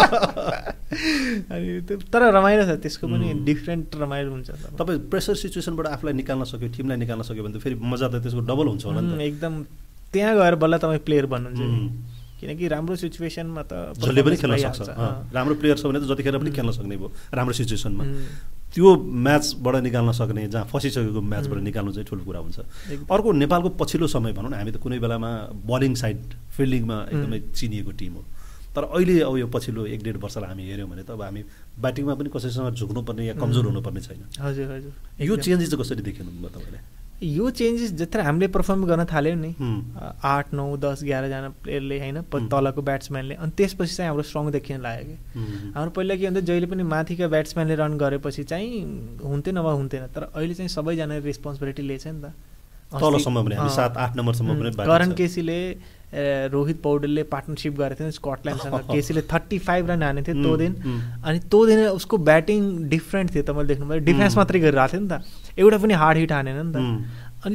अनि त्यो तर रमाइलो छ, त्यसको पनि डिफ्रेन्ट रमाइलो हुन्छ। तपाईँ प्रेसर सिचुएसनबाट आफूलाई निकाल्न सक्यो, टिमलाई निकाल्न सक्यो भने त फेरि मजा त त्यसको डबल हुन्छ होला नि त। एकदम त्यहाँ गएर बल्ल तपाईँ प्लेयर भन्नुहुन्छ, किनकि राम्रो सिचुएसनमा त जसले पनि खेल्न सक्छ। राम्रो प्लेयर छ भने त जतिखेर पनि खेल्न सक्ने भयो राम्रो सिचुएसनमा। त्यो म्याचबाट निकाल्न सक्ने, जहाँ फसिसकेको म्याचबाट निकाल्नु चाहिँ ठुलो कुरा हुन्छ। अर्को नेपालको पछिल्लो समय भनौँ न, हामी त कुनै बेलामा बलिङ साइड फिल्डिङमा एकदमै चिनिएको टिम हो, तर अहिले अब यो पछिल्लो एक डेढ वर्षलाई हामी हेऱ्यौँ भने त अब हामी ब्याटिङमा पनि कसैसँग झुक्नुपर्ने या कमजोर हुनुपर्ने छैन। हजुर हजुर यो चेन्जेस चाहिँ कसरी देख्नु भयो तपाईँले? यो चेन्जेस जत्र हामीले पर्फर्म गर्न थाल्यौँ नि, आठ नौ दस एघारजना प्लेयरले होइन तलको ब्याट्सम्यानले, अनि त्यसपछि चाहिँ हाम्रो स्ट्रङ देखिन लाग्यो कि हाम्रो पहिला के हुन्थ्यो, जहिले पनि माथिका ब्याट्सम्यानले रन गरेपछि चाहिँ हुन्थेन वा हुन्थेन, तर अहिले चाहिँ सबैजनाले रेस्पोन्सिबिलिटी लिएछ नि त। तलसम्म पनि हामी सात आठ नम्बरसम्म पनि करण केसीले रोहित पौडेलले पार्टनरसिप गरेको थियो स्कटल्यान्डसँग, केसीले थर्टी फाइभ रन हानेको थियो त्यो दिन, अनि त्यो दिन उसको ब्याटिङ डिफ्रेन्ट थियो, तपाईँले देख्नुभयो डिफेन्स मात्रै गरिरहेको थियो नि त, एउटा पनि हार्ड हिट हानेन नि त। अनि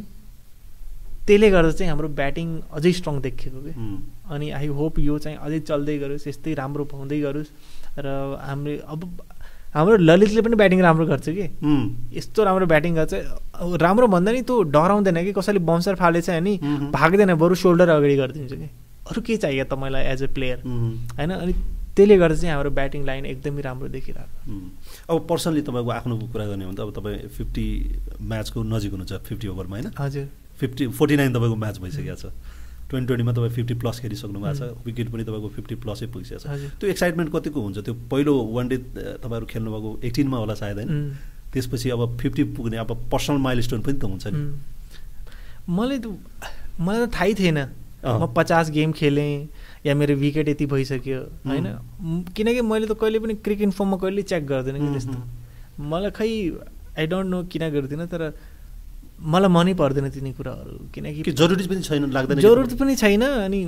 त्यसले गर्दा चाहिँ हाम्रो ब्याटिङ अझै स्ट्रङ देखिएको कि, अनि आई होप यो चाहिँ अझै चल्दै गरोस्, यस्तै राम्रो हुँदै गरोस्। र हामीले अब हाम्रो ललितले पनि ब्याटिङ राम्रो गर्छ कि, यस्तो राम्रो ब्याटिङ गर्छ, राम्रो भन्दा नि त्यो डराउँदैन कि कसैले बाउन्सर फालेछ अनि भाग्दैन, बरु सोल्डर अगाडि गरिदिन्छ कि, अरू के चाहियो त मलाई एज ए प्लेयर होइन। अनि त्यसले गर्दा चाहिँ हाम्रो ब्याटिङ लाइन एकदमै राम्रो देखिरहेको। अब पर्सनली तपाईँको आफ्नो कुरा गर्ने हो भने त अब तपाईँ फिफ्टी म्याचको नजिक हुनुहुन्छ फिफ्टी ओभरमा होइन? हजुर फिफ्टी फोर्टी नाइन तपाईँको म्याच भइसकेको छ, ट्वेन्टी ट्वेन्टीमा तपाईँ फिफ्टी प्लस खेलिसक्नु भएको छ, विकेट पनि तपाईँको फिफ्टी प्लसै पुगिसकेको छ। त्यो एक्साइटमेन्ट कतिको हुन्छ? त्यो पहिलो वान डे तपाईँहरू खेल्नुभएको एटिनमा होला सायद होइन, त्यसपछि अब फिफ्टी पुग्ने अब पर्सनल माइल स्टोन पनि त हुन्छ नि। मलाई त मलाई त थाहै थिएन म पचास गेम खेलेँ या मेरो विकेट यति भइसक्यो होइन, किनकि मैले त कहिले पनि क्रिकेट इन्फर्ममा कहिले चेक गर्दिनँ कि त्यस्तो, मलाई खै आई डोन्ट नो किन गर्दिनँ, तर मलाई मनै पर्दैन तिनी कुराहरू, किनकि जरुरी पनि छैन, लाग्दैन जरुरत पनि छैन। अनि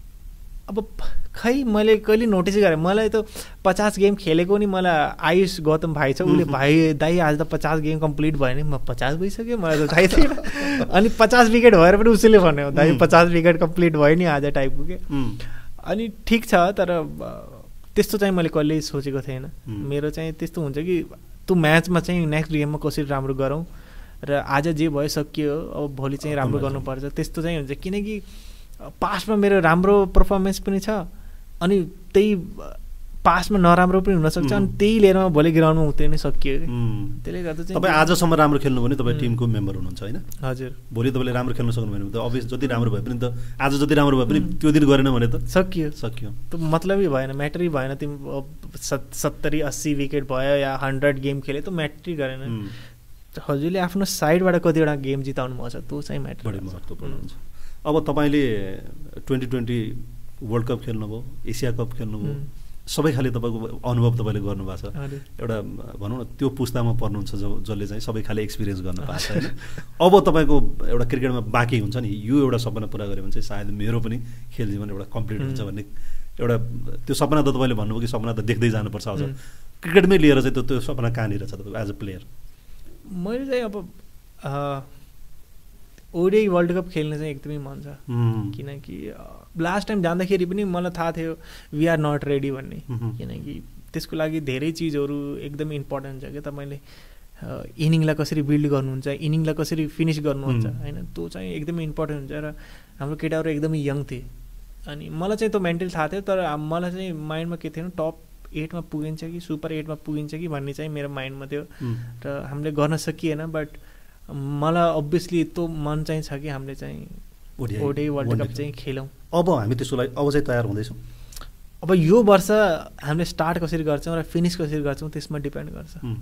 अब खै मैले कहिले नोटिस गरेँ, मलाई त पचास गेम खेलेको नि मलाई आयुष गौतम भाइ छ, उसले भाइ दाइ आज त पचास गेम कम्प्लिट भयो नि, म पचास भइसक्यो मलाई त थाहै थिएन। अनि पचास विकेट भएर पनि उसले भन्यो दाइ पचास विकेट कम्प्लिट भयो नि आज टाइपको के। अनि ठिक छ, तर त्यस्तो चाहिँ मैले कहिले सोचेको थिएन। मेरो चाहिँ त्यस्तो हुन्छ कि त्यो म्याचमा चाहिँ नेक्स्ट गेममा कसरी राम्रो गरौँ, र आज जे भयो सकियो, अब भोलि चाहिँ राम्रो गर्नुपर्छ, त्यस्तो चाहिँ हुन्छ। किनकि पास्टमा मेरो राम्रो पर्फर्मेन्स पनि छ, अनि त्यही पास्टमा नराम्रो पनि हुनसक्छ, अनि त्यही लिएर भोलि ग्राउन्डमा उत्रनु सकियो। त्यसले गर्दा चाहिँ तपाईँ आजसम्म राम्रो खेल्नु भने तपाईँ टिमको मेम्बर हुनुहुन्छ होइन? हजुर। भोलि तपाईँले राम्रो खेल्न सक्नु भने त अभियस जति राम्रो भए पनि त आज जति राम्रो भए पनि त्यो दिन गरेन भने त सकियो सकियो त मतलबै भएन, म्याटरै भएन। तिमी सत्तरी अस्सी विकेट भयो या हन्ड्रेड गेम खेले त म्याटरै गरेन। हजुरले आफ्नो साइडबाट कतिवटा गेम जिताउनु भएको छ त्यो चाहिँ म्याटर बढी महत्त्वपूर्ण हुन्छ। अब तपाईँले ट्वेन्टी ट्वेन्टी वर्ल्ड कप खेल्नुभयो, एसिया कप खेल्नुभयो, सबै खाले तपाईँको अनुभव तपाईँले गर्नुभएको छ। एउटा भनौँ न त्यो पुस्तामा पर्नुहुन्छ जो जसले चाहिँ सबै खाले एक्सपिरियन्स गर्न पाएको छ होइन। अब तपाईँको एउटा क्रिकेटमा बाँकी हुन्छ नि, यो एउटा सपना पुरा गऱ्यो भने चाहिँ सायद मेरो पनि खेल जीवन एउटा कम्प्लिट हुन्छ भन्ने एउटा त्यो सपना त तपाईँले भन्नुभयो कि सपना त देख्दै जानुपर्छ अझ, क्रिकेटमै लिएर चाहिँ त्यो त्यो सपना कहाँनिर छ तपाईँको एज अ प्लेयर? मैले चाहिँ अब ओडिआई वर्ल्ड कप खेल्ने चाहिँ एकदमै मन छ, किनकि लास्ट टाइम जाँदाखेरि पनि मलाई थाहा थियो वी आर नट रेडी भन्ने, किनकि त्यसको लागि धेरै चिजहरू एकदमै इम्पोर्टेन्ट छ क्या। तपाईँले इनिङलाई कसरी बिल्ड गर्नुहुन्छ, इनिङलाई कसरी फिनिस गर्नुहुन्छ होइन, त्यो चाहिँ एकदमै इम्पोर्टेन्ट हुन्छ। र हाम्रो केटाहरू एकदमै यङ थिए, अनि मलाई चाहिँ त्यो मेन्टल थाहा थियो, तर मलाई चाहिँ माइन्डमा के थियो टप एटमा पुगिन्छ कि सुपर एटमा पुगिन्छ कि भन्ने चाहिँ मेरो माइन्डमा थियो, र हामीले गर्न सकिएन। बट मलाई अभियसली त्यो मन चाहिँ छ कि हामीले चाहिँ ओडिआई वर्ल्ड कप चाहिँ खेलौँ। अब हामी त्यसको लागि अब चाहिँ तयार हुँदैछौँ। अब यो वर्ष हामीले स्टार्ट कसरी गर्छौँ र फिनिस कसरी गर्छौँ त्यसमा डिपेन्ड गर्छ।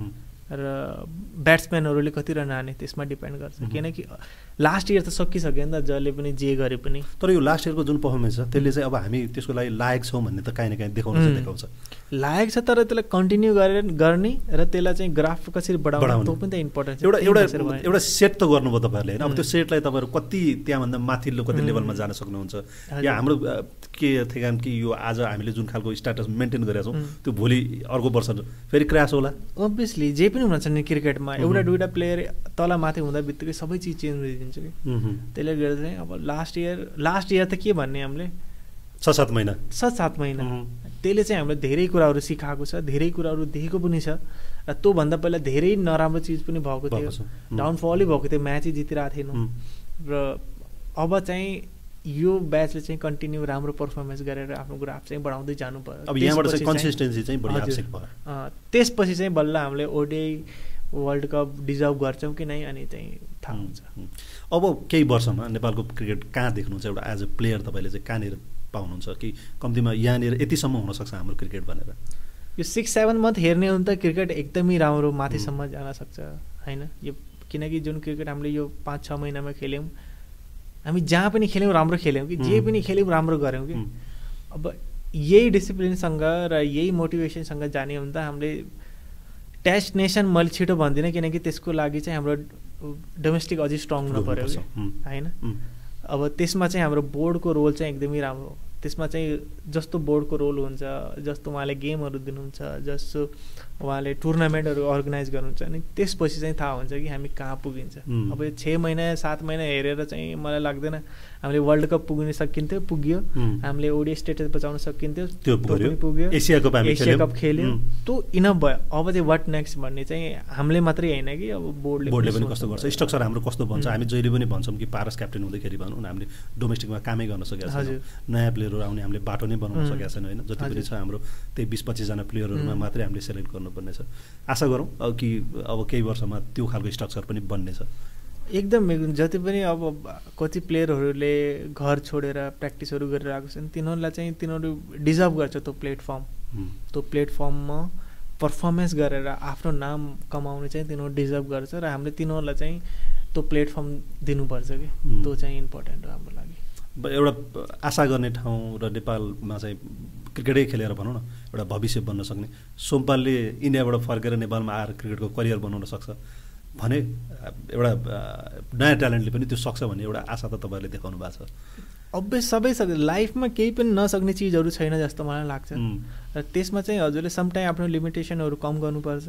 र ब्याट्सम्यानहरूले कति रन हाने त्यसमा डिपेन्ड गर्छ किनकि लास्ट इयर त सकिसक्यो नि त जसले पनि जे गरे पनि। तर यो लास्ट इयरको जुन पर्फर्मेन्स छ त्यसले चाहिँ अब हामी त्यसको लागि लायक छौँ भन्ने त काहीँ न काहीँ देखाउन चाहिँ देखाउँछ। लायक छ तर त्यसलाई कन्टिन्यू गरेर गर्ने र त्यसलाई चाहिँ ग्राफ कसरी बढाउने त्यो पनि त इम्पोर्टेन्ट छ। एउटा एउटा एउटा सेट त गर्नुभयो तपाईँहरूले होइन। अब त्यो सेटलाई तपाईँहरू कति त्यहाँभन्दा माथिल्लो कति लेभलमा जान सक्नुहुन्छ या हाम्रो के थियो कि यो आज हामीले जुन खालको स्ट्याटस मेन्टेन गरेका छौँ त्यो भोलि अर्को वर्ष फेरि क्रास होला। अभियसली जे पनि हुन्छ नि क्रिकेटमा एउटा दुईवटा प्लेयर तल माथि हुँदा बित्तिकै सबै चिज चेन्ज भइदिन्छ कि त्यसले गर्दा चाहिँ अब लास्ट इयर लास्ट इयर त के भन्ने हामीले छ सात महिना छ सात महिना त्यसले चाहिँ हामीले धेरै कुराहरू सिकाएको छ धेरै कुराहरू देखेको पनि छ र त्योभन्दा पहिला धेरै नराम्रो चिज पनि भएको थियो डाउनफलै भएको थियो म्याचै जितिरहेको थिएनौँ र अब चाहिँ यो ब्याचले चाहिँ कन्टिन्यू राम्रो पर्फर्मेन्स गरेर आफ्नो ग्राफ चाहिँ बढाउँदै जानु पर्यो। अब यहाँबाट चाहिँ कन्सिस्टेन्सी चाहिँ बढी आवश्यक भयो। त्यसपछि चाहिँ बल्ल हामीले ओडिआई वर्ल्ड कप डिजर्भ गर्छौँ कि नै अनि चाहिँ थाहा हुन्छ। अब केही वर्षमा नेपालको क्रिकेट कहाँ देख्नुहुन्छ एउटा एज अ प्लेयर तपाईँले चाहिँ कहाँनिर पाउनुहुन्छ कि कम्तीमा यहाँनिर यतिसम्म हुनसक्छ हाम्रो क्रिकेट भनेर? यो सिक्स सेभेन मन्थ हेर्ने हो भने त क्रिकेट एकदमै राम्रो माथिसम्म जान सक्छ होइन। यो किनकि जुन क्रिकेट हामीले यो पाँच छ महिनामा खेल्यौँ हामी जहाँ पनि खेल्यौँ राम्रो खेल्यौँ कि जे पनि खेल्यौँ राम्रो गऱ्यौँ कि अब यही डिसिप्लिनसँग र यही मोटिभेसनसँग जाने हो भने त हामीले टेस्ट नेसन मैले छिटो भन्दिनँ किनकि त्यसको लागि चाहिँ हाम्रो डोमेस्टिक अझै स्ट्रङ हुनु पऱ्यो कि होइन। अब त्यसमा चाहिँ हाम्रो बोर्डको रोल चाहिँ एकदमै राम्रो त्यसमा चाहिँ जस्तो बोर्डको रोल हुन्छ जस्तो उहाँले गेमहरू दिनुहुन्छ जस्तो उहाँले टुर्नामेन्टहरू अर्गनाइज गर्नुहुन्छ अनि त्यसपछि चाहिँ थाहा हुन्छ कि हामी कहाँ पुगिन्छ। अब यो छ महिना सात महिना हेरेर चाहिँ मलाई लाग्दैन हामीले वर्ल्ड कप पुग्न सकिन्थ्यो पुग्यो हामीले ओडिआई स्टेटस बचाउन सकिन्थ्यो त्यो पुग्यो एसिया कप एसिया कप खेल्यो त्यो इनफ भयो। अब चाहिँ वाट नेक्स्ट भन्ने चाहिँ हामीले मात्रै होइन कि अब बोर्डले बोर्डले पनि कस्तो गर्छ स्ट्रक्चर हाम्रो कस्तो भन्छ हामी जहिले पनि भन्छौँ कि पारस क्याप्टेन हुँदाखेरि भनौँ हामीले डोमेस्टिकमा कामै गर्न सकेका छैनौँ नयाँ प्लेयरहरू आउने हामीले बाटो नै बनाउन सकेका छैनौँ होइन। जति पनि छ हाम्रो त्यही बिस पच्चिसजना प्लेयरहरूमा मात्रै हामीले सेलेक्ट गर्नुपर्ने छ। आशा गरौँ अब कि अब केही वर्षमा त्यो खालको स्ट्रक्चर पनि बन्ने छ एकदम एकदम। जति पनि अब कति प्लेयरहरूले घर छोडेर प्र्याक्टिसहरू गरेर आएको छन् तिनीहरूलाई चाहिँ तिनीहरू डिजर्भ गर्छ त्यो प्लेटफर्म त्यो प्लेटफर्ममा पर्फर्मेन्स गरेर आफ्नो नाम कमाउने चाहिँ तिनीहरू डिजर्भ गर्छ र हामीले तिनीहरूलाई चाहिँ त्यो प्लेटफर्म दिनुपर्छ कि त्यो चाहिँ इम्पोर्टेन्ट हो हाम्रो लागि। एउटा आशा गर्ने ठाउँ र नेपालमा चाहिँ क्रिकेटै खेलेर भनौँ न एउटा भविष्य बन्न सक्ने सोमपालले इन्डियाबाट फर्केर नेपालमा आएर क्रिकेटको करियर बनाउन सक्छ भने एउटा नयाँ ट्यालेन्टले पनि त्यो सक्छ भन्ने एउटा आशा त तपाईँहरूले देखाउनु भएको छ। अभियस सबै सक्छ लाइफमा केही पनि नसक्ने चिजहरू छैन जस्तो मलाई लाग्छ र त्यसमा चाहिँ हजुरले समटाइम आफ्नो लिमिटेसनहरू कम गर्नुपर्छ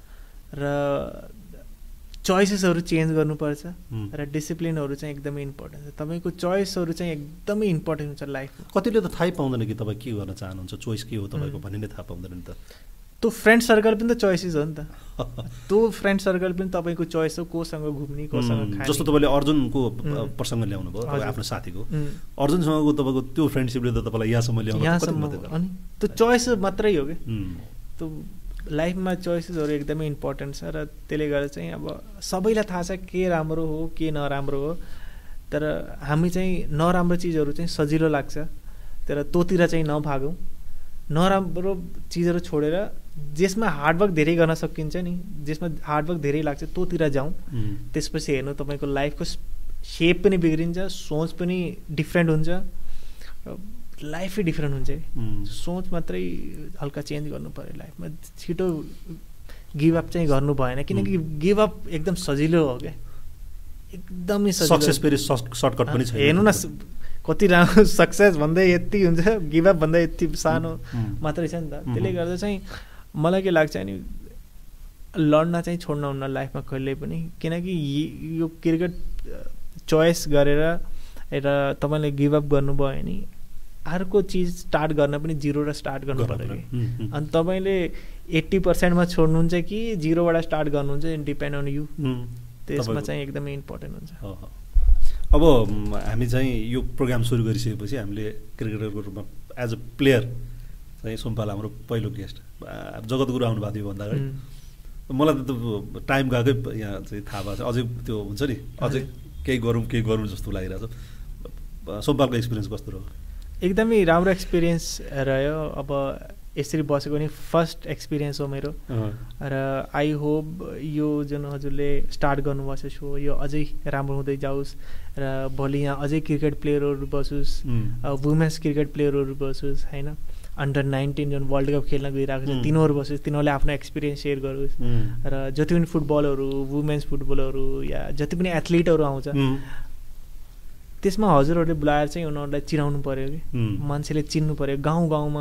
र चोइसेसहरू चेन्ज गर्नुपर्छ र डिसिप्लिनहरू चाहिँ एकदमै इम्पोर्टेन्ट छ। तपाईँको चोइसहरू चाहिँ एकदमै इम्पोर्टेन्ट हुन्छ लाइफमा। कतिले त थाहै पाउँदैन कि तपाईँ के गर्न चाहनुहुन्छ चोइस के हो तपाईँको भन्ने नै थाहा पाउँदैन नि त। त्यो फ्रेन्ड सर्कल पनि त चोइसेस हो नि त त्यो फ्रेन्ड सर्कल पनि तपाईँको चोइस हो कोसँग घुम्ने कोसँग खाने। जस्तो तपाईँले अर्जुनको प्रसङ्ग ल्याउनु भयो तपाईँ आफ्नो साथीको अर्जुनसँगको तपाईँको त्यो फ्रेन्डसिपले त तपाईँलाई यहाँसम्म ल्याउनु अनि त्यो चोइस मात्रै हो कि त्यो लाइफमा चोइसेसहरू एकदमै इम्पोर्टेन्ट छ र त्यसले गर्दा चाहिँ अब सबैलाई थाहा छ के राम्रो हो के नराम्रो हो तर हामी चाहिँ नराम्रो चिजहरू चाहिँ सजिलो लाग्छ तर त्योतिर चाहिँ नभागौँ नराम्रो चिजहरू छोडेर जसमा हार्डवर्क धेरै गर्न सकिन्छ नि जसमा हार्डवर्क धेरै लाग्छ त्योतिर जाउँ। त्यसपछि हेर्नु तपाईँको लाइफको सेप पनि बिग्रिन्छ सोच पनि डिफ्रेन्ट हुन्छ लाइफै डिफ्रेन्ट हुन्छ कि सोच मात्रै हल्का चेन्ज गर्नु पऱ्यो लाइफमा छिटो गिभअप चाहिँ गर्नु भएन किनकि गिभअप एकदम सजिलो हो क्या एकदमै सक्सेस फेरि सर्टकट पनि छैन। हेर्नु न कति राम्रो सक्सेस भन्दै यति हुन्छ गिभअप भन्दा यति सानो मात्रै छ नि त। त्यसले गर्दा चाहिँ मलाई के लाग्छ नि लड्न चाहिँ छोड्नु हुन्न लाइफमा कहिले पनि किनकि यो क्रिकेट चोइस गरेर एउटा तपाईँले गिभअप गर्नुभयो भने अर्को चिज स्टार्ट गर्न पनि जिरोबाट स्टार्ट गर्नु पर्यो कि अनि तपाईँले एट्टी पर्सेन्टमा छोड्नुहुन्छ कि जिरोबाट स्टार्ट गर्नुहुन्छ डिपेन्ड अन यु त्यसमा चाहिँ एकदमै इम्पोर्टेन्ट हुन्छ। अब हामी चाहिँ यो प्रोग्राम सुरु गरिसकेपछि हामीले क्रिकेटरको रूपमा एज अ प्लेयर चाहिँ सोमपाल हाम्रो पहिलो गेस्ट जगतगुरु आउनुभएको थियो भन्दा अगाडि मलाई त टाइम गएकै यहाँ चाहिँ थाहा भएको छ अझै त्यो हुन्छ नि अझै केही गरौँ केही गरौँ जस्तो लागिरहेको छ। सोमपालको एक्सपिरियन्स कस्तो रह्यो? एकदमै राम्रो एक्सपिरियन्स रह्यो। अब यसरी बसेको नि फर्स्ट एक्सपिरियन्स हो मेरो र आई होप यो जुन हजुरले स्टार्ट गर्नुभएको सो यो अझै राम्रो हुँदै जाओस् र भोलि यहाँ अझै क्रिकेट प्लेयरहरू बसोस्, वुमेन्स क्रिकेट प्लेयरहरू बसोस् होइन, अन्डर नाइन्टिन जुन वर्ल्ड कप खेल्न गइरहेको छ तिनीहरू बसोस्, तिनीहरूले आफ्नो एक्सपिरियन्स सेयर गरोस् र जति पनि फुटबलहरू वुमेन्स फुटबलहरू या जति पनि एथलिटहरू आउँछ त्यसमा हजुरहरूले बोलाएर चाहिँ उनीहरूलाई चिनाउनु पऱ्यो कि मान्छेले चिन्नु पऱ्यो, गाउँ गाउँमा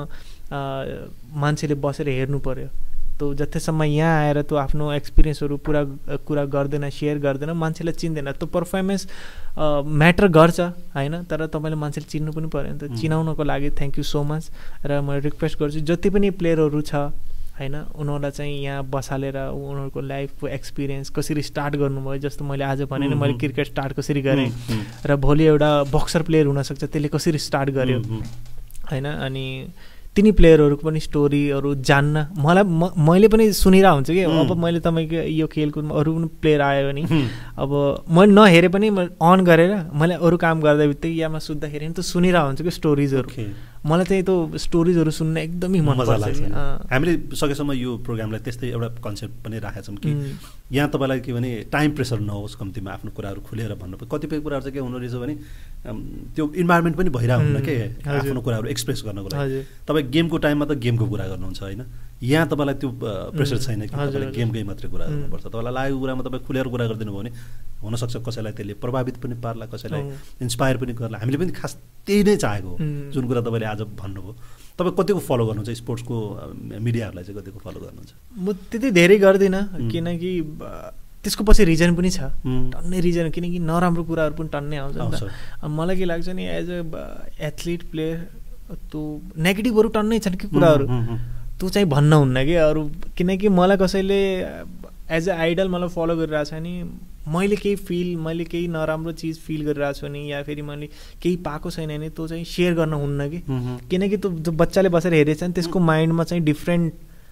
मान्छेले बसेर हेर्नु पऱ्यो। त्यो जतिसम्म यहाँ आएर त्यो आफ्नो एक्सपिरियन्सहरू पुरा कुरा गर्दैन, सेयर गर्दैन, मान्छेलाई चिन्दैन। त्यो पर्फर्मेन्स म्याटर गर्छ होइन, तर तपाईँले मान्छेले चिन्नु पनि पऱ्यो नि त। चिनाउनको लागि थ्याङ्क यू सो मच र म रिक्वेस्ट गर्छु जति पनि प्लेयरहरू छ होइन उनीहरूलाई चाहिँ यहाँ बसालेर उनीहरूको लाइफको एक्सपिरियन्स कसरी स्टार्ट गर्नुभयो, जस्तो मैले आज भने नि मैले क्रिकेट स्टार्ट कसरी गरेँ र भोलि एउटा बक्सर प्लेयर हुनसक्छ त्यसले कसरी स्टार्ट गर्यो होइन, अनि तिनी प्लेयरहरूको पनि स्टोरीहरू जान्न मलाई म मैले पनि सुनिरहेको हुन्छ कि अब मैले तपाईँको यो खेलकुदमा अरू पनि प्लेयर आयो भने अब मैले नहेरे पनि अन गरेर मैले अरू काम गर्दा बित्तिकै या म सुत्दाखेरि नि त सुनिरहेको हुन्छ कि स्टोरिजहरू। मलाई चाहिँ त्यो स्टोरिजहरू सुन्न एकदमै मन पर्छ। हामीले सकेसम्म यो प्रोग्रामलाई त्यस्तै एउटा कन्सेप्ट पनि राखेका छौँ कि यहाँ तपाईँलाई के भने टाइम प्रेसर नहोस्, कम्तीमा आफ्नो कुराहरू खुलेर भन्नु पर्यो। कतिपय कुराहरू चाहिँ के हुनु रहेछ भने त्यो इन्भाइरोमेन्ट पनि भइरहेको हुन्न के आफ्नो कुराहरू एक्सप्रेस गर्नको लागि। तपाईँ गेमको टाइममा त गेमको कुरा गर्नुहुन्छ होइन, यहाँ तपाईँलाई त्यो प्रेसर छैन कि तपाईँले गेमकै मात्रै कुरा गर्नुपर्छ। तपाईँलाई लागेको कुरामा तपाईँ खुलेर कुरा गरिदिनु भयो भने हुनसक्छ कसैलाई त्यसले प्रभावित पनि पार्ला, कसैलाई इन्सपायर पनि गर्ला। हामीले पनि खास त्यही नै चाहेको हो जुन कुरा तपाईँले आज भन्नुभयो। तपाईँ कतिको फलो गर्नुहुन्छ स्पोर्ट्सको मिडियाहरूलाई चाहिँ कतिको फलो गर्नुहुन्छ? म त्यति धेरै गर्दिनँ किनकि त्यसको पछि रिजन पनि छ, टन्नै रिजन, किनकि नराम्रो कुराहरू पनि टन्नै आउँछ नि त। मलाई के लाग्छ नि एज अ एथलिट प्लेयर त्यो नेगेटिभहरू टन्नै छन् कि कुराहरू, त्यो चाहिँ भन्न हुन्न कि अरू। किनकि मलाई कसैले एज अ आइडल मलाई फलो गरिरहेको छ नि, मैले केही फिल मैले केही नराम्रो चिज फिल गरिरहेको छु नि या फेरि मैले केही पाएको छैन भने त्यो चाहिँ सेयर गर्न हुन्न कि, किनकि त्यो जो बच्चाले बसेर हेरेछ नि त्यसको माइन्डमा चाहिँ डिफ्रेन्ट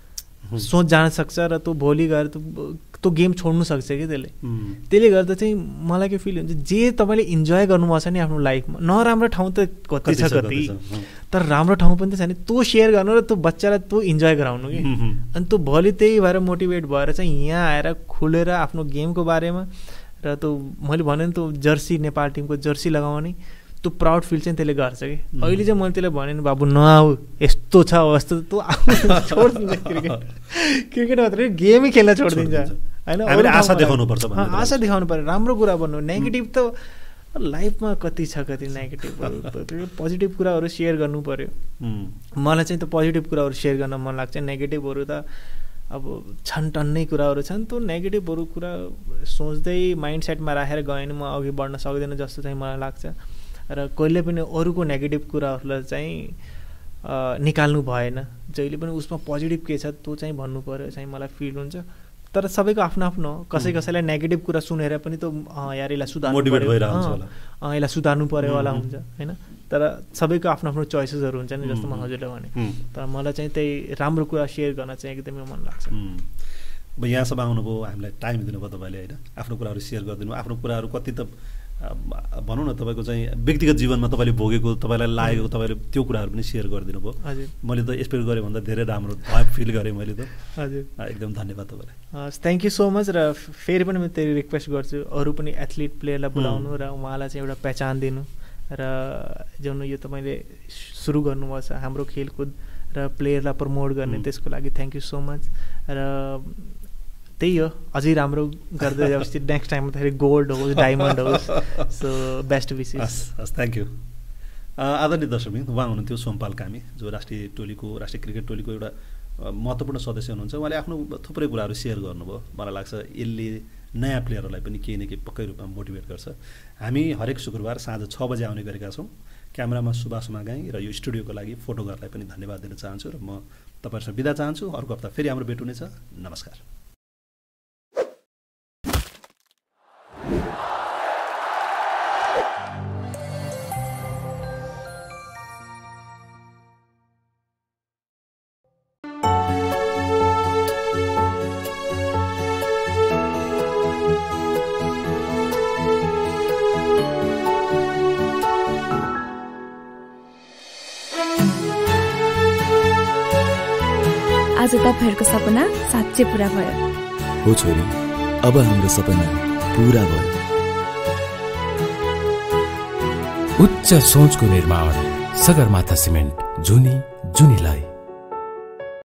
सोच जान सक्छ र त्यो भोलि गएर त्यो गेम छोड्नु सक्छ कि त्यसले। त्यसले गर्दा चाहिँ मलाई के फिल हुन्छ जे तपाईँले इन्जोय गर्नुभएको छ नि आफ्नो लाइफमा, नराम्रो ठाउँ त कति छ कति, तर राम्रो ठाउँ पनि त छ नि, त्यो सेयर गर्नु र त्यो बच्चालाई त्यो इन्जोय गराउनु कि। अनि त्यो भोलि त्यही भएर मोटिभेट भएर चाहिँ यहाँ आएर खुलेर आफ्नो गेमको बारेमा र त्यो मैले भने नि त्यो जर्सी नेपाल टिमको जर्सी लगाउने त्यो प्राउड फिल चाहिँ त्यसले गर्छ कि। अहिले चाहिँ मैले त्यसलाई भने नि बाबु नआऊ यस्तो छ यस्तो त्यो छोडिदिन्छ क्रिकेट क्रिकेट मात्रै गेमै खेल्न छोडिदिन्छ होइन। आशा देखाउनु पर्छ, आशा देखाउनु पर्यो, राम्रो कुरा भन्नु। नेगेटिभ त लाइफमा कति छ कति नेगेटिभहरू, पोजिटिभ कुराहरू सेयर गर्नु पर्यो। मलाई चाहिँ त्यो पोजिटिभ कुराहरू सेयर गर्न मन लाग्छ। नेगेटिभहरू त अब छन् टन्नै कुराहरू छन्, त्यो नेगेटिभहरू कुरा सोच्दै माइन्ड सेटमा राखेर गयो भने म अघि बढ्न सक्दैन जस्तो चाहिँ मलाई लाग्छ। र कहिले पनि अरूको नेगेटिभ कुराहरूलाई चाहिँ निकाल्नु भएन, जहिले पनि उसमा पोजिटिभ के छ त्यो चाहिँ भन्नु पऱ्यो चाहिँ मलाई फिल हुन्छ। तर सबैको आफ्नो आफ्नो कसै कसैलाई नेगेटिभ कुरा सुनेर पनि त यार यसलाई सुधार्नु पऱ्यो यसलाई सुधार्नु पऱ्यो होला हुन्छ होइन, तर सबैको आफ्नो आफ्नो चोइसेसहरू हुन्छ नि जस्तो म हजुरले भने। तर मलाई चाहिँ त्यही राम्रो कुरा सेयर गर्न चाहिँ एकदमै मन लाग्छ। अब यहाँसम्म आउनुभयो, हामीलाई टाइम दिनुभयो तपाईँले होइन, आफ्नो कुराहरू सेयर गरिदिनु। आफ्नो कुराहरू कति त भनौँ न तपाईँको चाहिँ व्यक्तिगत जीवनमा तपाईँले भोगेको तपाईँलाई लागेको तपाईँले त्यो कुराहरू पनि सेयर गरिदिनु भयो। मैले त एक्सपेक्ट गरेँ भन्दा धेरै राम्रो फिल गरेँ मैले त। हजुर एकदम धन्यवाद तपाईँलाई। हस् थ्याङ्क यू सो मच। र फेरि पनि म त्यही रिक्वेस्ट गर्छु अरू पनि एथलिट प्लेयरलाई बोलाउनु र उहाँलाई चाहिँ एउटा पहिचान दिनु र जुन यो तपाईँले सुरु गर्नुभएको छ हाम्रो खेलकुद र प्लेयरलाई प्रमोट गर्ने त्यसको लागि थ्याङ्क यू सो मच। र त्यही हो अझै राम्रो गर्दै जाओस्, नेक्स्ट टाइममा त फेरि गोल्ड होस् डायमन्ड होस्। So best wishes. हस् थ्याङ्क यू। आदरणीय दर्शकबिन, उहाँ हुनुहुन्थ्यो सोमपाल कामी जो राष्ट्रिय टोलीको राष्ट्रिय क्रिकेट टोलीको एउटा महत्त्वपूर्ण सदस्य हुनुहुन्छ। उहाँले आफ्नो थुप्रै कुराहरू सेयर गर्नुभयो। मलाई लाग्छ यसले नयाँ प्लेयरहरूलाई पनि केही न केही पक्कै रूपमा मोटिभेट गर्छ। हामी हरेक शुक्रबार साँझ छ बजे आउने गरेका छौँ। क्यामेरामा सुभाष मागाई र यो स्टुडियोको लागि फोटोग्राफरलाई पनि धन्यवाद दिन चाहन्छु र म तपाईँहरूसँग बिदा चाहन्छु। अर्को हप्ता फेरि हाम्रो भेट हुनेछ। नमस्कार। आज तपाईहरुको सपना साँच्चै पूरा भयो। हो छोरी, अब हाम्रो सपना पूरा भयो। उच्च सोचको निर्माण, सगरमाथा सिमेन्ट, जुनी जुनीलाई।